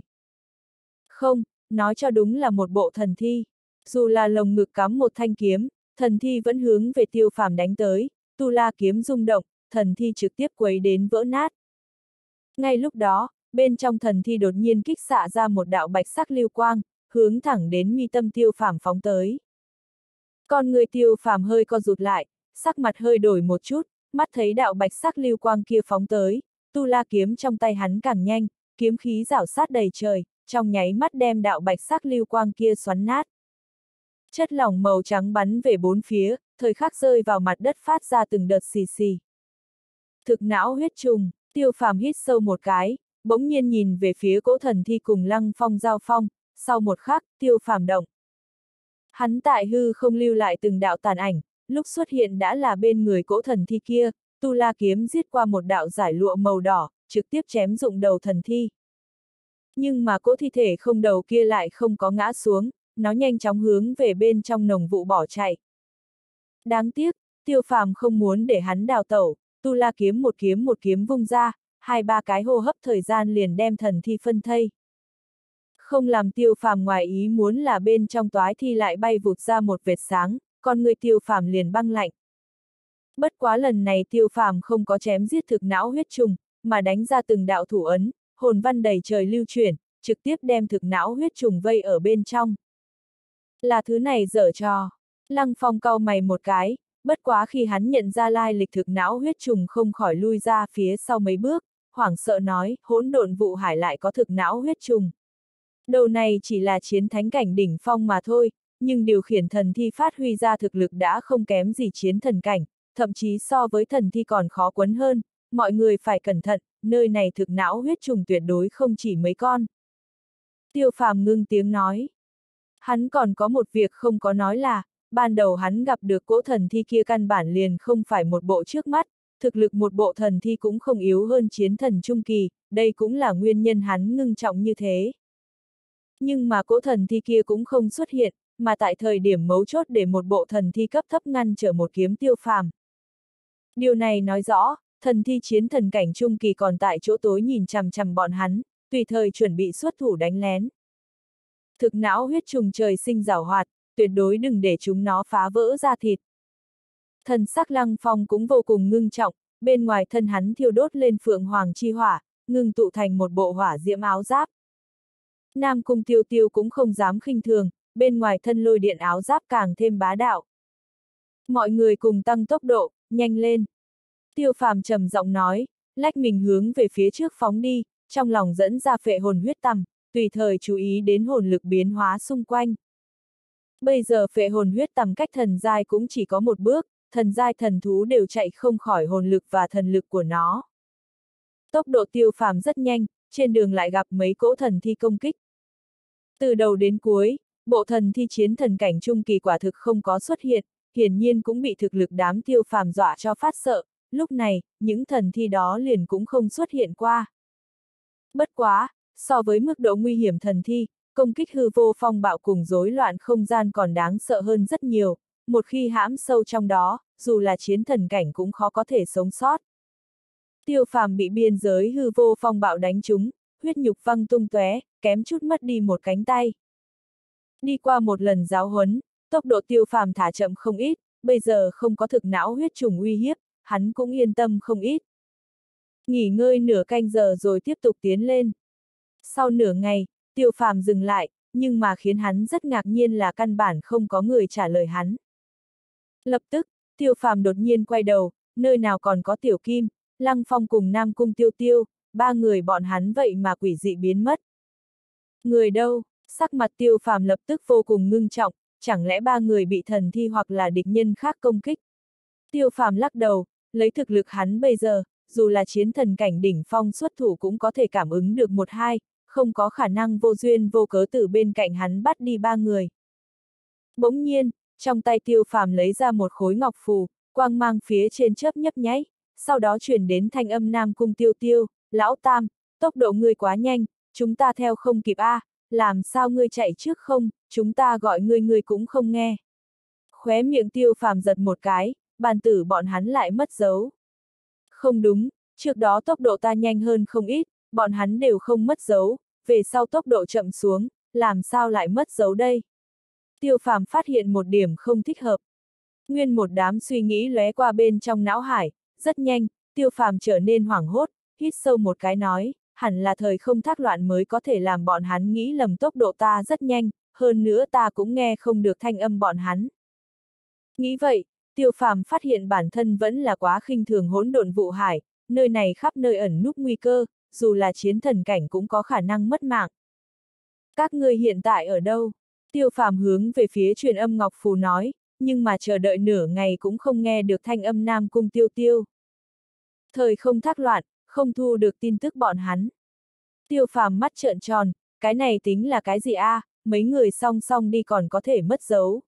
Không, nói cho đúng là một bộ thần thi. Dù là lồng ngực cắm một thanh kiếm, thần thi vẫn hướng về Tiêu Phàm đánh tới, Tu La kiếm rung động, thần thi trực tiếp quấy đến vỡ nát. Ngay lúc đó, bên trong thần thi đột nhiên kích xạ ra một đạo bạch sắc lưu quang, hướng thẳng đến mi tâm Tiêu Phàm phóng tới. Con người Tiêu Phàm hơi co rụt lại, sắc mặt hơi đổi một chút, mắt thấy đạo bạch sắc lưu quang kia phóng tới, Tu La kiếm trong tay hắn càng nhanh, kiếm khí rảo sát đầy trời, trong nháy mắt đem đạo bạch sắc lưu quang kia xoắn nát. Chất lỏng màu trắng bắn về bốn phía, thời khắc rơi vào mặt đất phát ra từng đợt xì xì. Thực não huyết trùng, Tiêu Phàm hít sâu một cái, bỗng nhiên nhìn về phía cỗ thần thi cùng Lăng Phong giao phong, sau một khắc, Tiêu Phàm động. Hắn tại hư không lưu lại từng đạo tàn ảnh, lúc xuất hiện đã là bên người cỗ thần thi kia, Tu La kiếm giết qua một đạo giải lụa màu đỏ, trực tiếp chém dụng đầu thần thi. Nhưng mà cỗ thi thể không đầu kia lại không có ngã xuống, nó nhanh chóng hướng về bên trong nồng vụ bỏ chạy. Đáng tiếc, Tiêu Phàm không muốn để hắn đào tẩu, Tu La kiếm một kiếm vung ra, 2-3 cái hô hấp thời gian liền đem thần thi phân thây. Không làm Tiêu Phàm ngoài ý muốn là bên trong toái thi lại bay vụt ra một vệt sáng, con người Tiêu Phàm liền băng lạnh. Bất quá lần này Tiêu Phàm không có chém giết thực não huyết trùng, mà đánh ra từng đạo thủ ấn, hồn văn đầy trời lưu chuyển, trực tiếp đem thực não huyết trùng vây ở bên trong. Là thứ này dở trò. Lăng Phong cau mày một cái, bất quá khi hắn nhận ra lai lịch thực não huyết trùng không khỏi lui ra phía sau mấy bước, hoảng sợ nói, hỗn độn vụ hải lại có thực não huyết trùng. Đầu này chỉ là chiến thánh cảnh đỉnh phong mà thôi, nhưng điều khiển thần thi phát huy ra thực lực đã không kém gì chiến thần cảnh, thậm chí so với thần thi còn khó quấn hơn, mọi người phải cẩn thận, nơi này thực não huyết trùng tuyệt đối không chỉ mấy con. Tiêu Phàm ngưng tiếng nói. Hắn còn có một việc không có nói là, ban đầu hắn gặp được cỗ thần thi kia căn bản liền không phải một bộ trước mắt, thực lực một bộ thần thi cũng không yếu hơn chiến thần trung kỳ, đây cũng là nguyên nhân hắn ngưng trọng như thế. Nhưng mà cỗ thần thi kia cũng không xuất hiện, mà tại thời điểm mấu chốt để một bộ thần thi cấp thấp ngăn trở một kiếm Tiêu Phàm. Điều này nói rõ, thần thi chiến thần cảnh trung kỳ còn tại chỗ tối nhìn chằm chằm bọn hắn, tùy thời chuẩn bị xuất thủ đánh lén. Thực não huyết trùng trời sinh giảo hoạt, tuyệt đối đừng để chúng nó phá vỡ da thịt. Thần sắc Lăng Phong cũng vô cùng ngưng trọng, bên ngoài thân hắn thiêu đốt lên phượng hoàng chi hỏa, ngưng tụ thành một bộ hỏa diễm áo giáp. Nam Cung Tiêu Tiêu cũng không dám khinh thường, bên ngoài thân lôi điện áo giáp càng thêm bá đạo. Mọi người cùng tăng tốc độ, nhanh lên. Tiêu Phàm trầm giọng nói, lách mình hướng về phía trước phóng đi, trong lòng dẫn ra phệ hồn huyết tầm, tùy thời chú ý đến hồn lực biến hóa xung quanh. Bây giờ phệ hồn huyết tầm cách thần giai cũng chỉ có một bước, thần giai thần thú đều chạy không khỏi hồn lực và thần lực của nó. Tốc độ Tiêu Phàm rất nhanh, trên đường lại gặp mấy cỗ thần thi công kích. Từ đầu đến cuối, bộ thần thi chiến thần cảnh trung kỳ quả thực không có xuất hiện, hiển nhiên cũng bị thực lực đám Tiêu Phàm dọa cho phát sợ, lúc này, những thần thi đó liền cũng không xuất hiện qua. Bất quá, so với mức độ nguy hiểm thần thi, công kích hư vô phong bạo cùng rối loạn không gian còn đáng sợ hơn rất nhiều, một khi hãm sâu trong đó, dù là chiến thần cảnh cũng khó có thể sống sót. Tiêu Phàm bị biên giới hư vô phong bạo đánh trúng, huyết nhục văng tung tóe, kém chút mất đi một cánh tay. Đi qua một lần giáo huấn, tốc độ Tiêu Phàm thả chậm không ít, bây giờ không có thực não huyết trùng uy hiếp, hắn cũng yên tâm không ít. Nghỉ ngơi nửa canh giờ rồi tiếp tục tiến lên. Sau nửa ngày, Tiêu Phàm dừng lại, nhưng mà khiến hắn rất ngạc nhiên là căn bản không có người trả lời hắn. Lập tức, Tiêu Phàm đột nhiên quay đầu, nơi nào còn có Tiểu Kim, Lăng Phong cùng Nam Cung Tiêu Tiêu, ba người bọn hắn vậy mà quỷ dị biến mất. Người đâu? Sắc mặt Tiêu Phàm lập tức vô cùng ngưng trọng, chẳng lẽ ba người bị thần thi hoặc là địch nhân khác công kích? Tiêu Phàm lắc đầu, lấy thực lực hắn bây giờ, dù là chiến thần cảnh đỉnh phong xuất thủ cũng có thể cảm ứng được một hai, không có khả năng vô duyên vô cớ từ bên cạnh hắn bắt đi ba người. Bỗng nhiên, trong tay Tiêu Phàm lấy ra một khối ngọc phù, quang mang phía trên chớp nhấp nháy, sau đó truyền đến thanh âm Nam Cung Tiêu Tiêu, lão Tam, tốc độ ngươi quá nhanh, chúng ta theo không kịp a, làm sao ngươi chạy trước không, chúng ta gọi ngươi cũng không nghe. Khóe miệng Tiêu Phàm giật một cái, bàn tử bọn hắn lại mất dấu. Không đúng, trước đó tốc độ ta nhanh hơn không ít, bọn hắn đều không mất dấu, về sau tốc độ chậm xuống, làm sao lại mất dấu đây? Tiêu Phàm phát hiện một điểm không thích hợp. Nguyên một đám suy nghĩ lóe qua bên trong não hải, rất nhanh, Tiêu Phàm trở nên hoảng hốt, hít sâu một cái nói, hẳn là thời không thác loạn mới có thể làm bọn hắn nghĩ lầm tốc độ ta rất nhanh, hơn nữa ta cũng nghe không được thanh âm bọn hắn. Nghĩ vậy, Tiêu Phàm phát hiện bản thân vẫn là quá khinh thường hỗn độn vụ hải, nơi này khắp nơi ẩn núp nguy cơ, dù là chiến thần cảnh cũng có khả năng mất mạng. Các ngươi hiện tại ở đâu? Tiêu Phàm hướng về phía truyền âm Ngọc Phù nói, nhưng mà chờ đợi nửa ngày cũng không nghe được thanh âm Nam Cung Tiêu Tiêu. Thời không thác loạn, không thu được tin tức bọn hắn. Tiêu Phàm mắt trợn tròn, cái này tính là cái gì a? Mấy người song song đi còn có thể mất dấu.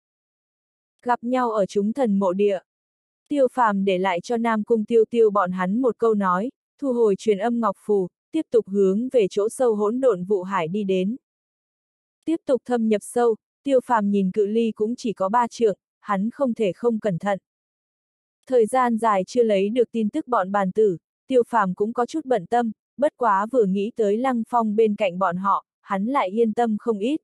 Gặp nhau ở chúng thần mộ địa. Tiêu Phàm để lại cho Nam Cung Tiêu Tiêu bọn hắn một câu nói, thu hồi truyền âm Ngọc Phù, tiếp tục hướng về chỗ sâu hỗn độn vụ hải đi đến. Tiếp tục thâm nhập sâu, Tiêu Phàm nhìn cự ly cũng chỉ có 3 trượng, hắn không thể không cẩn thận. Thời gian dài chưa lấy được tin tức bọn bàn tử, Tiêu Phàm cũng có chút bận tâm, bất quá vừa nghĩ tới Lăng Phong bên cạnh bọn họ, hắn lại yên tâm không ít.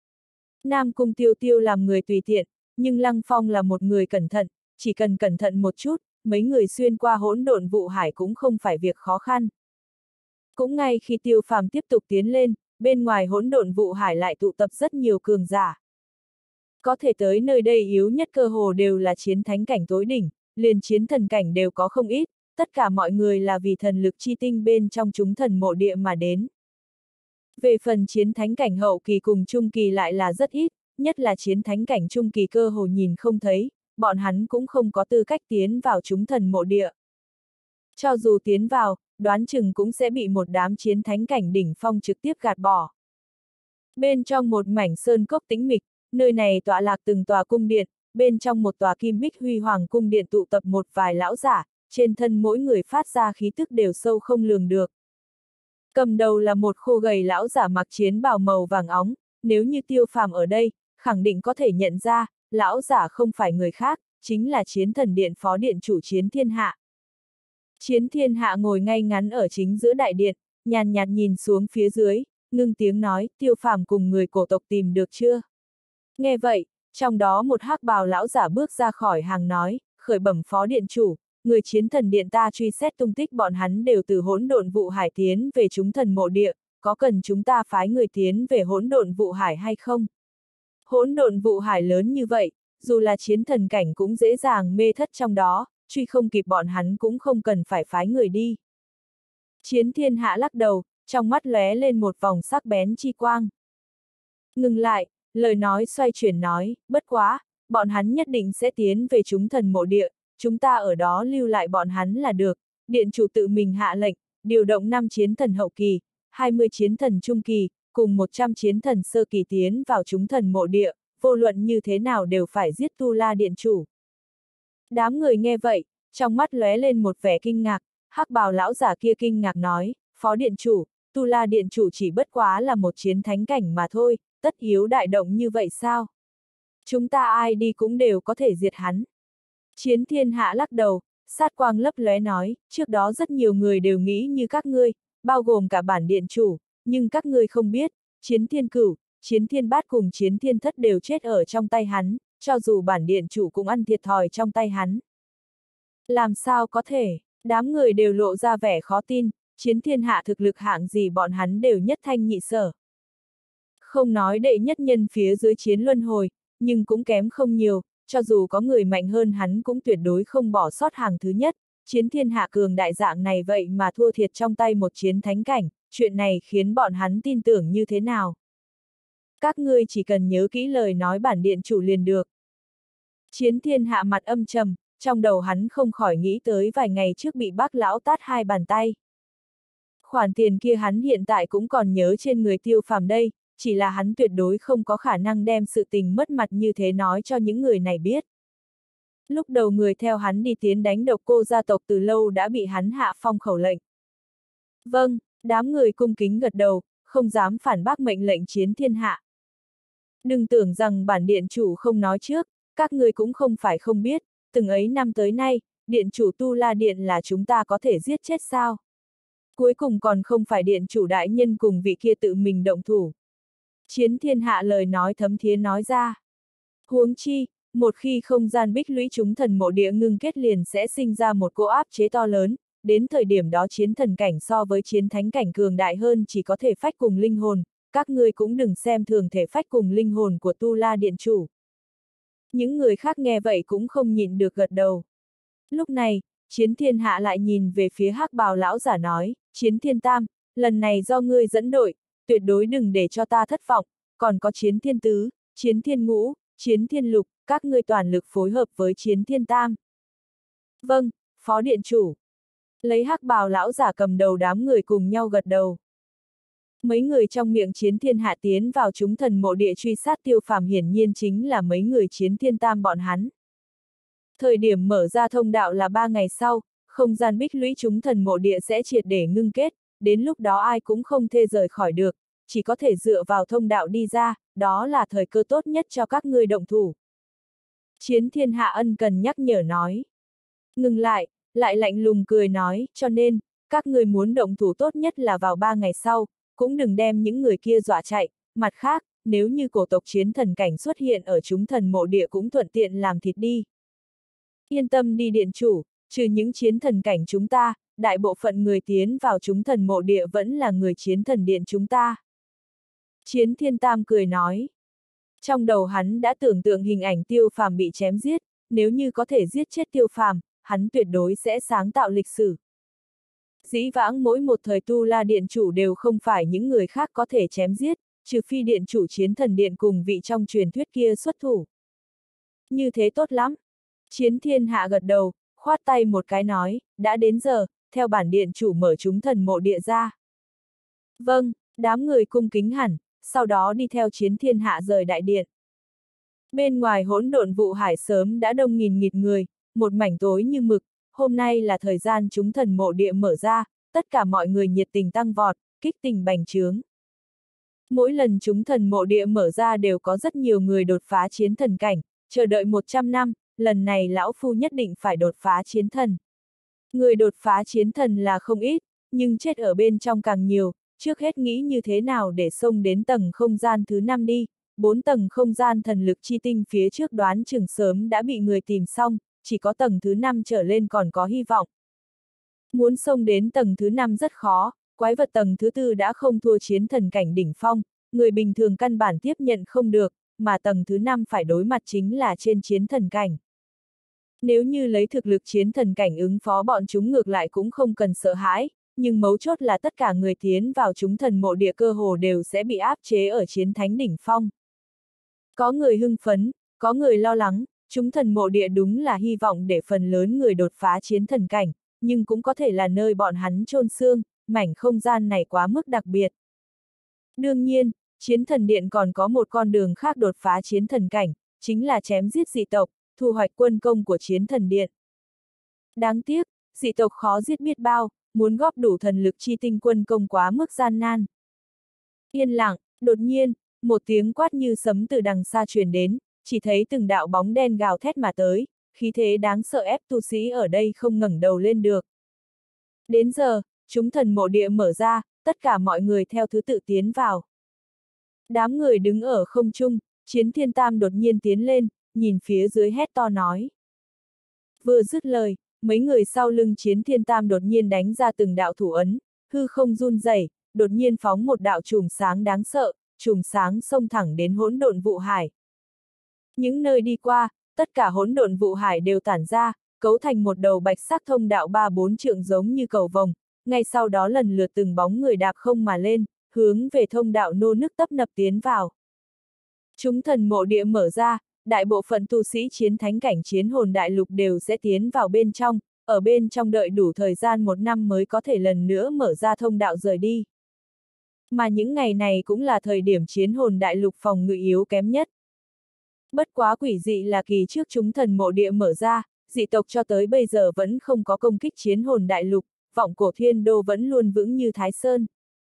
Nam Cung Tiêu Tiêu làm người tùy tiện, nhưng Lăng Phong là một người cẩn thận, chỉ cần cẩn thận một chút, mấy người xuyên qua hỗn độn vụ hải cũng không phải việc khó khăn. Cũng ngay khi Tiêu Phàm tiếp tục tiến lên, bên ngoài hỗn độn vụ hải lại tụ tập rất nhiều cường giả. Có thể tới nơi đây yếu nhất cơ hồ đều là chiến thánh cảnh tối đỉnh, liền chiến thần cảnh đều có không ít, tất cả mọi người là vì thần lực chi tinh bên trong chúng thần mộ địa mà đến. Về phần chiến thánh cảnh hậu kỳ cùng trung kỳ lại là rất ít, nhất là chiến thánh cảnh trung kỳ cơ hồ nhìn không thấy, bọn hắn cũng không có tư cách tiến vào chúng thần mộ địa. Cho dù tiến vào, đoán chừng cũng sẽ bị một đám chiến thánh cảnh đỉnh phong trực tiếp gạt bỏ. Bên trong một mảnh sơn cốc tĩnh mịch, nơi này tọa lạc từng tòa cung điện, bên trong một tòa kim bích huy hoàng cung điện tụ tập một vài lão giả, trên thân mỗi người phát ra khí tức đều sâu không lường được. Cầm đầu là một khô gầy lão giả mặc chiến bào màu vàng óng, nếu như Tiêu Phàm ở đây, khẳng định có thể nhận ra, lão giả không phải người khác, chính là Chiến Thần Điện phó điện chủ Chiến Thiên Hạ. Chiến Thiên Hạ ngồi ngay ngắn ở chính giữa đại điện, nhàn nhạt nhìn xuống phía dưới, ngưng tiếng nói, Tiêu Phàm cùng người cổ tộc tìm được chưa? Nghe vậy, trong đó một hắc bào lão giả bước ra khỏi hàng nói, khởi bẩm phó điện chủ, người Chiến Thần Điện ta truy xét tung tích bọn hắn đều từ hỗn độn vụ hải tiến về chúng thần mộ địa, có cần chúng ta phái người tiến về hỗn độn vụ hải hay không? Hỗn độn vụ hải lớn như vậy, dù là chiến thần cảnh cũng dễ dàng mê thất trong đó, truy không kịp bọn hắn cũng không cần phải phái người đi. Chiến Thiên Hạ lắc đầu, trong mắt lóe lên một vòng sắc bén chi quang. Ngừng lại, lời nói xoay chuyển nói, bất quá, bọn hắn nhất định sẽ tiến về chúng thần mộ địa, chúng ta ở đó lưu lại bọn hắn là được. Điện chủ tự mình hạ lệnh, điều động 5 chiến thần hậu kỳ, 20 chiến thần trung kỳ, cùng 100 chiến thần sơ kỳ tiến vào chúng thần mộ địa, vô luận như thế nào đều phải giết Tu La điện chủ. Đám người nghe vậy, trong mắt lóe lên một vẻ kinh ngạc, hắc bào lão giả kia kinh ngạc nói, phó điện chủ, Tu La điện chủ chỉ bất quá là một chiến thánh cảnh mà thôi, tất yếu đại động như vậy sao? Chúng ta ai đi cũng đều có thể diệt hắn. Chiến Thiên Hạ lắc đầu, sát quang lấp lóe nói, trước đó rất nhiều người đều nghĩ như các ngươi, bao gồm cả bản điện chủ, nhưng các ngươi không biết, Chiến Thiên Cửu, Chiến Thiên Bát cùng Chiến Thiên Thất đều chết ở trong tay hắn, cho dù bản điện chủ cũng ăn thiệt thòi trong tay hắn. Làm sao có thể, đám người đều lộ ra vẻ khó tin, Chiến Thiên Hạ thực lực hạng gì bọn hắn đều nhất thanh nhị sở. Không nói đệ nhất nhân phía dưới chiến luân hồi, nhưng cũng kém không nhiều, cho dù có người mạnh hơn hắn cũng tuyệt đối không bỏ sót hàng thứ nhất, Chiến Thiên Hạ cường đại dạng này vậy mà thua thiệt trong tay một chiến thánh cảnh, chuyện này khiến bọn hắn tin tưởng như thế nào. Các ngươi chỉ cần nhớ kỹ lời nói bản điện chủ liền được. Chiến Thiên Hạ mặt âm trầm, trong đầu hắn không khỏi nghĩ tới vài ngày trước bị bác lão tát 2 bàn tay. Khoản tiền kia hắn hiện tại cũng còn nhớ trên người Tiêu Phàm đây, chỉ là hắn tuyệt đối không có khả năng đem sự tình mất mặt như thế nói cho những người này biết. Lúc đầu người theo hắn đi tiến đánh Độc Cô gia tộc từ lâu đã bị hắn hạ phong khẩu lệnh. Vâng, đám người cung kính gật đầu, không dám phản bác mệnh lệnh Chiến Thiên Hạ. Đừng tưởng rằng bản điện chủ không nói trước, các người cũng không phải không biết, từng ấy năm tới nay, điện chủ Tu La Điện là chúng ta có thể giết chết sao? Cuối cùng còn không phải điện chủ đại nhân cùng vị kia tự mình động thủ. Chiến Thiên Hạ lời nói thấm thía nói ra. Huống chi, một khi không gian bích lũy chúng thần mộ địa ngưng kết liền sẽ sinh ra một cỗ áp chế to lớn, đến thời điểm đó chiến thần cảnh so với chiến thánh cảnh cường đại hơn chỉ có thể phách cùng linh hồn, các ngươi cũng đừng xem thường thể phách cùng linh hồn của Tu La điện chủ. Những người khác nghe vậy cũng không nhịn được gật đầu. Lúc này, Chiến Thiên Hạ lại nhìn về phía hắc bào lão giả nói, Chiến Thiên Tam, lần này do ngươi dẫn đội, tuyệt đối đừng để cho ta thất vọng, còn có Chiến Thiên Tứ, Chiến Thiên Ngũ, Chiến Thiên Lục, các ngươi toàn lực phối hợp với Chiến Thiên Tam. Vâng, phó điện chủ. Lấy hắc bào lão giả cầm đầu đám người cùng nhau gật đầu. Mấy người trong miệng Chiến Thiên Hạ tiến vào chúng thần mộ địa truy sát Tiêu Phàm hiển nhiên chính là mấy người Chiến Thiên Tam bọn hắn. Thời điểm mở ra thông đạo là 3 ngày sau, không gian bích lũy chúng thần mộ địa sẽ triệt để ngưng kết, đến lúc đó ai cũng không thể rời khỏi được, chỉ có thể dựa vào thông đạo đi ra, đó là thời cơ tốt nhất cho các ngươi động thủ. Chiến Thiên Hạ ân cần nhắc nhở nói. Ngừng lại lạnh lùng cười nói, cho nên, các ngươi muốn động thủ tốt nhất là vào 3 ngày sau, cũng đừng đem những người kia dọa chạy, mặt khác, nếu như cổ tộc chiến thần cảnh xuất hiện ở chúng thần mộ địa cũng thuận tiện làm thịt đi. Yên tâm đi điện chủ, trừ những chiến thần cảnh chúng ta, đại bộ phận người tiến vào chúng thần mộ địa vẫn là người chiến thần điện chúng ta. Chiến Thiên Tam cười nói. Trong đầu hắn đã tưởng tượng hình ảnh Tiêu Phàm bị chém giết, nếu như có thể giết chết Tiêu Phàm, hắn tuyệt đối sẽ sáng tạo lịch sử. Dĩ vãng mỗi một thời Tu La Điện chủ đều không phải những người khác có thể chém giết, trừ phi điện chủ Chiến Thần Điện cùng vị trong truyền thuyết kia xuất thủ. Như thế tốt lắm. Chiến Thiên Hạ gật đầu, khoát tay một cái nói, đã đến giờ, theo bản điện chủ mở chúng thần mộ địa ra. Vâng, đám người cung kính hẳn, sau đó đi theo Chiến Thiên Hạ rời đại điện. Bên ngoài hỗn độn vụ hải sớm đã đông nghìn nghịt người, một mảnh tối như mực, hôm nay là thời gian chúng thần mộ địa mở ra, tất cả mọi người nhiệt tình tăng vọt, kích tình bành trướng. Mỗi lần chúng thần mộ địa mở ra đều có rất nhiều người đột phá chiến thần cảnh, chờ đợi 100 năm, lần này lão phu nhất định phải đột phá chiến thần. Người đột phá chiến thần là không ít, nhưng chết ở bên trong càng nhiều, trước hết nghĩ như thế nào để xông đến tầng không gian thứ 5 đi, 4 tầng không gian thần lực chi tinh phía trước đoán chừng sớm đã bị người tìm xong, chỉ có tầng thứ 5 trở lên còn có hy vọng. Muốn xông đến tầng thứ 5 rất khó, quái vật tầng thứ 4 đã không thua chiến thần cảnh đỉnh phong, người bình thường căn bản tiếp nhận không được, mà tầng thứ 5 phải đối mặt chính là trên chiến thần cảnh. Nếu như lấy thực lực chiến thần cảnh ứng phó bọn chúng ngược lại cũng không cần sợ hãi, nhưng mấu chốt là tất cả người tiến vào chúng thần mộ địa cơ hồ đều sẽ bị áp chế ở chiến thánh đỉnh phong. Có người hưng phấn, có người lo lắng, chúng thần mộ địa đúng là hy vọng để phần lớn người đột phá chiến thần cảnh, nhưng cũng có thể là nơi bọn hắn chôn xương, mảnh không gian này quá mức đặc biệt. Đương nhiên, chiến thần điện còn có một con đường khác đột phá chiến thần cảnh, chính là chém giết dị tộc, thu hoạch quân công của chiến thần điện. Đáng tiếc, dị tộc khó giết biết bao, muốn góp đủ thần lực chi tinh quân công quá mức gian nan. Yên lặng, đột nhiên, một tiếng quát như sấm từ đằng xa truyền đến, chỉ thấy từng đạo bóng đen gào thét mà tới, khí thế đáng sợ ép tu sĩ ở đây không ngẩng đầu lên được. Đến giờ, chúng thần mộ địa mở ra, tất cả mọi người theo thứ tự tiến vào. Đám người đứng ở không trung, Chiến Thiên Tam đột nhiên tiến lên, nhìn phía dưới hét to nói. Vừa dứt lời, mấy người sau lưng Chiến Thiên Tam đột nhiên đánh ra từng đạo thủ ấn, hư không run rẩy, đột nhiên phóng một đạo chùm sáng đáng sợ, chùm sáng xông thẳng đến hỗn độn vụ hải. Những nơi đi qua, tất cả hỗn độn vụ hải đều tản ra, cấu thành một đầu bạch sắc thông đạo 3-4 trượng giống như cầu vồng, ngay sau đó lần lượt từng bóng người đạp không mà lên, hướng về thông đạo nô nức tấp nập tiến vào. Chúng thần mộ địa mở ra, đại bộ phận tu sĩ chiến thánh cảnh chiến hồn đại lục đều sẽ tiến vào bên trong, ở bên trong đợi đủ thời gian 1 năm mới có thể lần nữa mở ra thông đạo rời đi. Mà những ngày này cũng là thời điểm chiến hồn đại lục phòng ngự yếu kém nhất. Bất quá quỷ dị là kỳ trước chúng thần mộ địa mở ra, dị tộc cho tới bây giờ vẫn không có công kích chiến hồn đại lục, vọng cổ thiên đô vẫn luôn vững như Thái Sơn.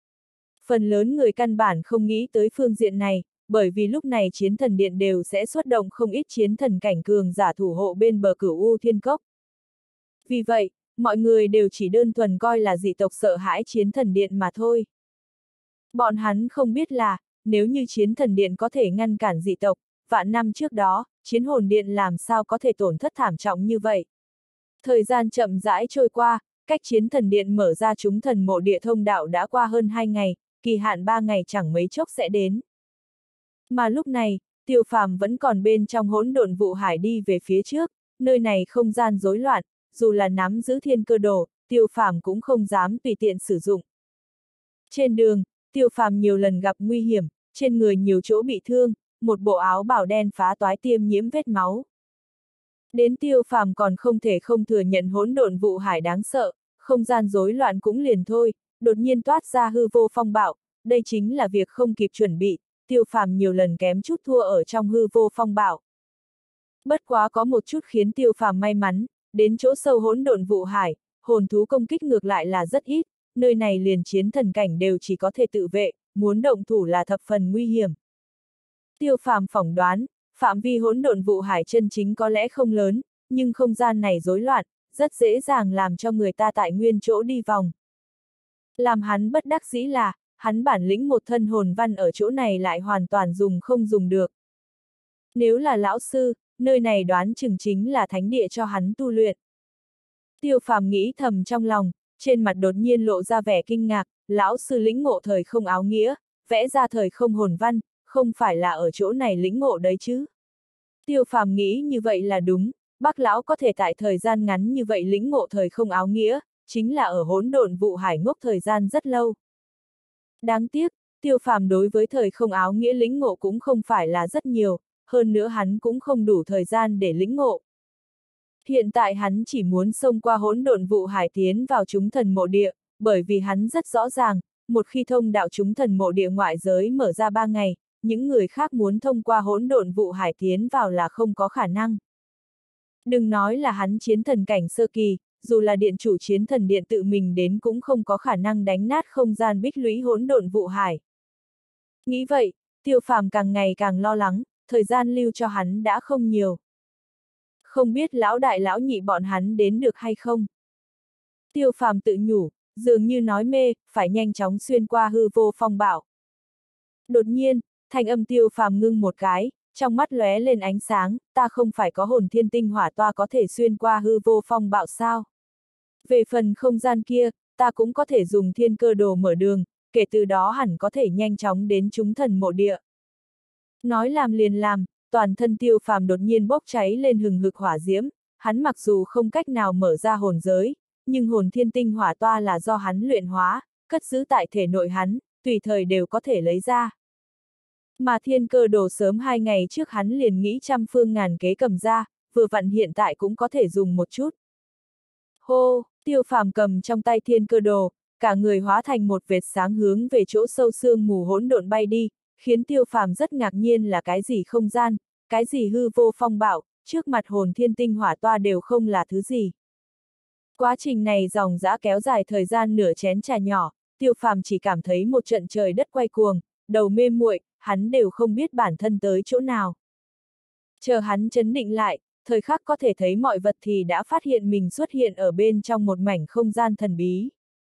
Phần lớn người căn bản không nghĩ tới phương diện này, bởi vì lúc này chiến thần điện đều sẽ xuất động không ít chiến thần cảnh cường giả thủ hộ bên bờ Cửu U Thiên Cốc. Vì vậy, mọi người đều chỉ đơn thuần coi là dị tộc sợ hãi chiến thần điện mà thôi. Bọn hắn không biết là, nếu như chiến thần điện có thể ngăn cản dị tộc, vạn năm trước đó, chiến hồn điện làm sao có thể tổn thất thảm trọng như vậy. Thời gian chậm rãi trôi qua, cách chiến thần điện mở ra chúng thần mộ địa thông đạo đã qua hơn 2 ngày, kỳ hạn 3 ngày chẳng mấy chốc sẽ đến. Mà lúc này, Tiêu Phàm vẫn còn bên trong hỗn độn vụ hải đi về phía trước, nơi này không gian rối loạn, dù là nắm giữ thiên cơ đồ, Tiêu Phàm cũng không dám tùy tiện sử dụng. Trên đường, Tiêu Phàm nhiều lần gặp nguy hiểm, trên người nhiều chỗ bị thương, một bộ áo bào đen phá toái tiêm nhiễm vết máu. Đến Tiêu Phàm còn không thể không thừa nhận hỗn độn vụ hải đáng sợ, không gian rối loạn cũng liền thôi, đột nhiên toát ra hư vô phong bạo, đây chính là việc không kịp chuẩn bị, Tiêu Phàm nhiều lần kém chút thua ở trong hư vô phong bạo. Bất quá có một chút khiến Tiêu Phàm may mắn, đến chỗ sâu hỗn độn vụ hải, hồn thú công kích ngược lại là rất ít, nơi này liền chiến thần cảnh đều chỉ có thể tự vệ, muốn động thủ là thập phần nguy hiểm. Tiêu Phàm phỏng đoán, phạm vi hỗn độn vụ hải chân chính có lẽ không lớn, nhưng không gian này rối loạn, rất dễ dàng làm cho người ta tại nguyên chỗ đi vòng. Làm hắn bất đắc dĩ là, hắn bản lĩnh một thân hồn văn ở chỗ này lại hoàn toàn không dùng được. Nếu là lão sư, nơi này đoán chừng chính là thánh địa cho hắn tu luyện. Tiêu Phàm nghĩ thầm trong lòng, trên mặt đột nhiên lộ ra vẻ kinh ngạc, lão sư lĩnh ngộ thời không áo nghĩa, vẽ ra thời không hồn văn, không phải là ở chỗ này lĩnh ngộ đấy chứ. Tiêu Phàm nghĩ như vậy là đúng, Bác lão có thể tại thời gian ngắn như vậy lĩnh ngộ thời không áo nghĩa, chính là ở hỗn độn vụ hải ngốc thời gian rất lâu. Đáng tiếc, Tiêu Phàm đối với thời không áo nghĩa lĩnh ngộ cũng không phải là rất nhiều, hơn nữa hắn cũng không đủ thời gian để lĩnh ngộ. Hiện tại hắn chỉ muốn xông qua hỗn độn vụ hải tiến vào chúng thần mộ địa, bởi vì hắn rất rõ ràng, một khi thông đạo chúng thần mộ địa ngoại giới mở ra 3 ngày, những người khác muốn thông qua hỗn độn vụ hải tiến vào là không có khả năng. Đừng nói là hắn chiến thần cảnh sơ kỳ, dù là điện chủ chiến thần điện tự mình đến cũng không có khả năng đánh nát không gian bích lũy hỗn độn vụ hải. Nghĩ vậy, Tiêu Phàm càng ngày càng lo lắng, thời gian lưu cho hắn đã không nhiều. Không biết lão đại lão nhị bọn hắn đến được hay không? Tiêu Phàm tự nhủ, dường như nói mê, phải nhanh chóng xuyên qua hư vô phong bạo. Đột nhiên, thanh âm Tiêu Phàm ngưng một cái, trong mắt lóe lên ánh sáng, ta không phải có hồn thiên tinh hỏa toa có thể xuyên qua hư vô phong bạo sao? Về phần không gian kia, ta cũng có thể dùng thiên cơ đồ mở đường, kể từ đó hẳn có thể nhanh chóng đến chúng thần mộ địa. Nói làm liền làm, toàn thân Tiêu Phàm đột nhiên bốc cháy lên hừng hực hỏa diễm, hắn mặc dù không cách nào mở ra hồn giới, nhưng hồn thiên tinh hỏa toa là do hắn luyện hóa, cất giữ tại thể nội hắn, tùy thời đều có thể lấy ra. Mà thiên cơ đồ sớm 2 ngày trước hắn liền nghĩ trăm phương ngàn kế cầm ra, vừa vặn hiện tại cũng có thể dùng một chút. Hô, Tiêu Phàm cầm trong tay thiên cơ đồ, cả người hóa thành một vệt sáng hướng về chỗ sâu sương mù hỗn độn bay đi, khiến Tiêu Phàm rất ngạc nhiên là cái gì không gian, cái gì hư vô phong bạo, trước mặt hồn thiên tinh hỏa toa đều không là thứ gì. Quá trình này dòng dã kéo dài thời gian nửa chén trà nhỏ, Tiêu Phàm chỉ cảm thấy một trận trời đất quay cuồng, đầu mê muội, hắn đều không biết bản thân tới chỗ nào. Chờ hắn chấn định lại, thời khắc có thể thấy mọi vật thì đã phát hiện mình xuất hiện ở bên trong một mảnh không gian thần bí.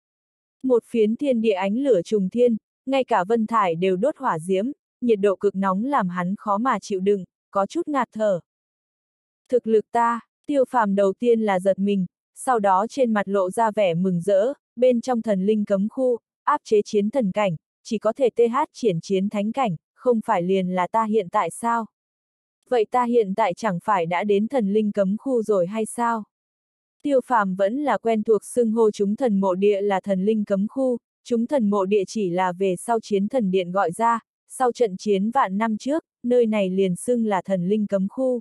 Một phiến thiên địa ánh lửa trùng thiên, ngay cả vân thải đều đốt hỏa diễm, nhiệt độ cực nóng làm hắn khó mà chịu đựng, có chút ngạt thở. Thực lực ta, Tiêu Phàm đầu tiên là giật mình, sau đó trên mặt lộ ra vẻ mừng rỡ, bên trong thần linh cấm khu, áp chế chiến thần cảnh, chỉ có thể TH triển chiến thánh cảnh, không phải liền là ta hiện tại sao? Vậy ta hiện tại chẳng phải đã đến thần linh cấm khu rồi hay sao? Tiêu Phàm vẫn là quen thuộc xưng hô chúng thần mộ địa là thần linh cấm khu, chúng thần mộ địa chỉ là về sau chiến thần điện gọi ra, sau trận chiến vạn năm trước, nơi này liền xưng là thần linh cấm khu.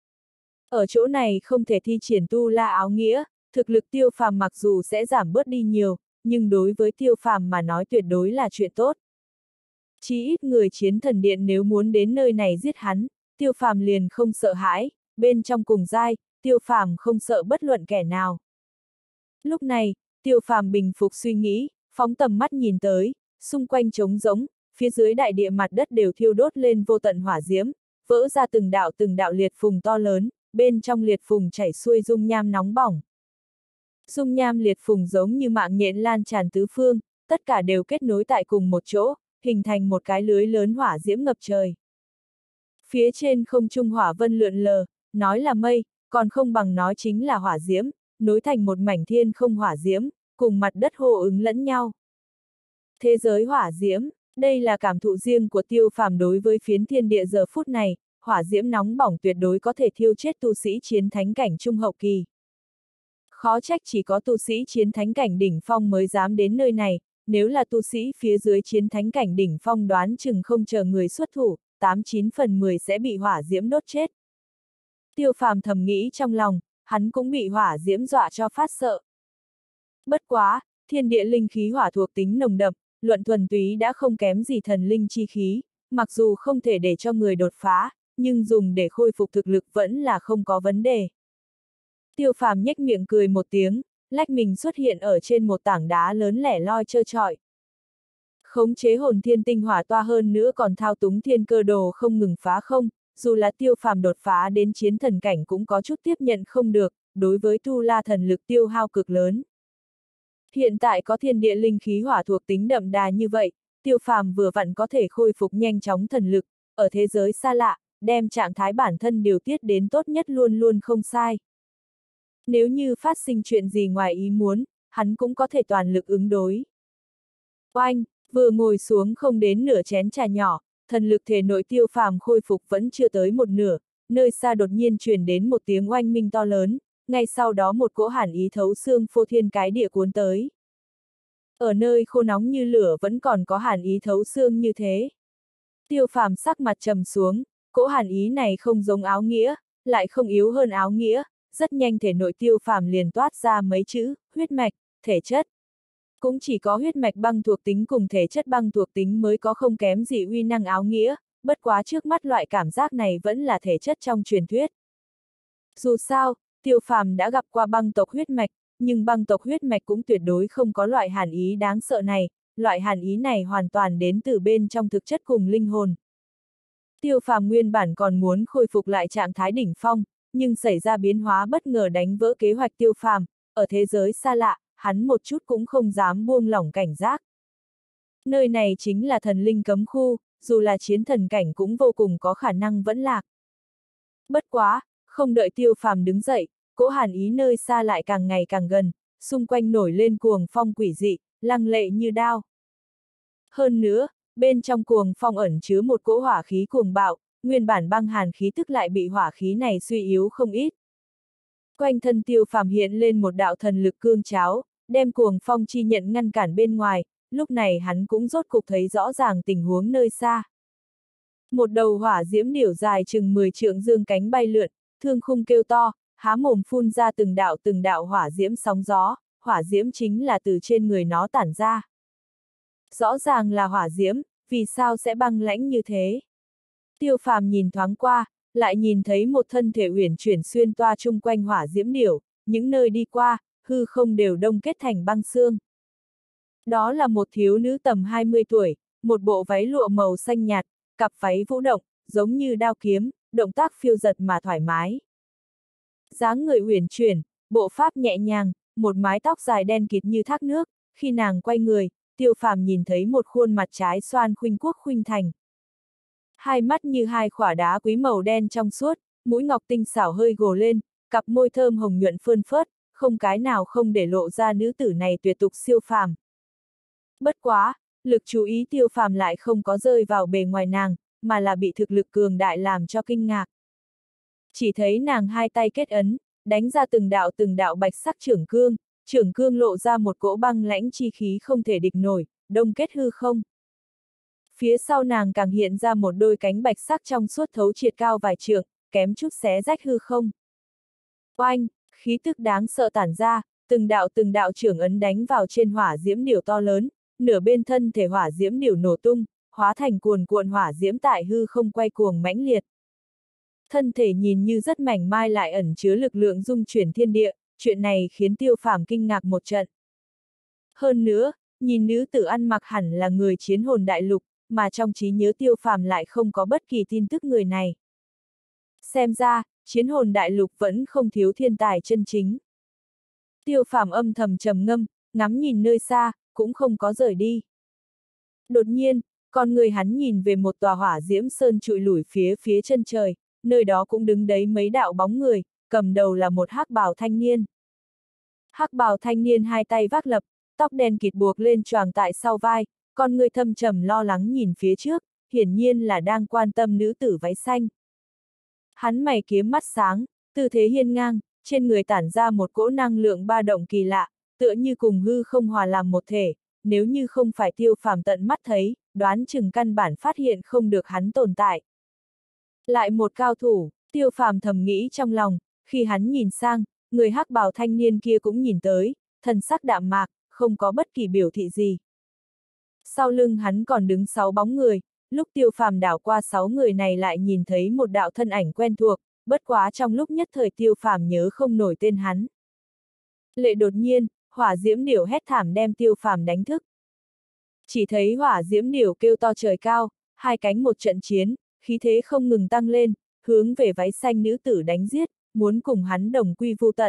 Ở chỗ này không thể thi triển tu la áo nghĩa, thực lực Tiêu Phàm mặc dù sẽ giảm bớt đi nhiều, nhưng đối với Tiêu Phàm mà nói tuyệt đối là chuyện tốt. Chí ít người chiến thần điện nếu muốn đến nơi này giết hắn, Tiêu Phàm liền không sợ hãi, bên trong cùng giai, Tiêu Phàm không sợ bất luận kẻ nào. Lúc này, Tiêu Phàm bình phục suy nghĩ, phóng tầm mắt nhìn tới, xung quanh trống rỗng, phía dưới đại địa mặt đất đều thiêu đốt lên vô tận hỏa diễm, vỡ ra từng đạo liệt phùng to lớn, bên trong liệt phùng chảy xuôi dung nham nóng bỏng. Dung nham liệt phùng giống như mạng nhện lan tràn tứ phương, tất cả đều kết nối tại cùng một chỗ, hình thành một cái lưới lớn hỏa diễm ngập trời. Phía trên không trung hỏa vân lượn lờ, nói là mây, còn không bằng nói chính là hỏa diễm, nối thành một mảnh thiên không hỏa diễm, cùng mặt đất hô ứng lẫn nhau. Thế giới hỏa diễm, đây là cảm thụ riêng của Tiêu Phàm đối với phiến thiên địa giờ phút này, hỏa diễm nóng bỏng tuyệt đối có thể thiêu chết tu sĩ chiến thánh cảnh trung hậu kỳ. Khó trách chỉ có tu sĩ chiến thánh cảnh đỉnh phong mới dám đến nơi này, nếu là tu sĩ phía dưới chiến thánh cảnh đỉnh phong đoán chừng không chờ người xuất thủ, 89 phần 10 sẽ bị hỏa diễm đốt chết. Tiêu Phàm thầm nghĩ trong lòng, hắn cũng bị hỏa diễm dọa cho phát sợ. Bất quá, thiên địa linh khí hỏa thuộc tính nồng đậm, luận thuần túy đã không kém gì thần linh chi khí, mặc dù không thể để cho người đột phá, nhưng dùng để khôi phục thực lực vẫn là không có vấn đề. Tiêu Phàm nhếch miệng cười một tiếng, lách mình xuất hiện ở trên một tảng đá lớn lẻ loi trơ trọi. Khống chế hồn thiên tinh hỏa toa hơn nữa còn thao túng thiên cơ đồ không ngừng phá không, dù là Tiêu Phàm đột phá đến chiến thần cảnh cũng có chút tiếp nhận không được, đối với tu la thần lực tiêu hao cực lớn. Hiện tại có thiên địa linh khí hỏa thuộc tính đậm đà như vậy, Tiêu Phàm vừa vặn có thể khôi phục nhanh chóng thần lực, ở thế giới xa lạ, đem trạng thái bản thân điều tiết đến tốt nhất luôn luôn không sai. Nếu như phát sinh chuyện gì ngoài ý muốn, hắn cũng có thể toàn lực ứng đối. Oanh, vừa ngồi xuống không đến nửa chén trà nhỏ, thần lực thể nội Tiêu Phàm khôi phục vẫn chưa tới một nửa, nơi xa đột nhiên truyền đến một tiếng oanh minh to lớn, ngay sau đó một cỗ hàn ý thấu xương phô thiên cái địa cuốn tới. Ở nơi khô nóng như lửa vẫn còn có hàn ý thấu xương như thế. Tiêu Phàm sắc mặt trầm xuống, cỗ hàn ý này không giống áo nghĩa, lại không yếu hơn áo nghĩa, rất nhanh thể nội Tiêu Phàm liền toát ra mấy chữ, huyết mạch, thể chất. Cũng chỉ có huyết mạch băng thuộc tính cùng thể chất băng thuộc tính mới có không kém gì uy năng áo nghĩa, bất quá trước mắt loại cảm giác này vẫn là thể chất trong truyền thuyết. Dù sao, Tiêu Phàm đã gặp qua băng tộc huyết mạch, nhưng băng tộc huyết mạch cũng tuyệt đối không có loại hàn ý đáng sợ này, loại hàn ý này hoàn toàn đến từ bên trong thực chất cùng linh hồn. Tiêu Phàm nguyên bản còn muốn khôi phục lại trạng thái đỉnh phong, nhưng xảy ra biến hóa bất ngờ đánh vỡ kế hoạch Tiêu Phàm, ở thế giới xa lạ, hắn một chút cũng không dám buông lỏng cảnh giác. Nơi này chính là thần linh cấm khu, dù là chiến thần cảnh cũng vô cùng có khả năng vẫn lạc. Bất quá, không đợi Tiêu Phàm đứng dậy, cỗ hàn ý nơi xa lại càng ngày càng gần, xung quanh nổi lên cuồng phong quỷ dị, lăng lệ như đao. Hơn nữa, bên trong cuồng phong ẩn chứa một cỗ hỏa khí cuồng bạo, nguyên bản băng hàn khí tức lại bị hỏa khí này suy yếu không ít. Quanh thân Tiêu Phàm hiện lên một đạo thần lực cương cháo, đem cuồng phong chi nhận ngăn cản bên ngoài, lúc này hắn cũng rốt cục thấy rõ ràng tình huống nơi xa. Một đầu hỏa diễm điểu dài chừng 10 trượng dương cánh bay lượn, thương khung kêu to, há mồm phun ra từng đạo hỏa diễm sóng gió, hỏa diễm chính là từ trên người nó tản ra. Rõ ràng là hỏa diễm, vì sao sẽ băng lãnh như thế? Tiêu Phàm nhìn thoáng qua, lại nhìn thấy một thân thể uyển chuyển xuyên toa chung quanh hỏa diễm điểu, những nơi đi qua, hư không đều đông kết thành băng xương. Đó là một thiếu nữ tầm 20 tuổi, một bộ váy lụa màu xanh nhạt, cặp váy vũ động, giống như đao kiếm, động tác phiêu giật mà thoải mái. Dáng người uyển chuyển, bộ pháp nhẹ nhàng, một mái tóc dài đen kịt như thác nước, khi nàng quay người, Tiêu Phàm nhìn thấy một khuôn mặt trái xoan khuynh quốc khuynh thành. Hai mắt như hai khỏa đá quý màu đen trong suốt, mũi ngọc tinh xảo hơi gồ lên, cặp môi thơm hồng nhuận phơn phớt, không cái nào không để lộ ra nữ tử này tuyệt tục siêu phàm. Bất quá, lực chú ý Tiêu Phàm lại không có rơi vào bề ngoài nàng, mà là bị thực lực cường đại làm cho kinh ngạc. Chỉ thấy nàng hai tay kết ấn, đánh ra từng đạo bạch sắc trưởng cương lộ ra một cỗ băng lãnh chi khí không thể địch nổi, đông kết hư không. Phía sau nàng càng hiện ra một đôi cánh bạch sắc trong suốt thấu triệt cao vài trượng, kém chút xé rách hư không. Oanh, khí tức đáng sợ tản ra, từng đạo trưởng ấn đánh vào trên hỏa diễm điểu to lớn, nửa bên thân thể hỏa diễm điểu nổ tung, hóa thành cuồn cuộn hỏa diễm tại hư không quay cuồng mãnh liệt. Thân thể nhìn như rất mảnh mai lại ẩn chứa lực lượng dung chuyển thiên địa, chuyện này khiến Tiêu Phàm kinh ngạc một trận. Hơn nữa, nhìn nữ tử ăn mặc hẳn là người chiến hồn đại lục, mà trong trí nhớ Tiêu Phàm lại không có bất kỳ tin tức người này. Xem ra, chiến hồn đại lục vẫn không thiếu thiên tài chân chính. Tiêu Phàm âm thầm trầm ngâm, ngắm nhìn nơi xa, cũng không có rời đi. Đột nhiên, con người hắn nhìn về một tòa hỏa diễm sơn trụi lủi phía chân trời, nơi đó cũng đứng đấy mấy đạo bóng người, cầm đầu là một hắc bào thanh niên. Hắc bào thanh niên hai tay vác lập, tóc đen kịt buộc lên choàng tại sau vai, con người thâm trầm lo lắng nhìn phía trước, hiển nhiên là đang quan tâm nữ tử váy xanh. Hắn mày kiếm mắt sáng, tư thế hiên ngang, trên người tản ra một cỗ năng lượng ba động kỳ lạ, tựa như cùng hư không hòa làm một thể, nếu như không phải Tiêu Phàm tận mắt thấy, đoán chừng căn bản phát hiện không được hắn tồn tại. Lại một cao thủ, Tiêu Phàm thầm nghĩ trong lòng, khi hắn nhìn sang, người hắc bào thanh niên kia cũng nhìn tới, thần sắc đạm mạc, không có bất kỳ biểu thị gì. Sau lưng hắn còn đứng 6 bóng người, lúc Tiêu Phàm đảo qua 6 người này lại nhìn thấy một đạo thân ảnh quen thuộc, bất quá trong lúc nhất thời Tiêu Phàm nhớ không nổi tên hắn. Lệ đột nhiên, hỏa diễm điểu hét thảm đem Tiêu Phàm đánh thức. Chỉ thấy hỏa diễm điểu kêu to trời cao, hai cánh một trận chiến, khí thế không ngừng tăng lên, hướng về váy xanh nữ tử đánh giết, muốn cùng hắn đồng quy vu tận.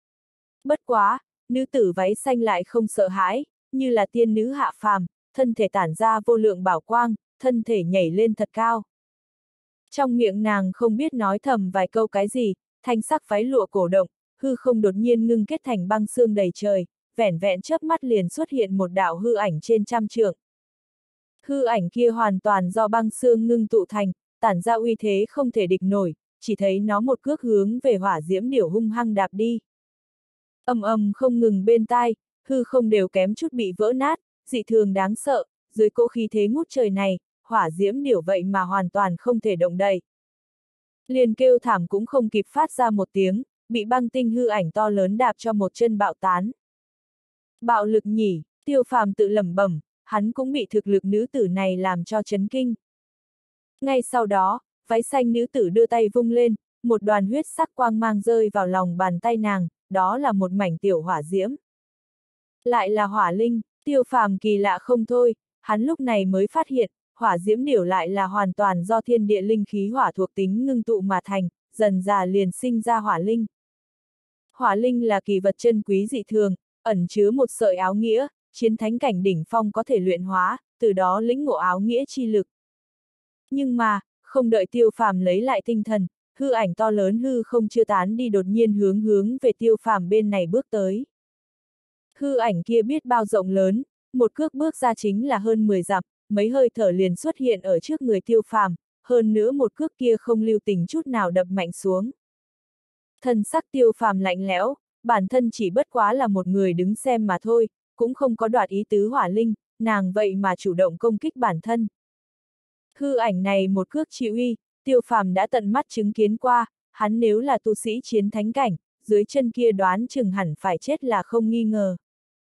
Bất quá, nữ tử váy xanh lại không sợ hãi, như là tiên nữ hạ phàm, thân thể tản ra vô lượng bảo quang, thân thể nhảy lên thật cao. Trong miệng nàng không biết nói thầm vài câu cái gì, thanh sắc váy lụa cổ động, hư không đột nhiên ngưng kết thành băng sương đầy trời, vẻn vẹn chớp mắt liền xuất hiện một đạo hư ảnh trên trăm trượng. Hư ảnh kia hoàn toàn do băng xương ngưng tụ thành, tản ra uy thế không thể địch nổi, chỉ thấy nó một cước hướng về hỏa diễm điểu hung hăng đạp đi. Ầm ầm không ngừng bên tai, hư không đều kém chút bị vỡ nát, dị thường đáng sợ, dưới cỗ khí thế ngút trời này, hỏa diễm điểu vậy mà hoàn toàn không thể động đậy. Liền kêu thảm cũng không kịp phát ra một tiếng, bị băng tinh hư ảnh to lớn đạp cho một chân bạo tán. Bạo lực nhỉ, Tiêu Phàm tự lẩm bẩm, hắn cũng bị thực lực nữ tử này làm cho chấn kinh. Ngay sau đó, váy xanh nữ tử đưa tay vung lên, một đoàn huyết sắc quang mang rơi vào lòng bàn tay nàng, đó là một mảnh tiểu hỏa diễm. Lại là hỏa linh, Tiêu Phàm kỳ lạ không thôi, hắn lúc này mới phát hiện, hỏa diễm điểu lại là hoàn toàn do thiên địa linh khí hỏa thuộc tính ngưng tụ mà thành, dần dà liền sinh ra hỏa linh. Hỏa linh là kỳ vật chân quý dị thường, ẩn chứa một sợi áo nghĩa, chiến thánh cảnh đỉnh phong có thể luyện hóa, từ đó lĩnh ngộ áo nghĩa chi lực. Nhưng mà, không đợi Tiêu Phàm lấy lại tinh thần, hư ảnh to lớn hư không chưa tán đi đột nhiên hướng về Tiêu Phàm bên này bước tới. Hư ảnh kia biết bao rộng lớn, một cước bước ra chính là hơn 10 dặm, mấy hơi thở liền xuất hiện ở trước người Tiêu Phàm, hơn nữa một cước kia không lưu tình chút nào đập mạnh xuống. Thân sắc Tiêu Phàm lạnh lẽo, bản thân chỉ bất quá là một người đứng xem mà thôi, cũng không có đoạt ý tứ hỏa linh, nàng vậy mà chủ động công kích bản thân. Hư ảnh này một cước chịu uy, Tiêu Phàm đã tận mắt chứng kiến qua, hắn nếu là tu sĩ chiến thánh cảnh, dưới chân kia đoán chừng hẳn phải chết là không nghi ngờ.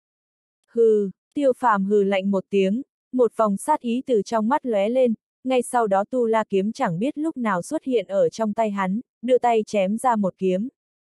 Hừ, Tiêu Phàm hừ lạnh một tiếng, một vòng sát ý từ trong mắt lóe lên, ngay sau đó Tu La kiếm chẳng biết lúc nào xuất hiện ở trong tay hắn, đưa tay chém ra một kiếm.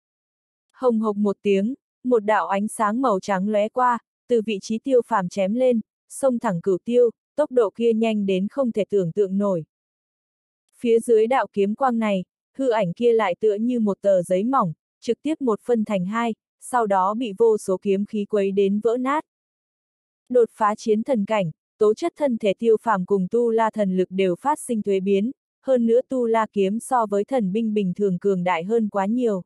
Hồng hộc một tiếng, một đạo ánh sáng màu trắng lóe qua, từ vị trí Tiêu Phàm chém lên, xông thẳng Cửu Tiêu, tốc độ kia nhanh đến không thể tưởng tượng nổi. Phía dưới đạo kiếm quang này, hư ảnh kia lại tựa như một tờ giấy mỏng, trực tiếp một phân thành hai, sau đó bị vô số kiếm khí quấy đến vỡ nát. Đột phá chiến thần cảnh, tố chất thân thể Tiêu Phàm cùng Tu La thần lực đều phát sinh thuế biến, hơn nữa Tu La kiếm so với thần binh bình thường cường đại hơn quá nhiều.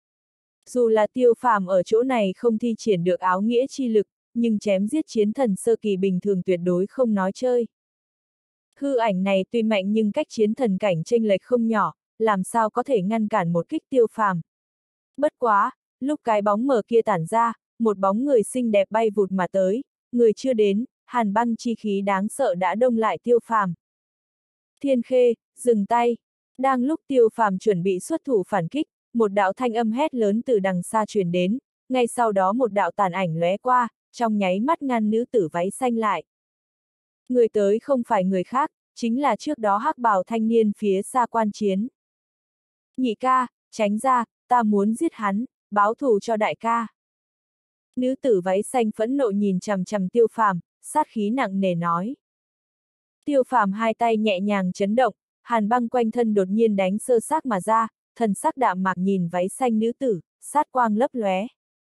Dù là Tiêu Phàm ở chỗ này không thi triển được áo nghĩa chi lực, nhưng chém giết chiến thần sơ kỳ bình thường tuyệt đối không nói chơi. Hư ảnh này tuy mạnh nhưng cách chiến thần cảnh chênh lệch không nhỏ, làm sao có thể ngăn cản một kích Tiêu Phàm. Bất quá, lúc cái bóng mờ kia tản ra, một bóng người xinh đẹp bay vụt mà tới, người chưa đến, hàn băng chi khí đáng sợ đã đông lại Tiêu Phàm. Thiên Khê, dừng tay. Đang lúc Tiêu Phàm chuẩn bị xuất thủ phản kích, một đạo thanh âm hét lớn từ đằng xa truyền đến, ngay sau đó một đạo tàn ảnh lóe qua, trong nháy mắt ngăn nữ tử váy xanh lại. Người tới không phải người khác, chính là trước đó hắc bào thanh niên phía xa quan chiến. Nhị ca, tránh ra, ta muốn giết hắn, báo thù cho đại ca. Nữ tử váy xanh phẫn nộ nhìn chằm chằm Tiêu Phàm, sát khí nặng nề nói. Tiêu Phàm hai tay nhẹ nhàng chấn động, hàn băng quanh thân đột nhiên đánh sơ xác mà ra, thần sắc đạm mạc nhìn váy xanh nữ tử, sát quang lấp lóe.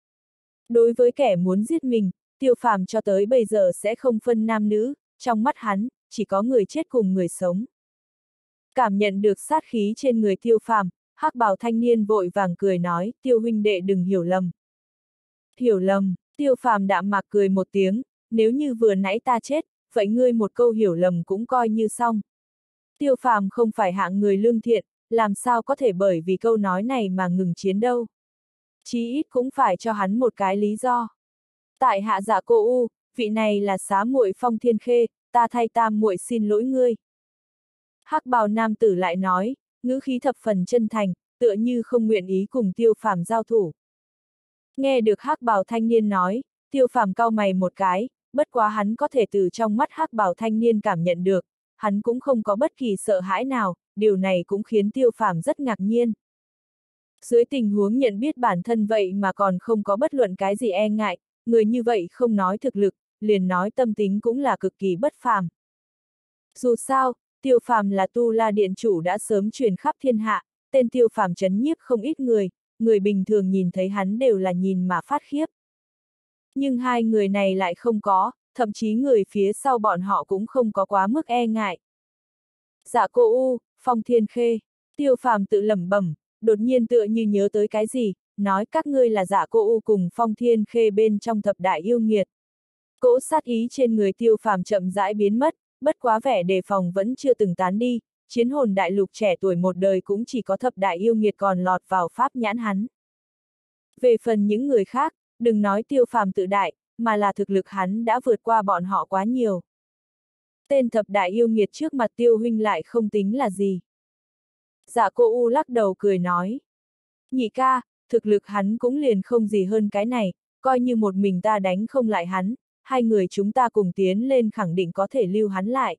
Đối với kẻ muốn giết mình, Tiêu Phàm cho tới bây giờ sẽ không phân nam nữ, trong mắt hắn, chỉ có người chết cùng người sống. Cảm nhận được sát khí trên người Tiêu Phàm, hắc bào thanh niên vội vàng cười nói, Tiêu huynh đệ đừng hiểu lầm. Hiểu lầm, Tiêu Phàm đạm mạc cười một tiếng, nếu như vừa nãy ta chết, vậy ngươi một câu hiểu lầm cũng coi như xong. Tiêu Phàm không phải hạng người lương thiện, làm sao có thể bởi vì câu nói này mà ngừng chiến đâu. Chí ít cũng phải cho hắn một cái lý do. Tại hạ Dạ Cô U, vị này là xá muội Phong Thiên Khê, ta thay tam muội xin lỗi ngươi. Hắc bào nam tử lại nói, ngữ khí thập phần chân thành, tựa như không nguyện ý cùng Tiêu Phàm giao thủ. Nghe được hắc bào thanh niên nói, Tiêu Phàm cau mày một cái, bất quá hắn có thể từ trong mắt hắc bào thanh niên cảm nhận được, hắn cũng không có bất kỳ sợ hãi nào, điều này cũng khiến Tiêu Phàm rất ngạc nhiên. Dưới tình huống nhận biết bản thân vậy mà còn không có bất luận cái gì e ngại, người như vậy không nói thực lực, liền nói tâm tính cũng là cực kỳ bất phàm. Dù sao, Tiêu Phàm là Tu La Điện chủ đã sớm truyền khắp thiên hạ, tên Tiêu Phàm trấn nhiếp không ít người bình thường nhìn thấy hắn đều là nhìn mà phát khiếp. Nhưng hai người này lại không có, thậm chí người phía sau bọn họ cũng không có quá mức e ngại. Dạ Cô U, Phong Thiên Khê, Tiêu Phàm tự lẩm bẩm, đột nhiên tựa như nhớ tới cái gì, nói các ngươi là Dạ Cô U cùng Phong Thiên Khê bên trong thập đại yêu nghiệt. Cỗ sát ý trên người Tiêu Phàm chậm rãi biến mất, bất quá vẻ đề phòng vẫn chưa từng tán đi, chiến hồn đại lục trẻ tuổi một đời cũng chỉ có thập đại yêu nghiệt còn lọt vào pháp nhãn hắn. Về phần những người khác, đừng nói Tiêu Phàm tự đại, mà là thực lực hắn đã vượt qua bọn họ quá nhiều. Tên thập đại yêu nghiệt trước mặt Tiêu huynh lại không tính là gì. Dạ cô U lắc đầu cười nói. Nhị ca, thực lực hắn cũng liền không gì hơn cái này, coi như một mình ta đánh không lại hắn, hai người chúng ta cùng tiến lên khẳng định có thể lưu hắn lại.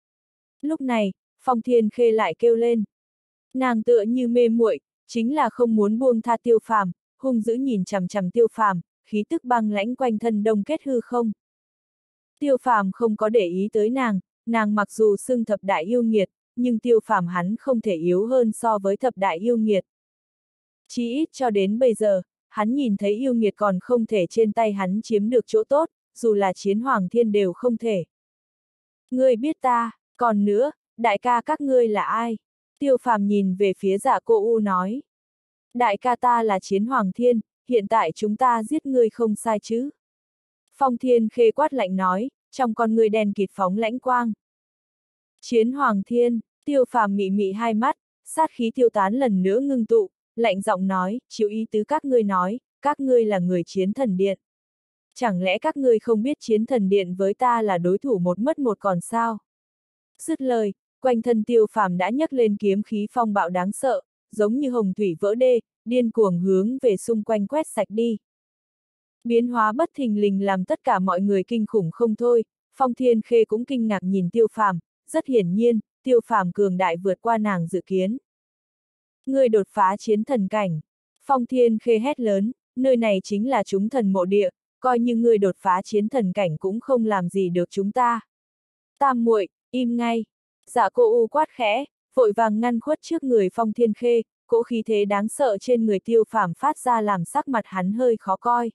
Lúc này, Phong Thiên Khê lại kêu lên. Nàng tựa như mê muội, chính là không muốn buông tha Tiêu Phàm, hung dữ nhìn chằm chằm Tiêu Phàm, khí tức băng lãnh quanh thân đông kết hư không. Tiêu Phàm không có để ý tới nàng mặc dù xưng thập đại yêu nghiệt, nhưng Tiêu Phàm hắn không thể yếu hơn so với thập đại yêu nghiệt. Chí ít cho đến bây giờ, hắn nhìn thấy yêu nghiệt còn không thể trên tay hắn chiếm được chỗ tốt, dù là chiến hoàng thiên đều không thể. Ngươi biết ta, còn nữa, đại ca các ngươi là ai? Tiêu Phàm nhìn về phía Dạ Cô U nói. Đại ca ta là chiến hoàng thiên, hiện tại chúng ta giết ngươi không sai chứ? Phong Thiên Khê quát lạnh nói, trong con ngươi đen kịt phóng lãnh quang. Chiến hoàng thiên, Tiêu Phàm mị mị hai mắt, sát khí tiêu tán lần nữa ngưng tụ, lạnh giọng nói, chịu ý tứ các ngươi nói, các ngươi là người chiến thần điện. Chẳng lẽ các ngươi không biết chiến thần điện với ta là đối thủ một mất một còn sao? Dứt lời, quanh thân Tiêu Phàm đã nhấc lên kiếm khí phong bạo đáng sợ, giống như hồng thủy vỡ đê, điên cuồng hướng về xung quanh quét sạch đi. Biến hóa bất thình lình làm tất cả mọi người kinh khủng không thôi, Phong Thiên Khê cũng kinh ngạc nhìn Tiêu Phàm, rất hiển nhiên, Tiêu Phàm cường đại vượt qua nàng dự kiến. Ngươi đột phá chiến thần cảnh. Phong Thiên Khê hét lớn, nơi này chính là chúng thần mộ địa, coi như ngươi đột phá chiến thần cảnh cũng không làm gì được chúng ta. Tam muội, im ngay. Dạ Cô U quát khẽ, vội vàng ngăn khuất trước người Phong Thiên Khê, cỗ khí thế đáng sợ trên người Tiêu Phàm phát ra làm sắc mặt hắn hơi khó coi.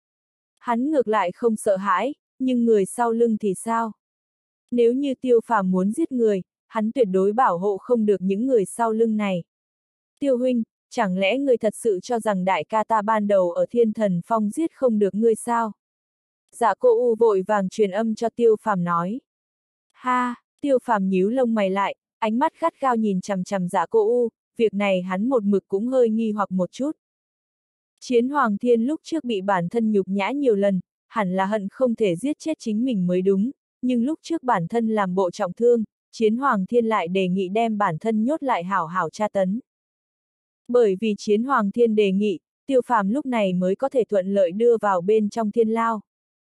Hắn ngược lại không sợ hãi, nhưng người sau lưng thì sao? Nếu như Tiêu Phàm muốn giết người, hắn tuyệt đối bảo hộ không được những người sau lưng này. Tiêu huynh, chẳng lẽ ngươi thật sự cho rằng đại ca ta ban đầu ở Thiên Thần Phong giết không được ngươi sao? Dạ Cô U vội vàng truyền âm cho Tiêu Phàm nói. Ha, Tiêu Phàm nhíu lông mày lại, ánh mắt gắt gao nhìn chằm chằm Dạ Cô U, việc này hắn một mực cũng hơi nghi hoặc một chút. Chiến Hoàng Thiên lúc trước bị bản thân nhục nhã nhiều lần, hẳn là hận không thể giết chết chính mình mới đúng, nhưng lúc trước bản thân làm bộ trọng thương, Chiến Hoàng Thiên lại đề nghị đem bản thân nhốt lại hảo hảo tra tấn. Bởi vì Chiến Hoàng Thiên đề nghị, Tiêu Phàm lúc này mới có thể thuận lợi đưa vào bên trong thiên lao.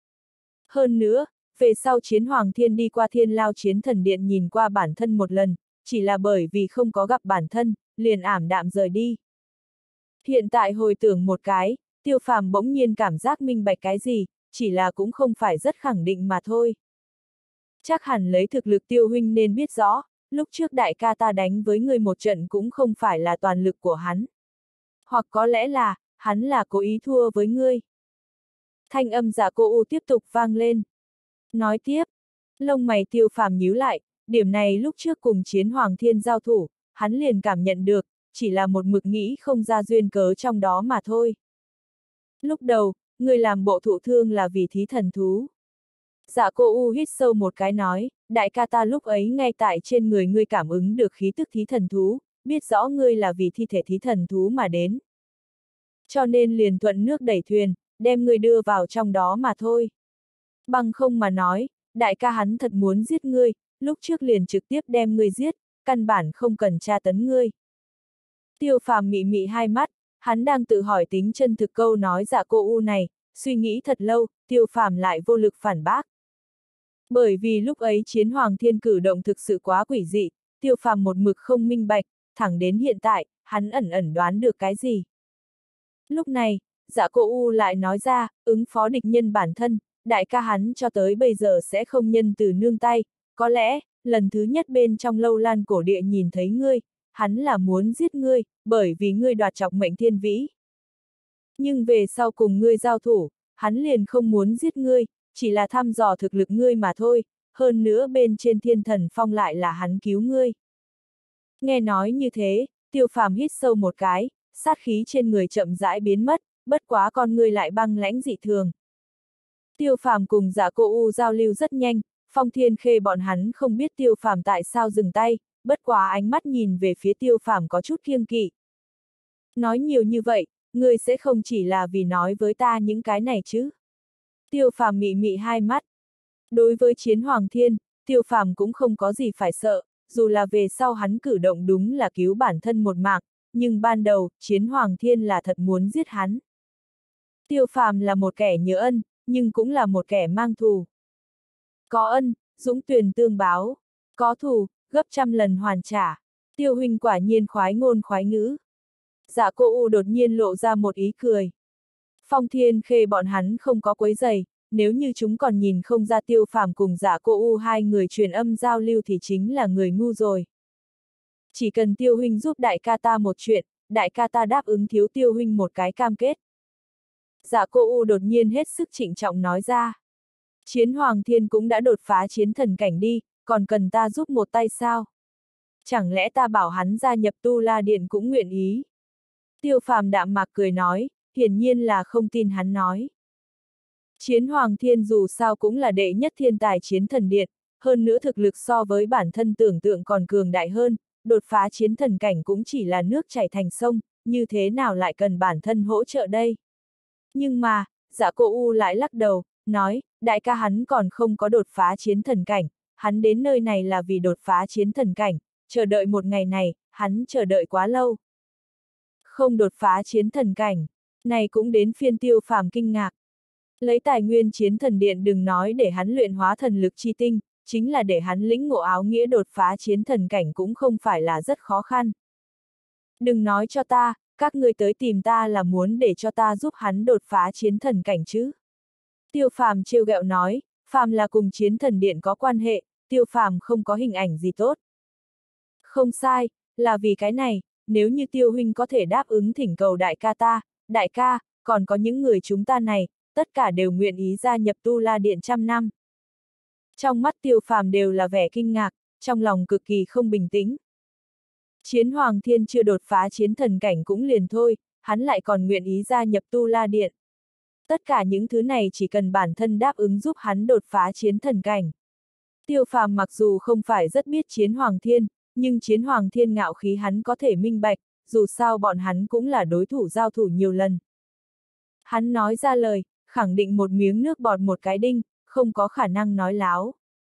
Hơn nữa, về sau Chiến Hoàng Thiên đi qua thiên lao chiến thần điện nhìn qua bản thân một lần, chỉ là bởi vì không có gặp bản thân, liền ảm đạm rời đi. Hiện tại hồi tưởng một cái, Tiêu Phàm bỗng nhiên cảm giác minh bạch cái gì, chỉ là cũng không phải rất khẳng định mà thôi. Chắc hẳn lấy thực lực Tiêu huynh nên biết rõ, lúc trước đại ca ta đánh với ngươi một trận cũng không phải là toàn lực của hắn. Hoặc có lẽ là, hắn là cố ý thua với ngươi. Thanh âm Dạ Cô U tiếp tục vang lên. Nói tiếp, lông mày Tiêu Phàm nhíu lại, điểm này lúc trước cùng Chiến Hoàng Thiên giao thủ, hắn liền cảm nhận được, chỉ là một mực nghĩ không ra duyên cớ trong đó mà thôi. Lúc đầu, ngươi làm bộ thụ thương là vì thí thần thú. Dạ Cô U hít sâu một cái nói, đại ca ta lúc ấy ngay tại trên người ngươi cảm ứng được khí tức thí thần thú, biết rõ ngươi là vì thi thể thí thần thú mà đến. Cho nên liền thuận nước đẩy thuyền, đem ngươi đưa vào trong đó mà thôi. Bằng không mà nói, đại ca hắn thật muốn giết ngươi, lúc trước liền trực tiếp đem ngươi giết, căn bản không cần tra tấn ngươi. Tiêu Phàm mị mị hai mắt, hắn đang tự hỏi tính chân thực câu nói Dạ Cô U này, suy nghĩ thật lâu, Tiêu Phàm lại vô lực phản bác. Bởi vì lúc ấy Chiến Hoàng Thiên cử động thực sự quá quỷ dị, Tiêu Phàm một mực không minh bạch, thẳng đến hiện tại, hắn ẩn ẩn đoán được cái gì. Lúc này, Dạ Cô U lại nói ra, ứng phó địch nhân bản thân, đại ca hắn cho tới bây giờ sẽ không nhân từ nương tay, có lẽ, lần thứ nhất bên trong Lâu Lan cổ địa nhìn thấy ngươi, hắn là muốn giết ngươi, bởi vì ngươi đoạt trọng mệnh thiên vĩ. Nhưng về sau cùng ngươi giao thủ, hắn liền không muốn giết ngươi, chỉ là thăm dò thực lực ngươi mà thôi, hơn nữa bên trên Thiên Thần Phong lại là hắn cứu ngươi. Nghe nói như thế, Tiêu Phàm hít sâu một cái, sát khí trên người chậm rãi biến mất, bất quá con ngươi lại băng lãnh dị thường. Tiêu Phàm cùng Dạ Cô U giao lưu rất nhanh, Phong Thiên Khê bọn hắn không biết Tiêu Phàm tại sao dừng tay, bất quá ánh mắt nhìn về phía Tiêu Phàm có chút kiêng kỵ. Nói nhiều như vậy, ngươi sẽ không chỉ là vì nói với ta những cái này chứ? Tiêu Phàm mị mị hai mắt. Đối với Chiến Hoàng Thiên, Tiêu Phàm cũng không có gì phải sợ, dù là về sau hắn cử động đúng là cứu bản thân một mạng, nhưng ban đầu, Chiến Hoàng Thiên là thật muốn giết hắn. Tiêu Phàm là một kẻ nhớ ân, nhưng cũng là một kẻ mang thù. Có ân, dũng tuyền tương báo, có thù, gấp trăm lần hoàn trả. Tiêu huynh quả nhiên khoái ngôn khoái ngữ. Dạ cô U đột nhiên lộ ra một ý cười. Phong Thiên Khê bọn hắn không có quấy giày, nếu như chúng còn nhìn không ra Tiêu Phàm cùng Dạ cô U hai người truyền âm giao lưu thì chính là người ngu rồi. Chỉ cần Tiêu huynh giúp đại ca ta một chuyện, đại ca ta đáp ứng thiếu Tiêu huynh một cái cam kết. Dạ cô U đột nhiên hết sức trịnh trọng nói ra. Chiến Hoàng Thiên cũng đã đột phá chiến thần cảnh đi, còn cần ta giúp một tay sao? Chẳng lẽ ta bảo hắn gia nhập Tu La Điện cũng nguyện ý? Tiêu Phàm đạm mạc cười nói, hiển nhiên là không tin hắn nói. Chiến Hoàng Thiên dù sao cũng là đệ nhất thiên tài chiến thần điện, hơn nữa thực lực so với bản thân tưởng tượng còn cường đại hơn, đột phá chiến thần cảnh cũng chỉ là nước chảy thành sông, như thế nào lại cần bản thân hỗ trợ đây? Nhưng mà, Dạ cô U lại lắc đầu, nói, đại ca hắn còn không có đột phá chiến thần cảnh, hắn đến nơi này là vì đột phá chiến thần cảnh, chờ đợi một ngày này, hắn chờ đợi quá lâu. Không đột phá chiến thần cảnh, này cũng đến phiên Tiêu Phàm kinh ngạc. Lấy tài nguyên chiến thần điện đừng nói để hắn luyện hóa thần lực chi tinh, chính là để hắn lĩnh ngộ áo nghĩa đột phá chiến thần cảnh cũng không phải là rất khó khăn. Đừng nói cho ta, các ngươi tới tìm ta là muốn để cho ta giúp hắn đột phá chiến thần cảnh chứ. Tiêu Phàm trêu ghẹo nói, Phàm là cùng chiến thần điện có quan hệ, Tiêu Phàm không có hình ảnh gì tốt. Không sai, là vì cái này, nếu như Tiêu huynh có thể đáp ứng thỉnh cầu đại ca ta, đại ca, còn có những người chúng ta này, tất cả đều nguyện ý gia nhập Tu La Điện trăm năm. Trong mắt Tiêu Phàm đều là vẻ kinh ngạc, trong lòng cực kỳ không bình tĩnh. Chiến Hoàng Thiên chưa đột phá chiến thần cảnh cũng liền thôi, hắn lại còn nguyện ý gia nhập Tu La Điện. Tất cả những thứ này chỉ cần bản thân đáp ứng giúp hắn đột phá chiến thần cảnh. Tiêu Phàm mặc dù không phải rất biết Chiến Hoàng Thiên, nhưng Chiến Hoàng Thiên ngạo khí hắn có thể minh bạch, dù sao bọn hắn cũng là đối thủ giao thủ nhiều lần. Hắn nói ra lời, khẳng định một miếng nước bọt một cái đinh, không có khả năng nói láo.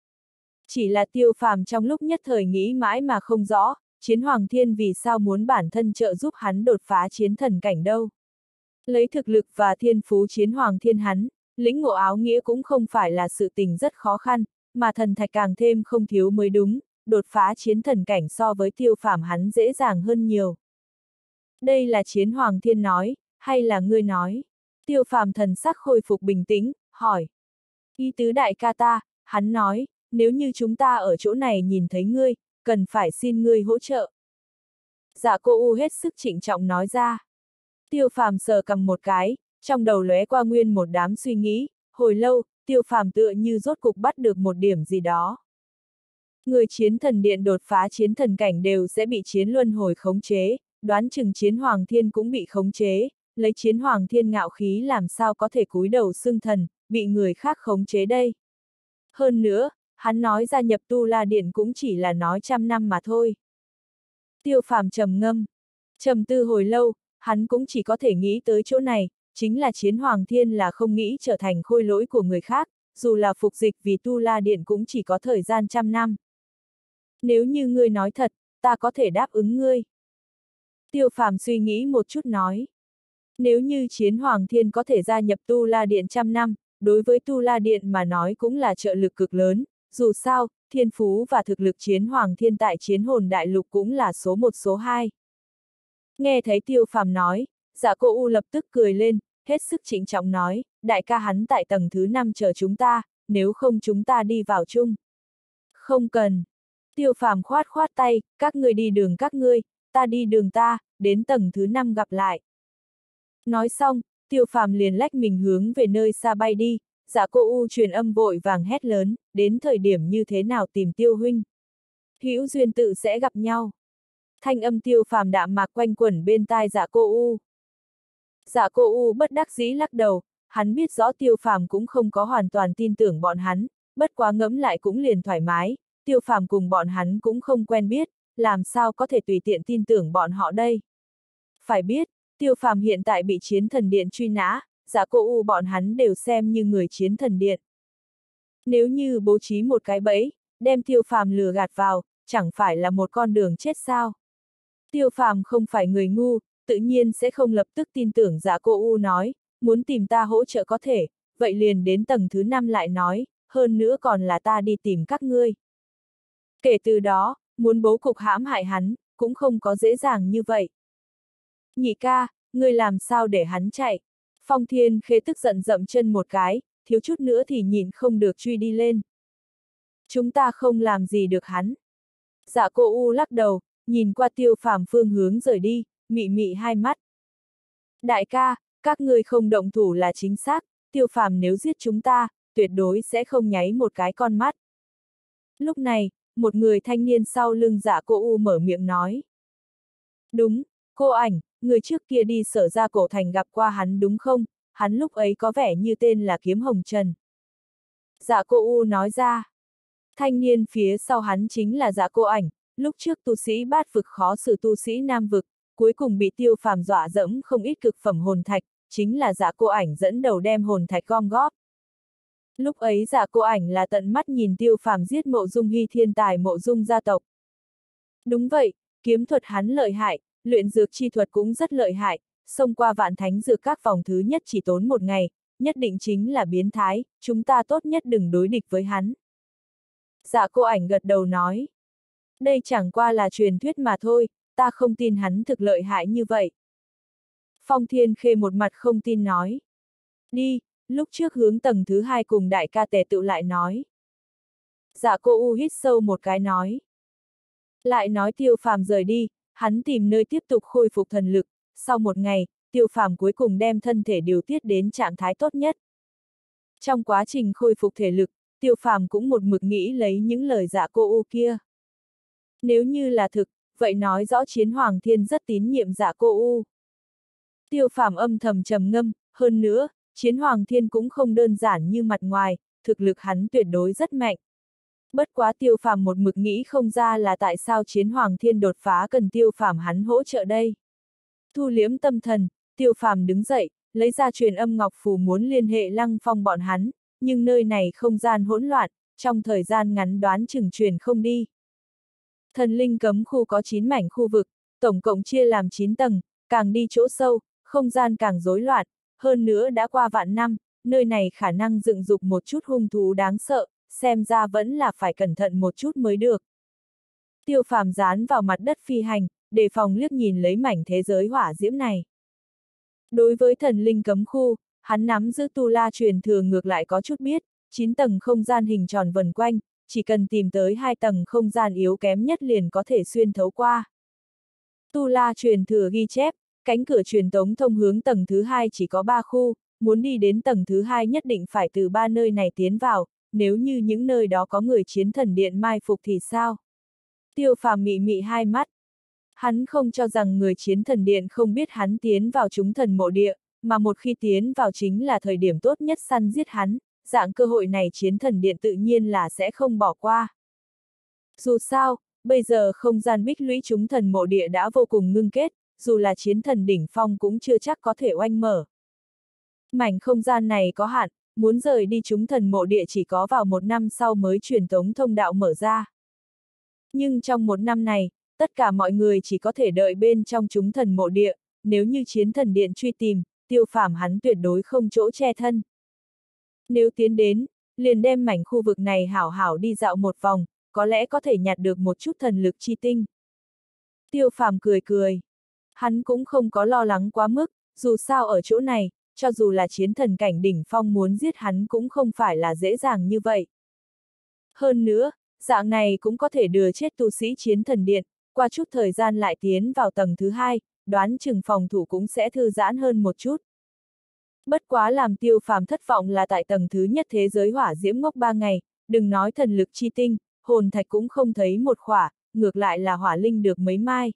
Chỉ là Tiêu Phàm trong lúc nhất thời nghĩ mãi mà không rõ, Chiến Hoàng Thiên vì sao muốn bản thân trợ giúp hắn đột phá chiến thần cảnh đâu. Lấy thực lực và thiên phú Chiến Hoàng Thiên hắn, lĩnh ngộ áo nghĩa cũng không phải là sự tình rất khó khăn, mà thần thạch càng thêm không thiếu mới đúng, đột phá chiến thần cảnh so với Tiêu Phàm hắn dễ dàng hơn nhiều. Đây là Chiến Hoàng Thiên nói, hay là ngươi nói? Tiêu Phàm thần sắc khôi phục bình tĩnh, hỏi. Ý tứ đại ca ta, hắn nói, nếu như chúng ta ở chỗ này nhìn thấy ngươi, cần phải xin ngươi hỗ trợ. Dạ cô U hết sức trịnh trọng nói ra. Tiêu Phàm sờ cầm một cái, trong đầu lóe qua nguyên một đám suy nghĩ, hồi lâu, Tiêu Phàm tựa như rốt cục bắt được một điểm gì đó. Người chiến thần điện đột phá chiến thần cảnh đều sẽ bị chiến luân hồi khống chế, đoán chừng Chiến Hoàng Thiên cũng bị khống chế, lấy Chiến Hoàng Thiên ngạo khí làm sao có thể cúi đầu xưng thần, bị người khác khống chế đây. Hơn nữa, hắn nói gia nhập Tu La Điện cũng chỉ là nói trăm năm mà thôi. Tiêu Phàm trầm ngâm, trầm tư hồi lâu, hắn cũng chỉ có thể nghĩ tới chỗ này, chính là Chiến Hoàng Thiên là không nghĩ trở thành khôi lỗi của người khác, dù là phục dịch vì Tu La Điện cũng chỉ có thời gian trăm năm. Nếu như ngươi nói thật, ta có thể đáp ứng ngươi. Tiêu Phàm suy nghĩ một chút nói. Nếu như Chiến Hoàng Thiên có thể gia nhập Tu La Điện trăm năm, đối với Tu La Điện mà nói cũng là trợ lực cực lớn, dù sao, thiên phú và thực lực Chiến Hoàng Thiên tại Chiến Hồn Đại Lục cũng là số 1 số 2. Nghe thấy Tiêu Phàm nói, Dạ cô U lập tức cười lên, hết sức trịnh trọng nói, đại ca hắn tại tầng thứ 5 chờ chúng ta, nếu không chúng ta đi vào chung. Không cần. Tiêu Phàm khoát khoát tay, các ngươi đi đường các ngươi, ta đi đường ta, đến tầng thứ 5 gặp lại. Nói xong, Tiêu Phàm liền lách mình hướng về nơi xa bay đi, Dạ cô U truyền âm vội vàng hét lớn, đến thời điểm như thế nào tìm Tiêu huynh. Hữu duyên tự sẽ gặp nhau. Thanh âm Tiêu Phàm đạm mạc quanh quẩn bên tai Dạ cô U. Dạ cô U bất đắc dĩ lắc đầu, hắn biết rõ Tiêu Phàm cũng không có hoàn toàn tin tưởng bọn hắn, bất quá ngẫm lại cũng liền thoải mái, Tiêu Phàm cùng bọn hắn cũng không quen biết, làm sao có thể tùy tiện tin tưởng bọn họ đây. Phải biết, Tiêu Phàm hiện tại bị Chiến Thần Điện truy nã, Dạ Cô U bọn hắn đều xem như người Chiến Thần Điện. Nếu như bố trí một cái bẫy, đem Tiêu Phàm lừa gạt vào, chẳng phải là một con đường chết sao? Tiêu Phàm không phải người ngu, tự nhiên sẽ không lập tức tin tưởng Dạ Cô U nói, muốn tìm ta hỗ trợ có thể, vậy liền đến tầng thứ 5 lại nói, hơn nữa còn là ta đi tìm các ngươi. Kể từ đó, muốn bố cục hãm hại hắn, cũng không có dễ dàng như vậy. Nhị ca, ngươi làm sao để hắn chạy? Phong Thiên Khê tức giận dậm chân một cái, thiếu chút nữa thì nhịn không được truy đi lên. Chúng ta không làm gì được hắn. Dạ Cô U lắc đầu, nhìn qua Tiêu Phàm phương hướng rời đi, mị mị hai mắt. Đại ca, các ngươi không động thủ là chính xác, Tiêu Phàm nếu giết chúng ta, tuyệt đối sẽ không nháy một cái con mắt. Lúc này, một người thanh niên sau lưng Dạ Cô U mở miệng nói. Đúng, cô ảnh, người trước kia đi Sở Gia Cổ Thành gặp qua hắn đúng không? Hắn lúc ấy có vẻ như tên là Kiếm Hồng Trần. Dạ Cô U nói ra. Thanh niên phía sau hắn chính là Dạ Cô ảnh, lúc trước tu sĩ bát vực khó xử tu sĩ nam vực, cuối cùng bị Tiêu Phàm dọa dẫm không ít cực phẩm hồn thạch, chính là Dạ Cô ảnh dẫn đầu đem hồn thạch gom góp. Lúc ấy Dạ Cô ảnh là tận mắt nhìn Tiêu Phàm giết Mộ Dung Hy thiên tài Mộ Dung gia tộc. Đúng vậy, kiếm thuật hắn lợi hại, luyện dược chi thuật cũng rất lợi hại, xông qua vạn thánh dược các vòng thứ nhất chỉ tốn một ngày, nhất định chính là biến thái, chúng ta tốt nhất đừng đối địch với hắn. Dạ Cô ảnh gật đầu nói. Đây chẳng qua là truyền thuyết mà thôi, ta không tin hắn thực lợi hại như vậy. Phong Thiên Khê một mặt không tin nói. Đi, lúc trước hướng tầng thứ 2 cùng đại ca tề tự lại nói. Dạ Cô U hít sâu một cái nói. Lại nói Tiêu Phàm rời đi, hắn tìm nơi tiếp tục khôi phục thần lực, sau một ngày, Tiêu Phàm cuối cùng đem thân thể điều tiết đến trạng thái tốt nhất. Trong quá trình khôi phục thể lực, Tiêu Phàm cũng một mực nghĩ lấy những lời Dạ Cô U kia. Nếu như là thực, vậy nói rõ Chiến Hoàng Thiên rất tín nhiệm Dạ Cô U. Tiêu Phàm âm thầm trầm ngâm, hơn nữa, Chiến Hoàng Thiên cũng không đơn giản như mặt ngoài, thực lực hắn tuyệt đối rất mạnh. Bất quá Tiêu Phàm một mực nghĩ không ra là tại sao Chiến Hoàng Thiên đột phá cần Tiêu Phàm hắn hỗ trợ đây. Thu liếm tâm thần, Tiêu Phàm đứng dậy, lấy ra truyền âm ngọc phù muốn liên hệ Lăng Phong bọn hắn, nhưng nơi này không gian hỗn loạn, trong thời gian ngắn đoán chừng truyền không đi. Thần linh cấm khu có 9 mảnh khu vực, tổng cộng chia làm 9 tầng, càng đi chỗ sâu, không gian càng rối loạn, hơn nữa đã qua vạn năm, nơi này khả năng dựng dục một chút hung thú đáng sợ, xem ra vẫn là phải cẩn thận một chút mới được. Tiêu Phàm dán vào mặt đất phi hành, đề phòng liếc nhìn lấy mảnh thế giới hỏa diễm này. Đối với thần linh cấm khu, hắn nắm giữ tu la truyền thừa ngược lại có chút biết, 9 tầng không gian hình tròn vần quanh, chỉ cần tìm tới 2 tầng không gian yếu kém nhất liền có thể xuyên thấu qua. Tu la truyền thừa ghi chép, cánh cửa truyền tống thông hướng tầng thứ 2 chỉ có 3 khu, muốn đi đến tầng thứ 2 nhất định phải từ 3 nơi này tiến vào, nếu như những nơi đó có người Chiến Thần Điện mai phục thì sao? Tiêu Phàm mị mị hai mắt. Hắn không cho rằng người Chiến Thần Điện không biết hắn tiến vào chúng thần mộ địa, mà một khi tiến vào chính là thời điểm tốt nhất săn giết hắn, dạng cơ hội này Chiến Thần Điện tự nhiên là sẽ không bỏ qua. Dù sao, bây giờ không gian bích lũy chúng thần mộ địa đã vô cùng ngưng kết, dù là Chiến Thần đỉnh phong cũng chưa chắc có thể oanh mở. Mảnh không gian này có hạn, muốn rời đi chúng thần mộ địa chỉ có vào 1 năm sau mới truyền tống thông đạo mở ra. Nhưng trong 1 năm này, tất cả mọi người chỉ có thể đợi bên trong chúng thần mộ địa, nếu như Chiến Thần Điện truy tìm, Tiêu Phàm hắn tuyệt đối không chỗ che thân. Nếu tiến đến, liền đem mảnh khu vực này hảo hảo đi dạo một vòng, có lẽ có thể nhặt được một chút thần lực chi tinh. Tiêu Phàm cười cười. Hắn cũng không có lo lắng quá mức, dù sao ở chỗ này, cho dù là chiến thần cảnh đỉnh phong muốn giết hắn cũng không phải là dễ dàng như vậy. Hơn nữa, dạng này cũng có thể đưa chết tu sĩ Chiến Thần Điện, qua chút thời gian lại tiến vào tầng thứ 2, đoán chừng phòng thủ cũng sẽ thư giãn hơn một chút. Bất quá làm Tiêu Phàm thất vọng là tại tầng thứ nhất thế giới hỏa diễm ngốc 3 ngày, đừng nói thần lực chi tinh, hồn thạch cũng không thấy một khỏa, ngược lại là hỏa linh được mấy mai.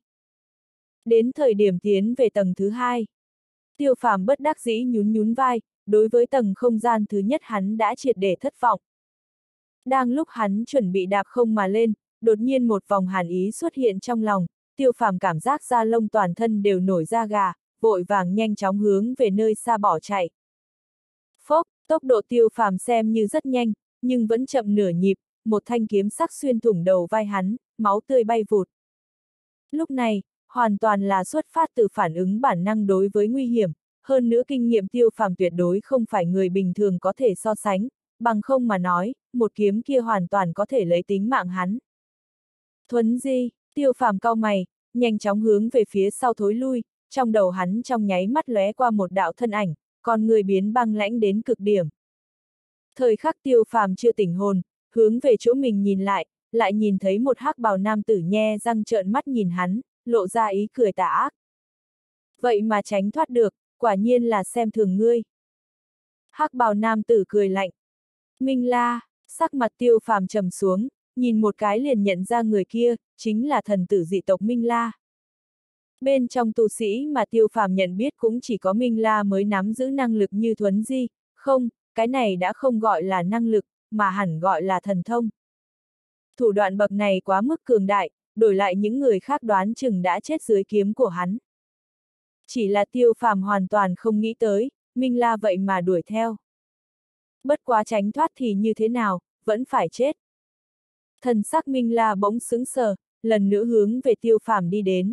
Đến thời điểm tiến về tầng thứ 2, Tiêu Phàm bất đắc dĩ nhún nhún vai, đối với tầng không gian thứ nhất hắn đã triệt để thất vọng. Đang lúc hắn chuẩn bị đạp không mà lên, đột nhiên một vòng hàn ý xuất hiện trong lòng, Tiêu Phàm cảm giác da lông toàn thân đều nổi da gà, vội vàng nhanh chóng hướng về nơi xa bỏ chạy. Phốc, tốc độ Tiêu Phàm xem như rất nhanh, nhưng vẫn chậm nửa nhịp, một thanh kiếm sắc xuyên thủng đầu vai hắn, máu tươi bay vụt. Lúc này, hoàn toàn là xuất phát từ phản ứng bản năng đối với nguy hiểm, hơn nữa kinh nghiệm Tiêu Phàm tuyệt đối không phải người bình thường có thể so sánh, bằng không mà nói, một kiếm kia hoàn toàn có thể lấy tính mạng hắn. Thuấn di, Tiêu Phàm cau mày, nhanh chóng hướng về phía sau thối lui, trong đầu hắn trong nháy mắt lóe qua một đạo thân ảnh, còn người biến băng lãnh đến cực điểm. Thời khắc Tiêu Phàm chưa tỉnh hồn, hướng về chỗ mình nhìn lại nhìn thấy một hắc bào nam tử nhe răng trợn mắt nhìn hắn, lộ ra ý cười tà ác. Vậy mà tránh thoát được, quả nhiên là xem thường ngươi. Hắc bào nam tử cười lạnh. Minh La, sắc mặt Tiêu Phàm trầm xuống, nhìn một cái liền nhận ra người kia, chính là thần tử dị tộc Minh La. Bên trong tu sĩ mà Tiêu Phàm nhận biết cũng chỉ có Minh La mới nắm giữ năng lực như thuấn di, không, cái này đã không gọi là năng lực, mà hẳn gọi là thần thông. Thủ đoạn bậc này quá mức cường đại, đổi lại những người khác đoán chừng đã chết dưới kiếm của hắn. Chỉ là Tiêu Phàm hoàn toàn không nghĩ tới, Minh La vậy mà đuổi theo. Bất quá tránh thoát thì như thế nào, vẫn phải chết. Thần sắc Minh La bỗng sững sờ, lần nữa hướng về Tiêu Phàm đi đến.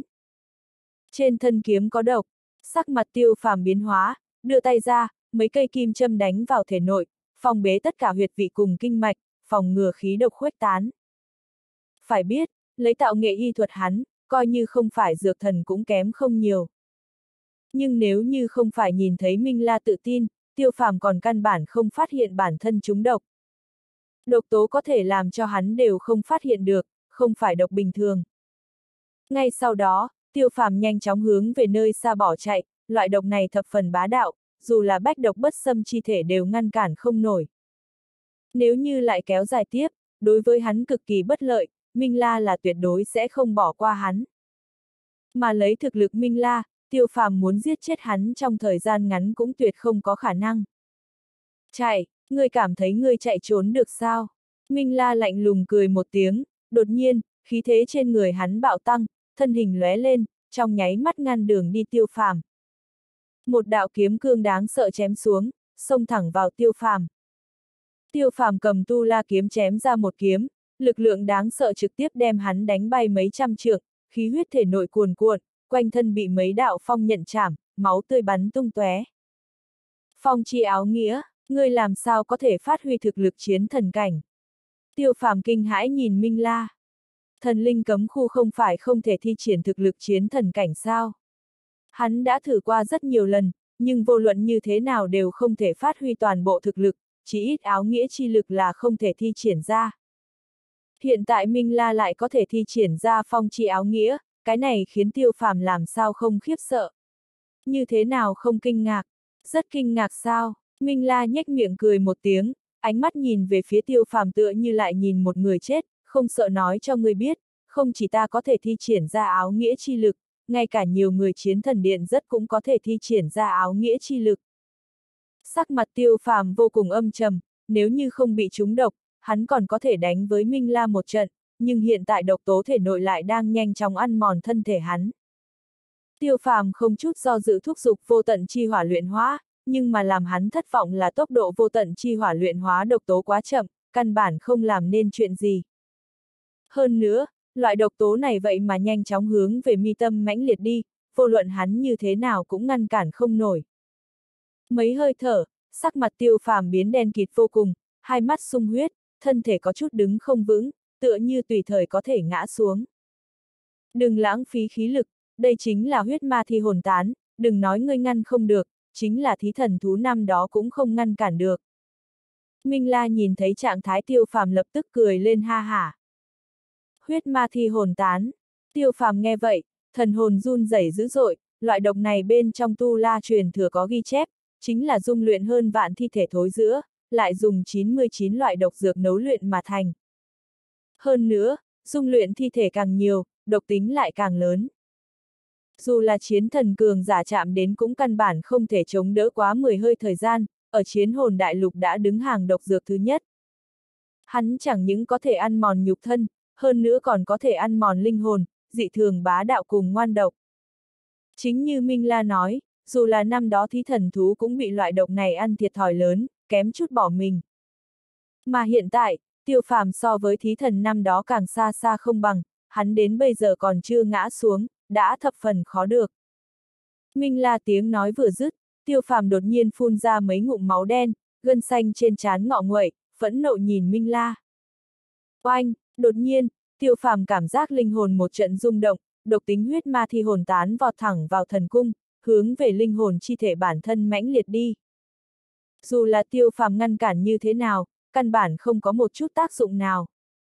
Trên thân kiếm có độc, sắc mặt Tiêu Phàm biến hóa, đưa tay ra, mấy cây kim châm đánh vào thể nội, phòng bế tất cả huyệt vị cùng kinh mạch, phòng ngừa khí độc khuếch tán. Phải biết, lấy tạo nghệ y thuật hắn, coi như không phải dược thần cũng kém không nhiều. Nhưng nếu như không phải nhìn thấy Minh La tự tin, Tiêu Phàm còn căn bản không phát hiện bản thân trúng độc. Độc tố có thể làm cho hắn đều không phát hiện được, không phải độc bình thường. Ngay sau đó, Tiêu Phàm nhanh chóng hướng về nơi xa bỏ chạy, loại độc này thập phần bá đạo, dù là bách độc bất xâm chi thể đều ngăn cản không nổi. Nếu như lại kéo dài tiếp, đối với hắn cực kỳ bất lợi, Minh La là tuyệt đối sẽ không bỏ qua hắn. Mà lấy thực lực Minh La, Tiêu Phàm muốn giết chết hắn trong thời gian ngắn cũng tuyệt không có khả năng. Chạy, ngươi cảm thấy ngươi chạy trốn được sao? Minh La lạnh lùng cười một tiếng, đột nhiên, khí thế trên người hắn bạo tăng, thân hình lóe lên, trong nháy mắt ngăn đường đi Tiêu Phàm. Một đạo kiếm cương đáng sợ chém xuống, xông thẳng vào Tiêu Phàm. Tiêu Phàm cầm tu la kiếm chém ra một kiếm, lực lượng đáng sợ trực tiếp đem hắn đánh bay mấy trăm trượng, khí huyết thể nội cuồn cuộn, quanh thân bị mấy đạo phong nhận chảm, máu tươi bắn tung tóe. Phong chi áo nghĩa, ngươi làm sao có thể phát huy thực lực chiến thần cảnh? Tiêu Phàm kinh hãi nhìn Minh La. Thần linh cấm khu không phải không thể thi triển thực lực chiến thần cảnh sao? Hắn đã thử qua rất nhiều lần, nhưng vô luận như thế nào đều không thể phát huy toàn bộ thực lực, chỉ ít áo nghĩa chi lực là không thể thi triển ra. Hiện tại Minh La lại có thể thi triển ra phong chi áo nghĩa, cái này khiến Tiêu Phàm làm sao không khiếp sợ. Như thế nào không kinh ngạc? Rất kinh ngạc sao? Minh La nhếch miệng cười một tiếng, ánh mắt nhìn về phía Tiêu Phàm tựa như lại nhìn một người chết, không sợ nói cho ngươi biết, không chỉ ta có thể thi triển ra áo nghĩa chi lực, ngay cả nhiều người chiến thần điện rất cũng có thể thi triển ra áo nghĩa chi lực. Sắc mặt Tiêu Phàm vô cùng âm trầm, nếu như không bị trúng độc, hắn còn có thể đánh với Minh La một trận, nhưng hiện tại độc tố thể nội lại đang nhanh chóng ăn mòn thân thể hắn. Tiêu Phàm không chút do dự thúc giục vô tận chi hỏa luyện hóa, nhưng mà làm hắn thất vọng là tốc độ vô tận chi hỏa luyện hóa độc tố quá chậm, căn bản không làm nên chuyện gì. Hơn nữa, loại độc tố này vậy mà nhanh chóng hướng về mi tâm mãnh liệt đi, vô luận hắn như thế nào cũng ngăn cản không nổi. Mấy hơi thở, sắc mặt Tiêu Phàm biến đen kịt vô cùng, hai mắt sung huyết, thân thể có chút đứng không vững, tựa như tùy thời có thể ngã xuống. Đừng lãng phí khí lực, đây chính là huyết ma thi hồn tán, đừng nói ngươi ngăn không được, chính là thí thần thú năm đó cũng không ngăn cản được. Minh La nhìn thấy trạng thái Tiêu Phàm lập tức cười lên ha hả. Huyết ma thi hồn tán, Tiêu Phàm nghe vậy, thần hồn run rẩy dữ dội, loại độc này bên trong tu la truyền thừa có ghi chép, chính là dung luyện hơn vạn thi thể thối rữa, lại dùng 99 loại độc dược nấu luyện mà thành. Hơn nữa, dung luyện thi thể càng nhiều, độc tính lại càng lớn. Dù là chiến thần cường giả chạm đến cũng căn bản không thể chống đỡ quá 10 hơi thời gian, ở chiến hồn đại lục đã đứng hàng độc dược thứ nhất. Hắn chẳng những có thể ăn mòn nhục thân, hơn nữa còn có thể ăn mòn linh hồn, dị thường bá đạo cùng ngoan độc. Chính như Minh La nói, dù là năm đó thí thần thú cũng bị loại độc này ăn thiệt thòi lớn, kém chút bỏ mình. Mà hiện tại, Tiêu Phàm so với thí thần năm đó càng xa xa không bằng, hắn đến bây giờ còn chưa ngã xuống, đã thập phần khó được. Minh La tiếng nói vừa dứt, Tiêu Phàm đột nhiên phun ra mấy ngụm máu đen, gân xanh trên trán ngọ nguậy, phẫn nộ nhìn Minh La. Oanh, đột nhiên, Tiêu Phàm cảm giác linh hồn một trận rung động, độc tính huyết ma thi hồn tán vọt thẳng vào thần cung, hướng về linh hồn chi thể bản thân mãnh liệt đi. Dù là Tiêu Phàm ngăn cản như thế nào, căn bản không có một chút tác dụng nào.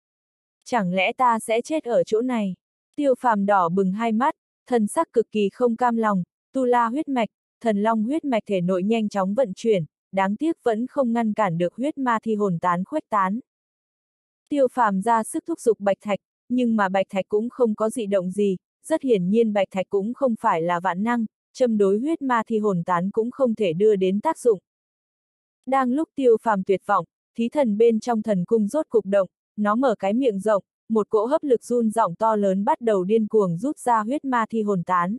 Chẳng lẽ ta sẽ chết ở chỗ này? Tiêu Phàm đỏ bừng hai mắt, thần sắc cực kỳ không cam lòng, tu la huyết mạch, thần long huyết mạch thể nội nhanh chóng vận chuyển, đáng tiếc vẫn không ngăn cản được huyết ma thi hồn tán khuếch tán. Tiêu Phàm ra sức thúc giục Bạch Thạch, nhưng mà Bạch Thạch cũng không có dị động gì, rất hiển nhiên Bạch Thạch cũng không phải là vạn năng, châm đối huyết ma thi hồn tán cũng không thể đưa đến tác dụng. Đang lúc Tiêu Phàm tuyệt vọng, thí thần bên trong thần cung rốt cục động, nó mở cái miệng rộng, một cỗ hấp lực run rộng to lớn bắt đầu điên cuồng rút ra huyết ma thi hồn tán.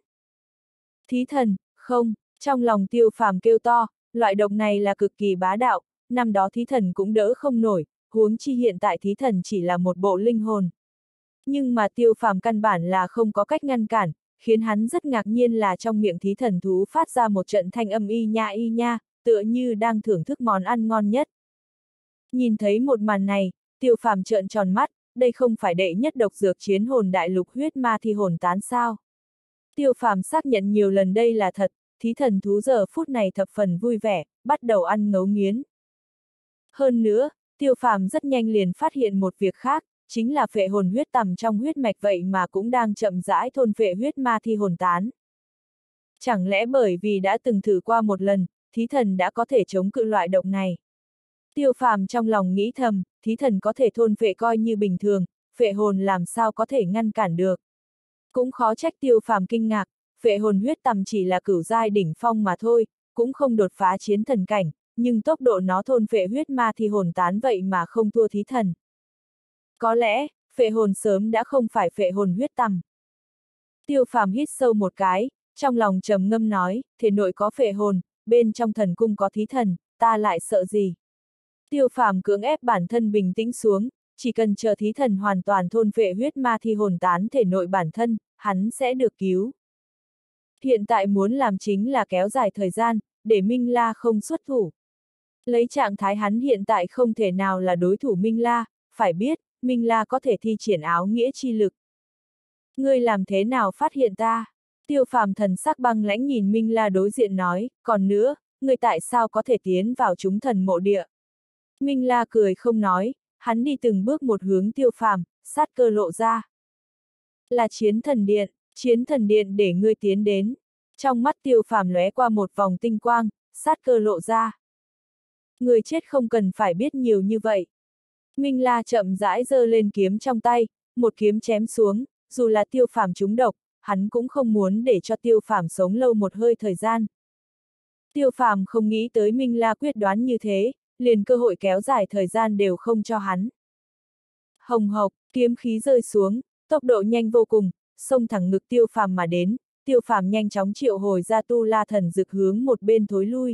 Thí thần, không, trong lòng Tiêu Phàm kêu to, loại độc này là cực kỳ bá đạo, năm đó thí thần cũng đỡ không nổi, huống chi hiện tại thí thần chỉ là một bộ linh hồn. Nhưng mà Tiêu Phàm căn bản là không có cách ngăn cản, khiến hắn rất ngạc nhiên là trong miệng thí thần thú phát ra một trận thanh âm y nha, tựa như đang thưởng thức món ăn ngon nhất. Nhìn thấy một màn này, Tiêu Phàm trợn tròn mắt, đây không phải đệ nhất độc dược chiến hồn đại lục huyết ma thi hồn tán sao? Tiêu Phàm xác nhận nhiều lần đây là thật, thí thần thú giờ phút này thập phần vui vẻ, bắt đầu ăn ngấu nghiến. Hơn nữa, Tiêu Phàm rất nhanh liền phát hiện một việc khác, chính là phệ hồn huyết tằm trong huyết mạch vậy mà cũng đang chậm rãi thôn phệ huyết ma thi hồn tán. Chẳng lẽ bởi vì đã từng thử qua một lần, thí thần đã có thể chống cự loại độc này? Tiêu Phàm trong lòng nghĩ thầm, thí thần có thể thôn phệ coi như bình thường, phệ hồn làm sao có thể ngăn cản được. Cũng khó trách Tiêu Phàm kinh ngạc, phệ hồn huyết tằm chỉ là cửu giai đỉnh phong mà thôi, cũng không đột phá chiến thần cảnh, nhưng tốc độ nó thôn phệ huyết ma thi hồn tán vậy mà không thua thí thần. Có lẽ, phệ hồn sớm đã không phải phệ hồn huyết tằm. Tiêu Phàm hít sâu một cái, trong lòng trầm ngâm nói, thể nội có phệ hồn, bên trong thần cung có thí thần, ta lại sợ gì? Tiêu Phàm cưỡng ép bản thân bình tĩnh xuống, chỉ cần chờ thí thần hoàn toàn thôn phệ huyết ma thi hồn tán thể nội bản thân, hắn sẽ được cứu. Hiện tại muốn làm chính là kéo dài thời gian, để Minh La không xuất thủ. Lấy trạng thái hắn hiện tại không thể nào là đối thủ Minh La, phải biết, Minh La có thể thi triển áo nghĩa chi lực. Ngươi làm thế nào phát hiện ta? Tiêu Phàm thần sắc băng lãnh nhìn Minh La đối diện nói, còn nữa, ngươi tại sao có thể tiến vào chúng thần mộ địa? Minh La cười không nói, hắn đi từng bước một hướng Tiêu Phàm, sát cơ lộ ra. Là chiến thần điện để ngươi tiến đến. Trong mắt Tiêu Phàm lóe qua một vòng tinh quang, sát cơ lộ ra. Người chết không cần phải biết nhiều như vậy. Minh La chậm rãi giơ lên kiếm trong tay, một kiếm chém xuống, dù là Tiêu Phàm trúng độc, hắn cũng không muốn để cho Tiêu Phàm sống lâu một hơi thời gian. Tiêu Phàm không nghĩ tới Minh La quyết đoán như thế, liền cơ hội kéo dài thời gian đều không cho hắn. Hồng hộc, kiếm khí rơi xuống, tốc độ nhanh vô cùng, xông thẳng ngực Tiêu Phàm mà đến, Tiêu Phàm nhanh chóng triệu hồi ra tu la thần dực hướng một bên thối lui.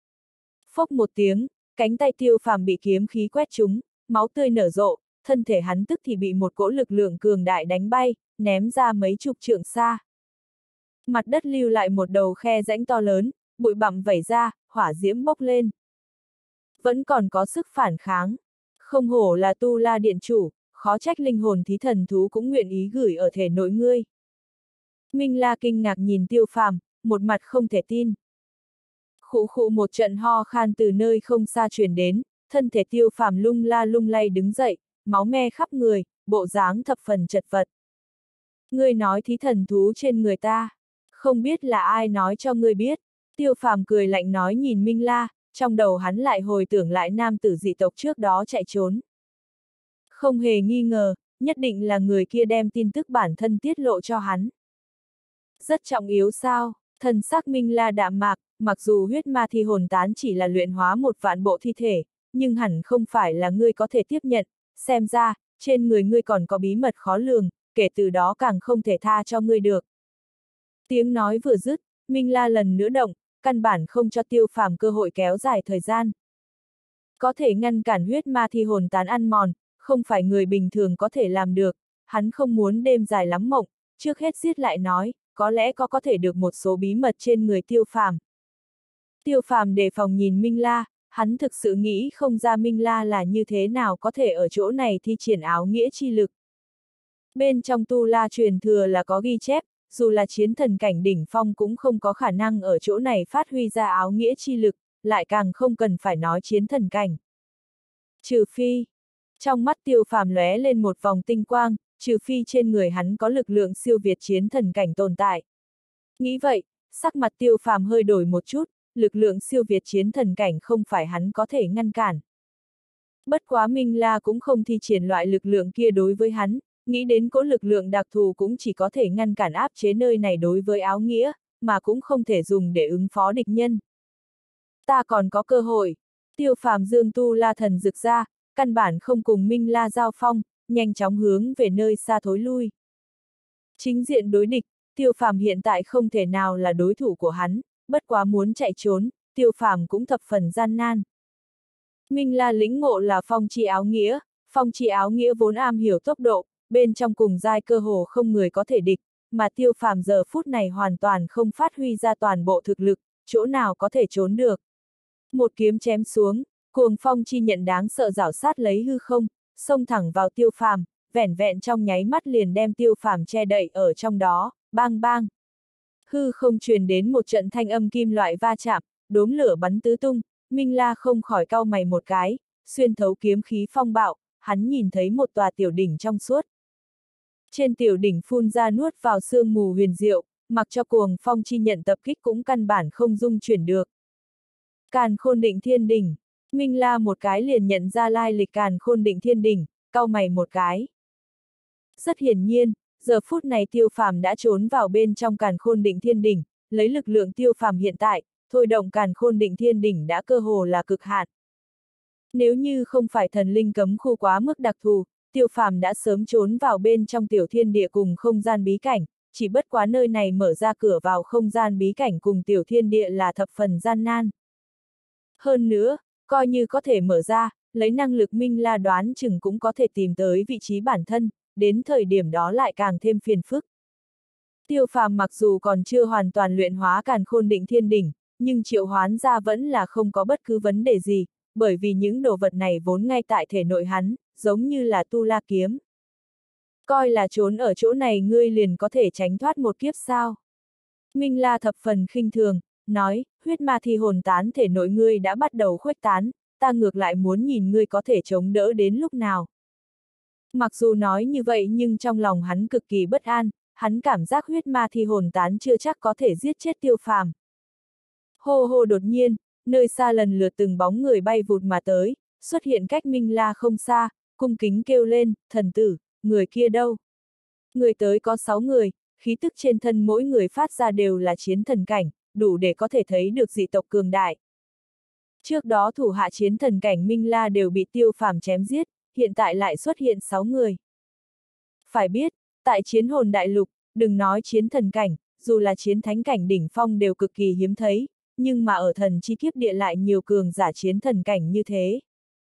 Phốc một tiếng, cánh tay Tiêu Phàm bị kiếm khí quét trúng, máu tươi nở rộ, thân thể hắn tức thì bị một cỗ lực lượng cường đại đánh bay, ném ra mấy chục trượng xa. Mặt đất lưu lại một đầu khe rãnh to lớn, bụi bặm vẩy ra, hỏa diễm bốc lên. Vẫn còn có sức phản kháng. Không hổ là tu la điện chủ, khó trách linh hồn thí thần thú cũng nguyện ý gửi ở thể nội ngươi. Minh La kinh ngạc nhìn Tiêu Phàm, một mặt không thể tin. Khụ khụ một trận ho khan từ nơi không xa truyền đến, thân thể Tiêu Phàm lung la lung lay đứng dậy, máu me khắp người, bộ dáng thập phần chật vật. Ngươi nói thí thần thú trên người ta, không biết là ai nói cho ngươi biết. Tiêu Phàm cười lạnh nói nhìn Minh La, trong đầu hắn lại hồi tưởng lại nam tử dị tộc trước đó chạy trốn. Không hề nghi ngờ, nhất định là người kia đem tin tức bản thân tiết lộ cho hắn. Rất trọng yếu sao? Thần sắc Minh La đạm mạc, mặc dù huyết ma thi hồn tán chỉ là luyện hóa một vạn bộ thi thể, nhưng hẳn không phải là ngươi có thể tiếp nhận, xem ra, trên người ngươi còn có bí mật khó lường, kể từ đó càng không thể tha cho ngươi được. Tiếng nói vừa dứt, Minh La lần nữa động, căn bản không cho Tiêu Phàm cơ hội kéo dài thời gian. Có thể ngăn cản huyết ma thi hồn tán ăn mòn, không phải người bình thường có thể làm được, hắn không muốn đêm dài lắm mộng, trước hết giết lại nói, có lẽ có thể được một số bí mật trên người Tiêu Phàm. Tiêu Phàm đề phòng nhìn Minh La, hắn thực sự nghĩ không ra Minh La là như thế nào có thể ở chỗ này thi triển áo nghĩa chi lực. Bên trong Tu La truyền thừa là có ghi chép, dù là chiến thần cảnh đỉnh phong cũng không có khả năng ở chỗ này phát huy ra áo nghĩa chi lực, lại càng không cần phải nói chiến thần cảnh. Trừ phi, trong mắt Tiêu Phàm lóe lên một vòng tinh quang, trừ phi trên người hắn có lực lượng siêu việt chiến thần cảnh tồn tại. Nghĩ vậy, sắc mặt Tiêu Phàm hơi đổi một chút, lực lượng siêu việt chiến thần cảnh không phải hắn có thể ngăn cản. Bất quá Minh La cũng không thi triển loại lực lượng kia đối với hắn, nghĩ đến cỗ lực lượng đặc thù cũng chỉ có thể ngăn cản áp chế nơi này đối với áo nghĩa, mà cũng không thể dùng để ứng phó địch nhân. Ta còn có cơ hội. Tiêu Phàm dương Tu La thần rực ra, căn bản không cùng Minh La giao phong, nhanh chóng hướng về nơi xa thối lui. Chính diện đối địch, Tiêu Phàm hiện tại không thể nào là đối thủ của hắn, bất quá muốn chạy trốn, Tiêu Phàm cũng thập phần gian nan. Minh La lĩnh ngộ là phong chi áo nghĩa vốn am hiểu tốc độ, bên trong cùng giai cơ hồ không người có thể địch, mà Tiêu Phàm giờ phút này hoàn toàn không phát huy ra toàn bộ thực lực, chỗ nào có thể trốn được. Một kiếm chém xuống, cuồng phong chi nhận đáng sợ rảo sát lấy hư không, xông thẳng vào Tiêu Phàm, vẻn vẹn trong nháy mắt liền đem Tiêu Phàm che đậy ở trong đó, bang bang. Hư không truyền đến một trận thanh âm kim loại va chạm, đốm lửa bắn tứ tung, Minh La không khỏi cau mày một cái, xuyên thấu kiếm khí phong bạo, hắn nhìn thấy một tòa tiểu đỉnh trong suốt. Trên tiểu đỉnh phun ra nuốt vào sương mù huyền diệu, mặc cho cuồng phong chi nhận tập kích cũng căn bản không dung chuyển được. Càn Khôn Định Thiên Đỉnh, Minh La một cái liền nhận ra lai lịch Càn Khôn Định Thiên Đỉnh, cau mày một cái. Rất hiển nhiên, giờ phút này Tiêu Phàm đã trốn vào bên trong Càn Khôn Định Thiên Đỉnh, lấy lực lượng Tiêu Phàm hiện tại, thôi động Càn Khôn Định Thiên Đỉnh đã cơ hồ là cực hạn. Nếu như không phải thần linh cấm khu quá mức đặc thù, Tiêu Phàm đã sớm trốn vào bên trong tiểu thiên địa cùng không gian bí cảnh, chỉ bất quá nơi này mở ra cửa vào không gian bí cảnh cùng tiểu thiên địa là thập phần gian nan. Hơn nữa, coi như có thể mở ra, lấy năng lực Minh La đoán chừng cũng có thể tìm tới vị trí bản thân, đến thời điểm đó lại càng thêm phiền phức. Tiêu Phàm mặc dù còn chưa hoàn toàn luyện hóa Càn Khôn Định Thiên Đỉnh, nhưng triệu hoán ra vẫn là không có bất cứ vấn đề gì, bởi vì những đồ vật này vốn ngay tại thể nội hắn, giống như là Tu La kiếm. Coi là trốn ở chỗ này ngươi liền có thể tránh thoát một kiếp sao? Minh La thập phần khinh thường, nói, huyết ma thi hồn tán thể nội ngươi đã bắt đầu khuếch tán, ta ngược lại muốn nhìn ngươi có thể chống đỡ đến lúc nào. Mặc dù nói như vậy nhưng trong lòng hắn cực kỳ bất an, hắn cảm giác huyết ma thi hồn tán chưa chắc có thể giết chết Tiêu Phàm. Hô hô đột nhiên, nơi xa lần lượt từng bóng người bay vụt mà tới, xuất hiện cách Minh La không xa, cung kính kêu lên, thần tử, người kia đâu? Người tới có 6 người, khí tức trên thân mỗi người phát ra đều là chiến thần cảnh, đủ để có thể thấy được dị tộc cường đại. Trước đó thủ hạ chiến thần cảnh Minh La đều bị Tiêu Phàm chém giết, hiện tại lại xuất hiện 6 người. Phải biết, tại chiến hồn đại lục, đừng nói chiến thần cảnh, dù là chiến thánh cảnh đỉnh phong đều cực kỳ hiếm thấy, nhưng mà ở thần chi kiếp địa lại nhiều cường giả chiến thần cảnh như thế.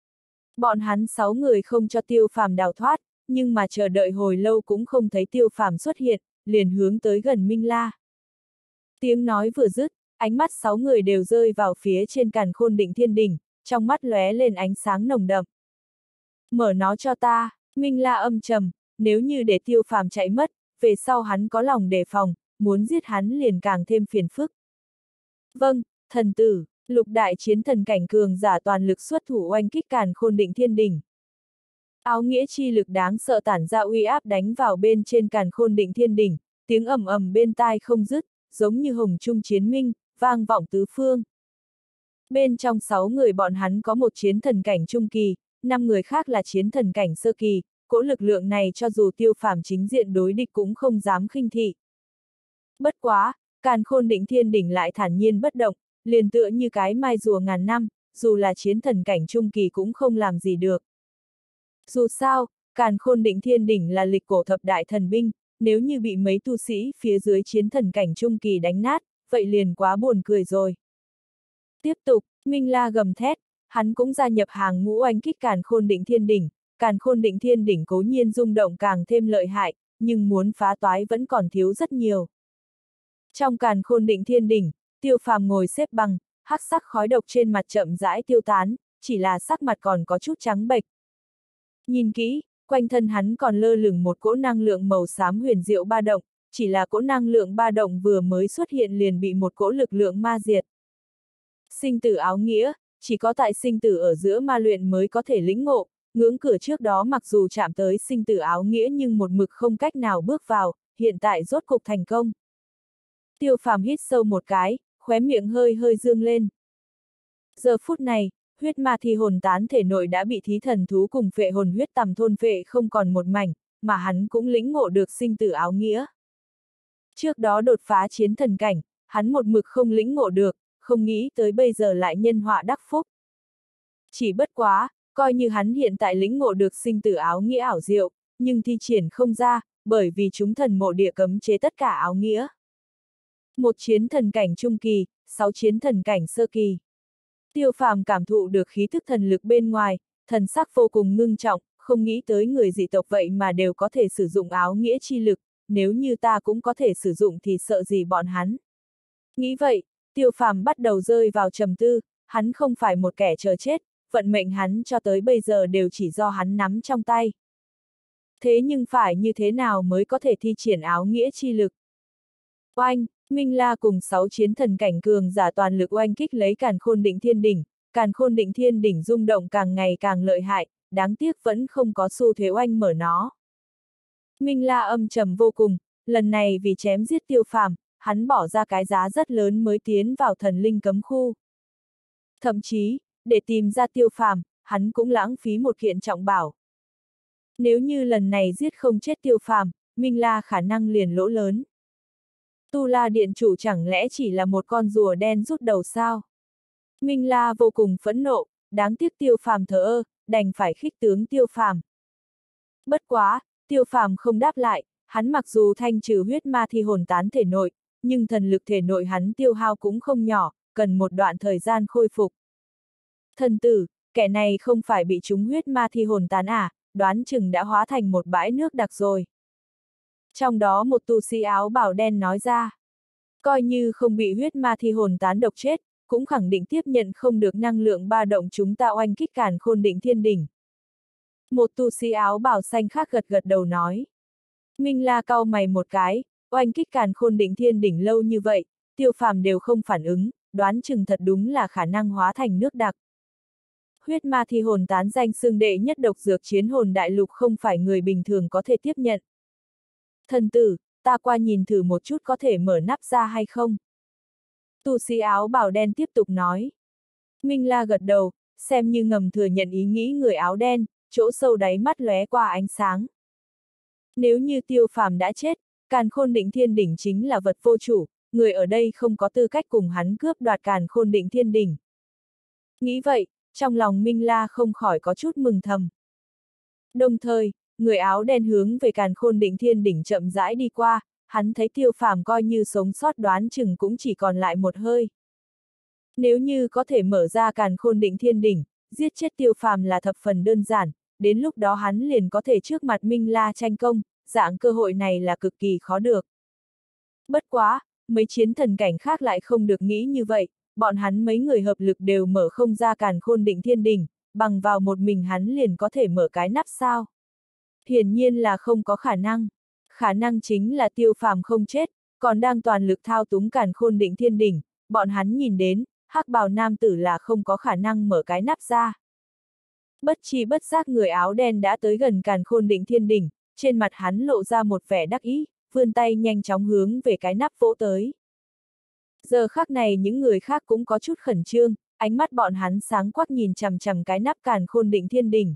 Bọn hắn 6 người không cho Tiêu Phàm đào thoát, nhưng mà chờ đợi hồi lâu cũng không thấy Tiêu Phàm xuất hiện, liền hướng tới gần Minh La. Tiếng nói vừa dứt, ánh mắt 6 người đều rơi vào phía trên Càn Khôn Định Thiên Đỉnh, trong mắt lóe lên ánh sáng nồng đậm. Mở nó cho ta, Minh La âm trầm, nếu như để Tiêu Phàm chạy mất, về sau hắn có lòng đề phòng, muốn giết hắn liền càng thêm phiền phức. Vâng, thần tử, lục đại chiến thần cảnh cường giả toàn lực xuất thủ oanh kích Càn Khôn Định Thiên Đỉnh. Áo nghĩa chi lực đáng sợ tản ra uy áp đánh vào bên trên Càn Khôn Định Thiên Đỉnh, tiếng ầm ầm bên tai không dứt, giống như hồng trung chiến minh, vang vọng tứ phương. Bên trong 6 người bọn hắn có một chiến thần cảnh trung kỳ, 5 người khác là chiến thần cảnh sơ kỳ, cỗ lực lượng này cho dù Tiêu Phàm chính diện đối địch cũng không dám khinh thị. Bất quá, Càn Khôn Định Thiên Đỉnh lại thản nhiên bất động, liền tựa như cái mai rùa ngàn năm, dù là chiến thần cảnh trung kỳ cũng không làm gì được. Dù sao, Càn Khôn Định Thiên Đỉnh là lịch cổ thập đại thần binh, nếu như bị mấy tu sĩ phía dưới chiến thần cảnh trung kỳ đánh nát, vậy liền quá buồn cười rồi. Tiếp tục, Minh La gầm thét, hắn cũng gia nhập hàng ngũ oanh kích Càn Khôn Định Thiên Đỉnh. Càn Khôn Định Thiên Đỉnh cố nhiên rung động càng thêm lợi hại, nhưng muốn phá toái vẫn còn thiếu rất nhiều. Trong Càn Khôn Định Thiên Đỉnh, Tiêu Phàm ngồi xếp bằng, hắc sắc khói độc trên mặt chậm rãi tiêu tán, chỉ là sắc mặt còn có chút trắng bệch. Nhìn kỹ, quanh thân hắn còn lơ lửng một cỗ năng lượng màu xám huyền diệu ba động, chỉ là cỗ năng lượng ba động vừa mới xuất hiện liền bị một cỗ lực lượng ma diệt. Sinh tử áo nghĩa, chỉ có tại sinh tử ở giữa ma luyện mới có thể lĩnh ngộ, ngưỡng cửa trước đó mặc dù chạm tới sinh tử áo nghĩa nhưng một mực không cách nào bước vào, hiện tại rốt cục thành công. Tiêu Phàm hít sâu một cái, khóe miệng hơi hơi dương lên. Giờ phút này, huyết ma thi hồn tán thể nội đã bị thí thần thú cùng phệ hồn huyết tầm thôn phệ không còn một mảnh, mà hắn cũng lĩnh ngộ được sinh tử áo nghĩa. Trước đó đột phá chiến thần cảnh, hắn một mực không lĩnh ngộ được, không nghĩ tới bây giờ lại nhân họa đắc phúc. Chỉ bất quá, coi như hắn hiện tại lĩnh ngộ được sinh tử áo nghĩa ảo diệu, nhưng thi triển không ra, bởi vì chúng thần mộ địa cấm chế tất cả áo nghĩa. Một chiến thần cảnh trung kỳ, 6 chiến thần cảnh sơ kỳ. Tiêu Phàm cảm thụ được khí thức thần lực bên ngoài, thần sắc vô cùng ngưng trọng, không nghĩ tới người dị tộc vậy mà đều có thể sử dụng áo nghĩa chi lực, nếu như ta cũng có thể sử dụng thì sợ gì bọn hắn. Nghĩ vậy, Tiêu Phàm bắt đầu rơi vào trầm tư, hắn không phải một kẻ chờ chết, vận mệnh hắn cho tới bây giờ đều chỉ do hắn nắm trong tay. Thế nhưng phải như thế nào mới có thể thi triển áo nghĩa chi lực? Oanh, Minh La cùng 6 chiến thần cảnh cường giả toàn lực oanh kích lấy Càn Khôn Định Thiên Đỉnh, Càn Khôn Định Thiên Đỉnh rung động càng ngày càng lợi hại, đáng tiếc vẫn không có xu thế oanh mở nó. Minh La âm trầm vô cùng, lần này vì chém giết Tiêu Phàm, hắn bỏ ra cái giá rất lớn mới tiến vào thần linh cấm khu. Thậm chí, để tìm ra Tiêu Phàm, hắn cũng lãng phí một kiện trọng bảo. Nếu như lần này giết không chết Tiêu Phàm, Minh La khả năng liền lỗ lớn. Tu La Điện chủ chẳng lẽ chỉ là một con rùa đen rút đầu sao? Minh La vô cùng phẫn nộ, đáng tiếc Tiêu Phàm thờ ơ, đành phải khích tướng Tiêu Phàm. Bất quá, Tiêu Phàm không đáp lại, hắn mặc dù thanh trừ huyết ma thi hồn tán thể nội, nhưng thần lực thể nội hắn tiêu hao cũng không nhỏ, cần một đoạn thời gian khôi phục. Thần tử, kẻ này không phải bị trúng huyết ma thi hồn tán à, đoán chừng đã hóa thành một bãi nước đặc rồi. Trong đó một tu sĩ áo bào đen nói ra, coi như không bị huyết ma thi hồn tán độc chết, cũng khẳng định tiếp nhận không được năng lượng ba động chúng ta oanh kích Càn Khôn Định Thiên Đỉnh. Một tu sĩ áo bào xanh khác gật gật đầu nói. Minh La cau mày một cái, oanh kích Càn Khôn Định Thiên Đỉnh lâu như vậy, Tiêu Phàm đều không phản ứng, đoán chừng thật đúng là khả năng hóa thành nước đặc. Huyết ma thi hồn tán danh xưng đệ nhất độc dược chiến hồn đại lục không phải người bình thường có thể tiếp nhận. Thần tử, ta qua nhìn thử một chút có thể mở nắp ra hay không? Tu sĩ áo bào đen tiếp tục nói. Minh La gật đầu, xem như ngầm thừa nhận ý nghĩ người áo đen, chỗ sâu đáy mắt lóe qua ánh sáng. Nếu như Tiêu Phàm đã chết, Càn Khôn Định Thiên Đỉnh chính là vật vô chủ, người ở đây không có tư cách cùng hắn cướp đoạt Càn Khôn Định Thiên Đỉnh. Nghĩ vậy, trong lòng Minh La không khỏi có chút mừng thầm. Đồng thời, người áo đen hướng về Càn Khôn Định Thiên Đỉnh chậm rãi đi qua, hắn thấy Tiêu Phàm coi như sống sót đoán chừng cũng chỉ còn lại một hơi. Nếu như có thể mở ra Càn Khôn Định Thiên Đỉnh, giết chết Tiêu Phàm là thập phần đơn giản, đến lúc đó hắn liền có thể trước mặt Minh La tranh công, dạng cơ hội này là cực kỳ khó được. Bất quá, mấy chiến thần cảnh khác lại không được nghĩ như vậy, bọn hắn mấy người hợp lực đều mở không ra Càn Khôn Định Thiên Đỉnh, bằng vào một mình hắn liền có thể mở cái nắp sao. Hiển nhiên là không có khả năng chính là Tiêu Phàm không chết, còn đang toàn lực thao túng Càn Khôn Định Thiên Đỉnh, bọn hắn nhìn đến, hắc bào nam tử là không có khả năng mở cái nắp ra. Bất chi bất giác người áo đen đã tới gần Càn Khôn Định Thiên Đỉnh, trên mặt hắn lộ ra một vẻ đắc ý, vươn tay nhanh chóng hướng về cái nắp vỗ tới. Giờ khắc này những người khác cũng có chút khẩn trương, ánh mắt bọn hắn sáng quắc nhìn chằm chằm cái nắp Càn Khôn Định Thiên Đỉnh.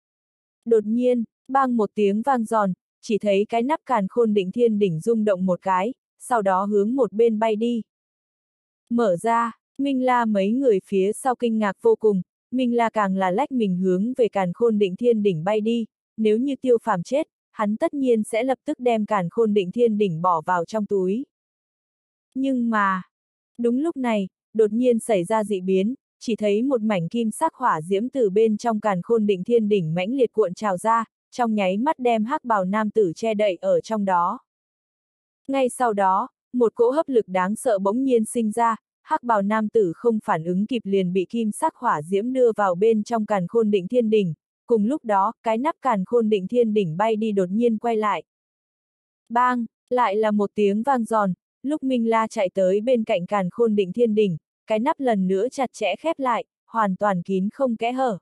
Đột nhiên, bang một tiếng vang giòn, chỉ thấy cái nắp Càn Khôn Định Thiên Đỉnh rung động một cái, sau đó hướng một bên bay đi. Mở ra, Minh La mấy người phía sau kinh ngạc vô cùng, Minh La càng là lách mình hướng về Càn Khôn Định Thiên Đỉnh bay đi, nếu như Tiêu Phàm chết, hắn tất nhiên sẽ lập tức đem Càn Khôn Định Thiên Đỉnh bỏ vào trong túi. Nhưng mà, đúng lúc này, đột nhiên xảy ra dị biến, chỉ thấy một mảnh kim sắc hỏa diễm từ bên trong Càn Khôn Định Thiên Đỉnh mãnh liệt cuộn trào ra, trong nháy mắt đem hắc bào nam tử che đậy ở trong đó. Ngay sau đó, một cỗ hấp lực đáng sợ bỗng nhiên sinh ra, hắc bào nam tử không phản ứng kịp liền bị kim sắc hỏa diễm đưa vào bên trong Càn Khôn Định Thiên Đỉnh. Cùng lúc đó, cái nắp Càn Khôn Định Thiên Đỉnh bay đi đột nhiên quay lại. Bang, lại là một tiếng vang giòn, lúc Minh La chạy tới bên cạnh Càn Khôn Định Thiên Đỉnh, cái nắp lần nữa chặt chẽ khép lại, hoàn toàn kín không kẽ hở.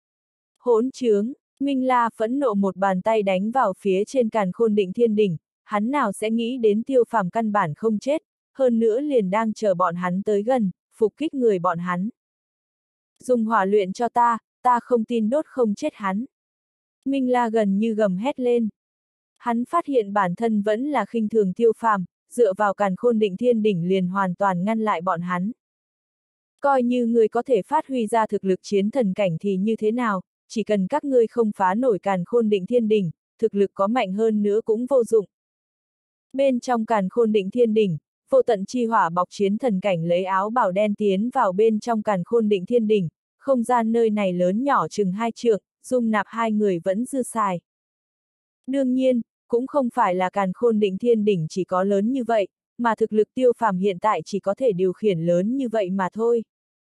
Hỗn trướng, Minh La phẫn nộ một bàn tay đánh vào phía trên Càn Khôn Định Thiên Đỉnh, hắn nào sẽ nghĩ đến Tiêu Phàm căn bản không chết, hơn nữa liền đang chờ bọn hắn tới gần, phục kích người bọn hắn. Dùng hỏa luyện cho ta, ta không tin đốt không chết hắn. Minh La gần như gầm hét lên. Hắn phát hiện bản thân vẫn là khinh thường Tiêu Phàm, dựa vào Càn Khôn Định Thiên Đỉnh liền hoàn toàn ngăn lại bọn hắn. Coi như người có thể phát huy ra thực lực chiến thần cảnh thì như thế nào, chỉ cần các ngươi không phá nổi Càn Khôn Định Thiên Đỉnh, thực lực có mạnh hơn nữa cũng vô dụng. Bên trong Càn Khôn Định Thiên Đỉnh, vô tận chi hỏa bọc chiến thần cảnh lấy áo bào đen tiến vào bên trong Càn Khôn Định Thiên Đỉnh, không gian nơi này lớn nhỏ chừng 2 trượng, dung nạp 2 người vẫn dư xài. Đương nhiên, cũng không phải là Càn Khôn Định Thiên Đỉnh chỉ có lớn như vậy, mà thực lực Tiêu Phàm hiện tại chỉ có thể điều khiển lớn như vậy mà thôi.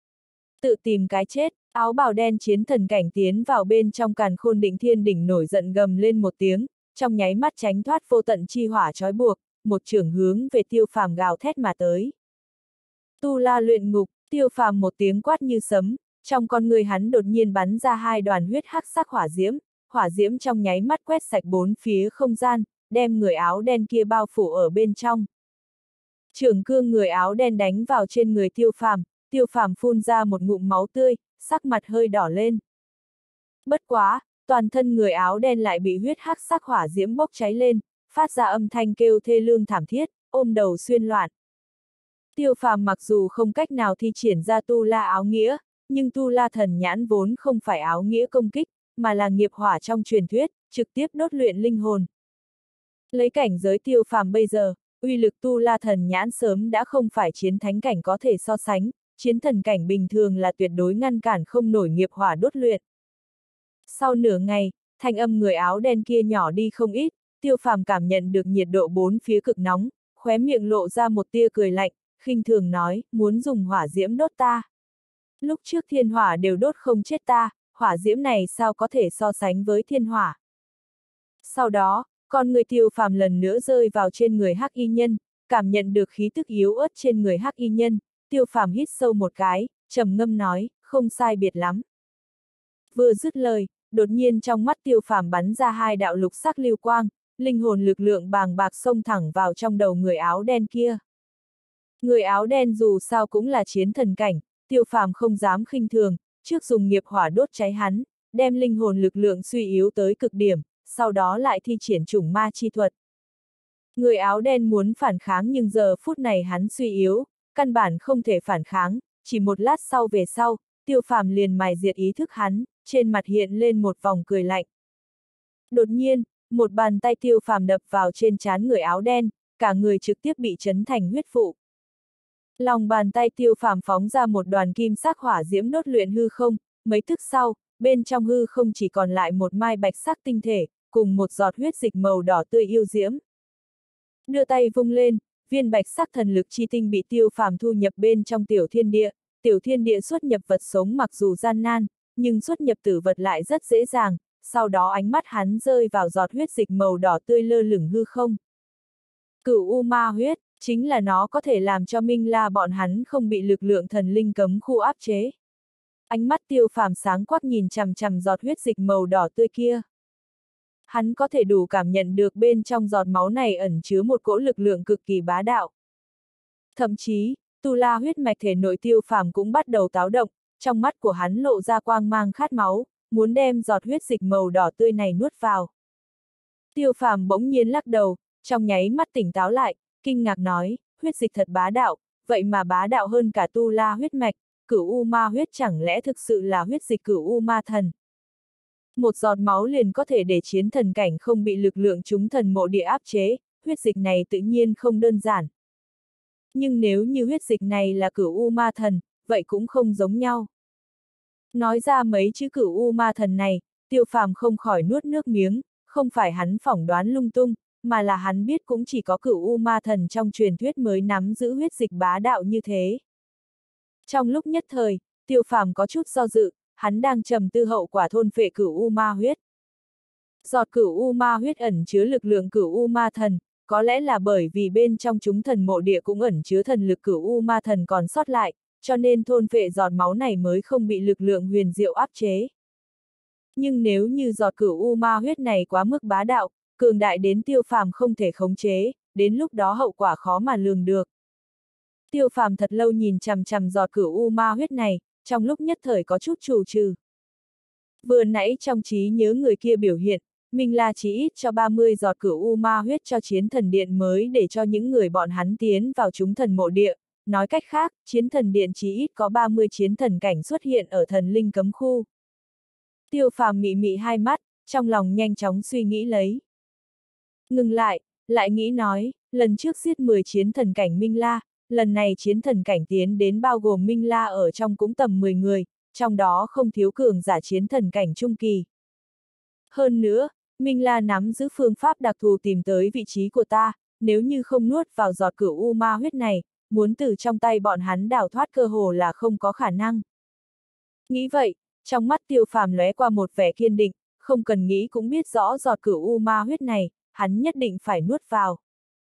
Tự tìm cái chết, áo bào đen chiến thần cảnh tiến vào bên trong Càn Khôn Định Thiên Đỉnh nổi giận gầm lên một tiếng, trong nháy mắt tránh thoát vô tận chi hỏa trói buộc, một chưởng hướng về Tiêu Phàm gào thét mà tới. Tu La luyện ngục, Tiêu Phàm một tiếng quát như sấm, trong con người hắn đột nhiên bắn ra 2 đoàn huyết hắc sắc hỏa diễm trong nháy mắt quét sạch 4 phía không gian, đem người áo đen kia bao phủ ở bên trong. Chưởng cương người áo đen đánh vào trên người Tiêu Phàm phun ra một ngụm máu tươi, sắc mặt hơi đỏ lên. Bất quá, toàn thân người áo đen lại bị huyết hắc sắc hỏa diễm bốc cháy lên, phát ra âm thanh kêu thê lương thảm thiết, ôm đầu xuyên loạn. Tiêu Phàm mặc dù không cách nào thi triển ra Tu La áo nghĩa, nhưng Tu La thần nhãn vốn không phải áo nghĩa công kích, mà là nghiệp hỏa trong truyền thuyết, trực tiếp đốt luyện linh hồn. Lấy cảnh giới Tiêu Phàm bây giờ, uy lực Tu La thần nhãn sớm đã không phải chiến thánh cảnh có thể so sánh, chiến thần cảnh bình thường là tuyệt đối ngăn cản không nổi nghiệp hỏa đốt luyện. Sau nửa ngày, thanh âm người áo đen kia nhỏ đi không ít, Tiêu Phàm cảm nhận được nhiệt độ 4 phía cực nóng, khóe miệng lộ ra một tia cười lạnh, khinh thường nói, muốn dùng hỏa diễm đốt ta. Lúc trước thiên hỏa đều đốt không chết ta, hỏa diễm này sao có thể so sánh với thiên hỏa. Sau đó, con người Tiêu Phàm lần nữa rơi vào trên người hắc y nhân, cảm nhận được khí tức yếu ớt trên người hắc y nhân, Tiêu Phàm hít sâu một cái, trầm ngâm nói, không sai biệt lắm. Vừa dứt lời, đột nhiên trong mắt Tiêu Phàm bắn ra 2 đạo lục sắc lưu quang, linh hồn lực lượng bàng bạc xông thẳng vào trong đầu người áo đen kia. Người áo đen dù sao cũng là chiến thần cảnh, Tiêu Phàm không dám khinh thường, trước dùng nghiệp hỏa đốt cháy hắn, đem linh hồn lực lượng suy yếu tới cực điểm, sau đó lại thi triển chủng ma chi thuật. Người áo đen muốn phản kháng nhưng giờ phút này hắn suy yếu, căn bản không thể phản kháng, chỉ một lát sau về sau, Tiêu Phàm liền mài diệt ý thức hắn, trên mặt hiện lên một vòng cười lạnh. Đột nhiên, một bàn tay Tiêu Phàm đập vào trên trán người áo đen, cả người trực tiếp bị chấn thành huyết vụ. Lòng bàn tay Tiêu Phàm phóng ra một đoàn kim sắc hỏa diễm đốt luyện hư không, mấy tức sau, bên trong hư không chỉ còn lại một mai bạch sắc tinh thể, cùng một giọt huyết dịch màu đỏ tươi yêu diễm. Đưa tay vung lên, viên bạch sắc thần lực chi tinh bị Tiêu Phàm thu nhập bên trong tiểu thiên địa xuất nhập vật sống mặc dù gian nan, nhưng xuất nhập tử vật lại rất dễ dàng, sau đó ánh mắt hắn rơi vào giọt huyết dịch màu đỏ tươi lơ lửng hư không. Cửu U Ma huyết, chính là nó có thể làm cho Minh La bọn hắn không bị lực lượng thần linh cấm khu áp chế. Ánh mắt Tiêu Phàm sáng quắc nhìn chằm chằm giọt huyết dịch màu đỏ tươi kia. Hắn có thể đủ cảm nhận được bên trong giọt máu này ẩn chứa một cỗ lực lượng cực kỳ bá đạo. Thậm chí, Tu La huyết mạch thể nội Tiêu Phàm cũng bắt đầu táo động, trong mắt của hắn lộ ra quang mang khát máu, muốn đem giọt huyết dịch màu đỏ tươi này nuốt vào. Tiêu Phàm bỗng nhiên lắc đầu, trong nháy mắt tỉnh táo lại, kinh ngạc nói, huyết dịch thật bá đạo, vậy mà bá đạo hơn cả tu la huyết mạch, cửu u ma huyết chẳng lẽ thực sự là huyết dịch cửu u ma thần. Một giọt máu liền có thể để chiến thần cảnh không bị lực lượng chúng thần mộ địa áp chế, huyết dịch này tự nhiên không đơn giản. Nhưng nếu như huyết dịch này là cửu u ma thần, vậy cũng không giống nhau. Nói ra mấy chữ cửu u ma thần này, Tiêu Phàm không khỏi nuốt nước miếng, không phải hắn phỏng đoán lung tung, mà là hắn biết cũng chỉ có cửu u ma thần trong truyền thuyết mới nắm giữ huyết dịch bá đạo như thế. Trong lúc nhất thời, Tiêu Phàm có chút do dự, hắn đang trầm tư hậu quả thôn phệ cửu u ma huyết. Giọt cửu u ma huyết ẩn chứa lực lượng cửu u ma thần, có lẽ là bởi vì bên trong chúng thần mộ địa cũng ẩn chứa thần lực cửu u ma thần còn sót lại, cho nên thôn phệ giọt máu này mới không bị lực lượng huyền diệu áp chế. Nhưng nếu như giọt cửu u ma huyết này quá mức bá đạo, cường đại đến Tiêu Phàm không thể khống chế, đến lúc đó hậu quả khó mà lường được. Tiêu Phàm thật lâu nhìn chằm chằm giọt cửu u ma huyết này, trong lúc nhất thời có chút chù trừ. Vừa nãy trong trí nhớ người kia biểu hiện, Minh La chỉ ít cho 30 giọt cửu u ma huyết cho chiến thần điện mới để cho những người bọn hắn tiến vào chúng thần mộ địa. Nói cách khác, chiến thần điện chỉ ít có 30 chiến thần cảnh xuất hiện ở thần linh cấm khu. Tiêu Phàm mị mị hai mắt, trong lòng nhanh chóng suy nghĩ lấy. Ngừng lại nghĩ nói, lần trước giết 10 chiến thần cảnh Minh La, lần này chiến thần cảnh tiến đến bao gồm Minh La ở trong cũng tầm 10 người, trong đó không thiếu cường giả chiến thần cảnh trung kỳ. Hơn nữa, Minh La nắm giữ phương pháp đặc thù tìm tới vị trí của ta, nếu như không nuốt vào giọt cửu u ma huyết này, muốn từ trong tay bọn hắn đào thoát cơ hồ là không có khả năng. Nghĩ vậy, trong mắt Tiêu Phàm lóe qua một vẻ kiên định, không cần nghĩ cũng biết rõ giọt cửu u ma huyết này, hắn nhất định phải nuốt vào.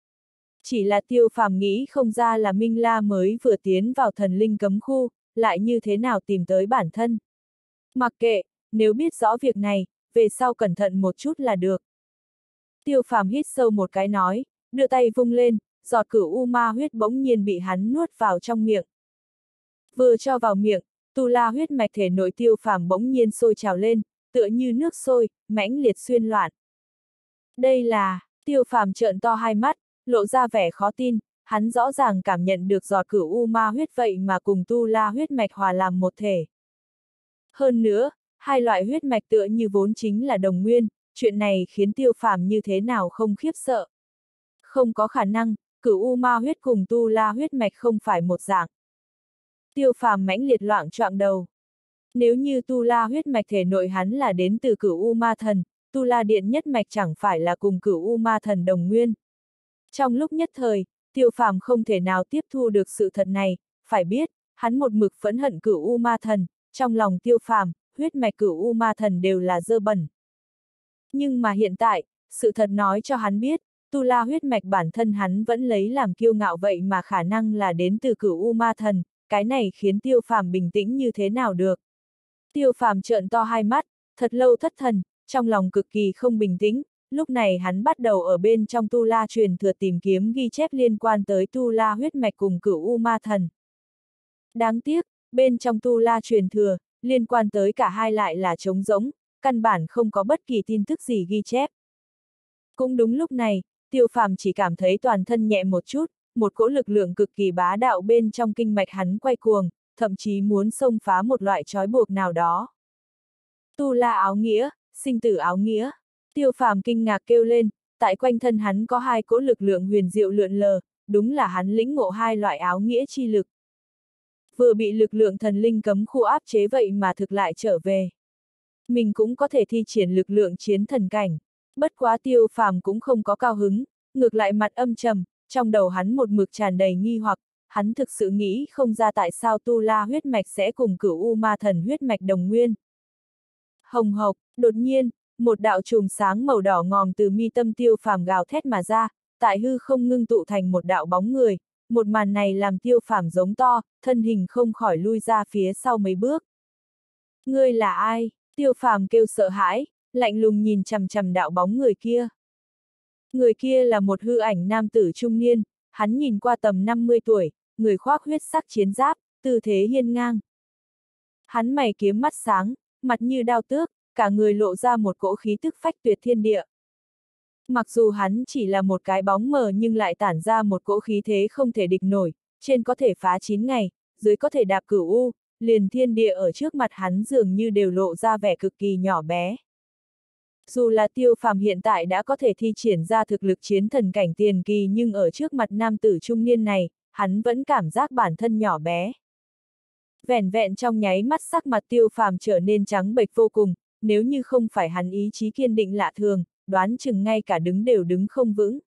Chỉ là Tiêu Phàm nghĩ không ra là Minh La mới vừa tiến vào thần linh cấm khu, lại như thế nào tìm tới bản thân. Mặc kệ, nếu biết rõ việc này, về sau cẩn thận một chút là được. Tiêu Phàm hít sâu một cái nói, đưa tay vung lên, giọt cửu u ma huyết bỗng nhiên bị hắn nuốt vào trong miệng. Vừa cho vào miệng, tu la huyết mạch thể nội Tiêu Phàm bỗng nhiên sôi trào lên, tựa như nước sôi, mãnh liệt xuyên loạn. Đây là, Tiêu Phàm trợn to hai mắt, lộ ra vẻ khó tin, hắn rõ ràng cảm nhận được giọt cửu u ma huyết vậy mà cùng tu la huyết mạch hòa làm một thể. Hơn nữa, hai loại huyết mạch tựa như vốn chính là đồng nguyên, chuyện này khiến Tiêu Phàm như thế nào không khiếp sợ. Không có khả năng, cửu u ma huyết cùng tu la huyết mạch không phải một dạng. Tiêu Phàm mãnh liệt loạng choạng đầu. Nếu như tu la huyết mạch thể nội hắn là đến từ cửu u ma thần, tu la điện nhất mạch chẳng phải là cùng cửu u ma thần đồng nguyên. Trong lúc nhất thời, Tiêu Phàm không thể nào tiếp thu được sự thật này, phải biết, hắn một mực phẫn hận cửu u ma thần, trong lòng Tiêu Phàm, huyết mạch cửu u ma thần đều là dơ bẩn. Nhưng mà hiện tại, sự thật nói cho hắn biết, tu la huyết mạch bản thân hắn vẫn lấy làm kiêu ngạo vậy mà khả năng là đến từ cửu u ma thần, cái này khiến Tiêu Phàm bình tĩnh như thế nào được. Tiêu Phàm trợn to hai mắt, thật lâu thất thần, trong lòng cực kỳ không bình tĩnh, lúc này hắn bắt đầu ở bên trong tu la truyền thừa tìm kiếm ghi chép liên quan tới tu la huyết mạch cùng cửu u ma thần. Đáng tiếc, bên trong tu la truyền thừa, liên quan tới cả hai lại là trống rỗng, căn bản không có bất kỳ tin tức gì ghi chép. Cũng đúng lúc này, Tiêu Phàm chỉ cảm thấy toàn thân nhẹ một chút, một cỗ lực lượng cực kỳ bá đạo bên trong kinh mạch hắn quay cuồng, thậm chí muốn xông phá một loại trói buộc nào đó. Tu la áo nghĩa, sinh tử áo nghĩa. Tiêu Phàm kinh ngạc kêu lên, tại quanh thân hắn có hai cỗ lực lượng huyền diệu lượn lờ, đúng là hắn lĩnh ngộ hai loại áo nghĩa chi lực. Vừa bị lực lượng thần linh cấm khu áp chế vậy mà thực lại trở về. Mình cũng có thể thi triển lực lượng chiến thần cảnh. Bất quá Tiêu Phàm cũng không có cao hứng, ngược lại mặt âm trầm, trong đầu hắn một mực tràn đầy nghi hoặc, hắn thực sự nghĩ không ra tại sao tu la huyết mạch sẽ cùng cửu u ma thần huyết mạch đồng nguyên. Hồng hộc, đột nhiên, một đạo chùm sáng màu đỏ ngòm từ mi tâm Tiêu Phàm gào thét mà ra, tại hư không ngưng tụ thành một đạo bóng người, một màn này làm Tiêu Phàm giống to, thân hình không khỏi lui ra phía sau mấy bước. Ngươi là ai? Tiêu Phàm kêu sợ hãi, lạnh lùng nhìn chằm chằm đạo bóng người kia. Người kia là một hư ảnh nam tử trung niên, hắn nhìn qua tầm 50 tuổi, người khoác huyết sắc chiến giáp, tư thế hiên ngang. Hắn mày kiếm mắt sáng, mặt như đao tước, cả người lộ ra một cỗ khí tức phách tuyệt thiên địa. Mặc dù hắn chỉ là một cái bóng mờ nhưng lại tản ra một cỗ khí thế không thể địch nổi, trên có thể phá 9 ngày, dưới có thể đạp cửu u, liền thiên địa ở trước mặt hắn dường như đều lộ ra vẻ cực kỳ nhỏ bé. Dù là Tiêu Phàm hiện tại đã có thể thi triển ra thực lực chiến thần cảnh tiền kỳ nhưng ở trước mặt nam tử trung niên này, hắn vẫn cảm giác bản thân nhỏ bé. Vẻn vẹn trong nháy mắt sắc mặt Tiêu Phàm trở nên trắng bệch vô cùng, nếu như không phải hắn ý chí kiên định lạ thường, đoán chừng ngay cả đứng đều đứng không vững.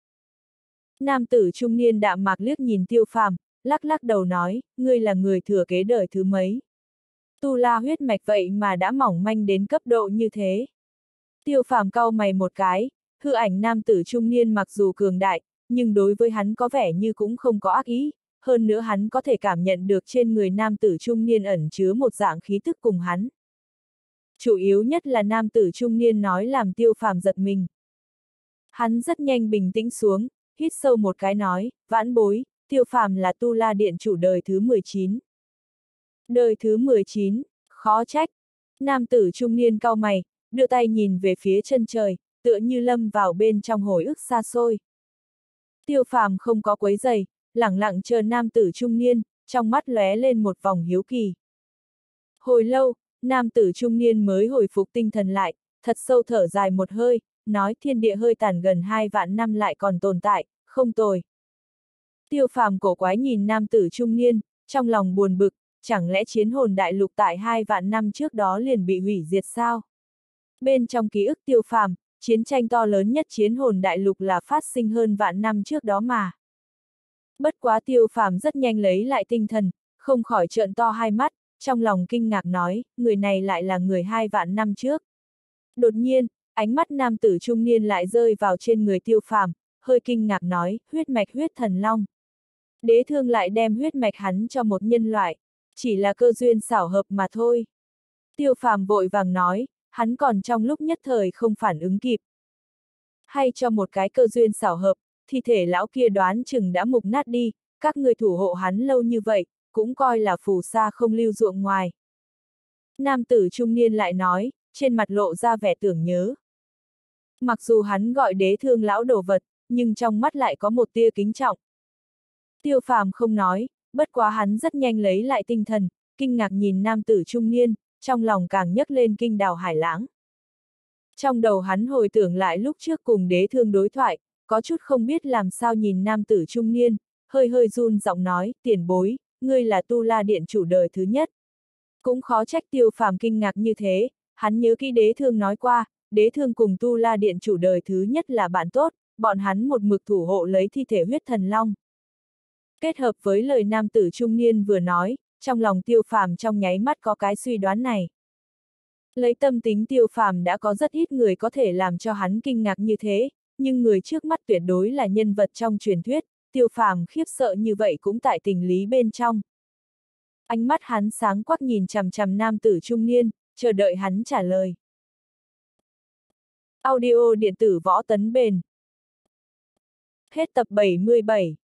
Nam tử trung niên đạm mạc liếc nhìn Tiêu Phàm, lắc lắc đầu nói, ngươi là người thừa kế đời thứ mấy? Tu La huyết mạch vậy mà đã mỏng manh đến cấp độ như thế. Tiêu Phàm cau mày một cái, hư ảnh nam tử trung niên mặc dù cường đại, nhưng đối với hắn có vẻ như cũng không có ác ý, hơn nữa hắn có thể cảm nhận được trên người nam tử trung niên ẩn chứa một dạng khí tức cùng hắn. Chủ yếu nhất là nam tử trung niên nói làm Tiêu Phàm giật mình. Hắn rất nhanh bình tĩnh xuống, hít sâu một cái nói, vãn bối, Tiêu Phàm là Tu La Điện chủ đời thứ 19. Đời thứ 19, khó trách. Nam tử trung niên cau mày, đưa tay nhìn về phía chân trời, tựa như lâm vào bên trong hồi ức xa xôi. Tiêu Phàm không có quấy giày, lẳng lặng chờ nam tử trung niên, trong mắt lóe lên một vòng hiếu kỳ. Hồi lâu, nam tử trung niên mới hồi phục tinh thần lại, thật sâu thở dài một hơi, nói thiên địa hơi tàn gần 2 vạn năm lại còn tồn tại, không tồi. Tiêu Phàm cổ quái nhìn nam tử trung niên, trong lòng buồn bực, chẳng lẽ chiến hồn đại lục tại 2 vạn năm trước đó liền bị hủy diệt sao? Bên trong ký ức Tiêu Phàm, chiến tranh to lớn nhất chiến hồn đại lục là phát sinh hơn vạn năm trước đó mà. Bất quá Tiêu Phàm rất nhanh lấy lại tinh thần, không khỏi trợn to hai mắt, trong lòng kinh ngạc nói, người này lại là người 2 vạn năm trước. Đột nhiên, ánh mắt nam tử trung niên lại rơi vào trên người Tiêu Phàm, hơi kinh ngạc nói, huyết mạch huyết thần long. Đế Thương lại đem huyết mạch hắn cho một nhân loại, chỉ là cơ duyên xảo hợp mà thôi. Tiêu Phàm vội vàng nói, hắn còn trong lúc nhất thời không phản ứng kịp. Hay cho một cái cơ duyên xảo hợp, thi thể lão kia đoán chừng đã mục nát đi, các người thủ hộ hắn lâu như vậy, cũng coi là phù sa không lưu ruộng ngoài. Nam tử trung niên lại nói, trên mặt lộ ra vẻ tưởng nhớ. Mặc dù hắn gọi Đế Thương lão đồ vật, nhưng trong mắt lại có một tia kính trọng. Tiêu Phàm không nói, bất quá hắn rất nhanh lấy lại tinh thần, kinh ngạc nhìn nam tử trung niên, trong lòng càng nhấc lên kinh đào hải lãng. Trong đầu hắn hồi tưởng lại lúc trước cùng Đế Thương đối thoại, có chút không biết làm sao nhìn nam tử trung niên, hơi hơi run giọng nói, tiền bối, ngươi là Tu La Điện chủ đời thứ nhất. Cũng khó trách Tiêu Phàm kinh ngạc như thế, hắn nhớ kỹ Đế Thương nói qua, Đế Thương cùng Tu La Điện chủ đời thứ nhất là bạn tốt, bọn hắn một mực thủ hộ lấy thi thể huyết thần long. Kết hợp với lời nam tử trung niên vừa nói, trong lòng Tiêu Phàm trong nháy mắt có cái suy đoán này. Lấy tâm tính Tiêu Phàm đã có rất ít người có thể làm cho hắn kinh ngạc như thế, nhưng người trước mắt tuyệt đối là nhân vật trong truyền thuyết, Tiêu Phàm khiếp sợ như vậy cũng tại tình lý bên trong. Ánh mắt hắn sáng quắc nhìn chằm chằm nam tử trung niên, chờ đợi hắn trả lời. Audio điện tử Võ Tấn Bền. Hết tập 77.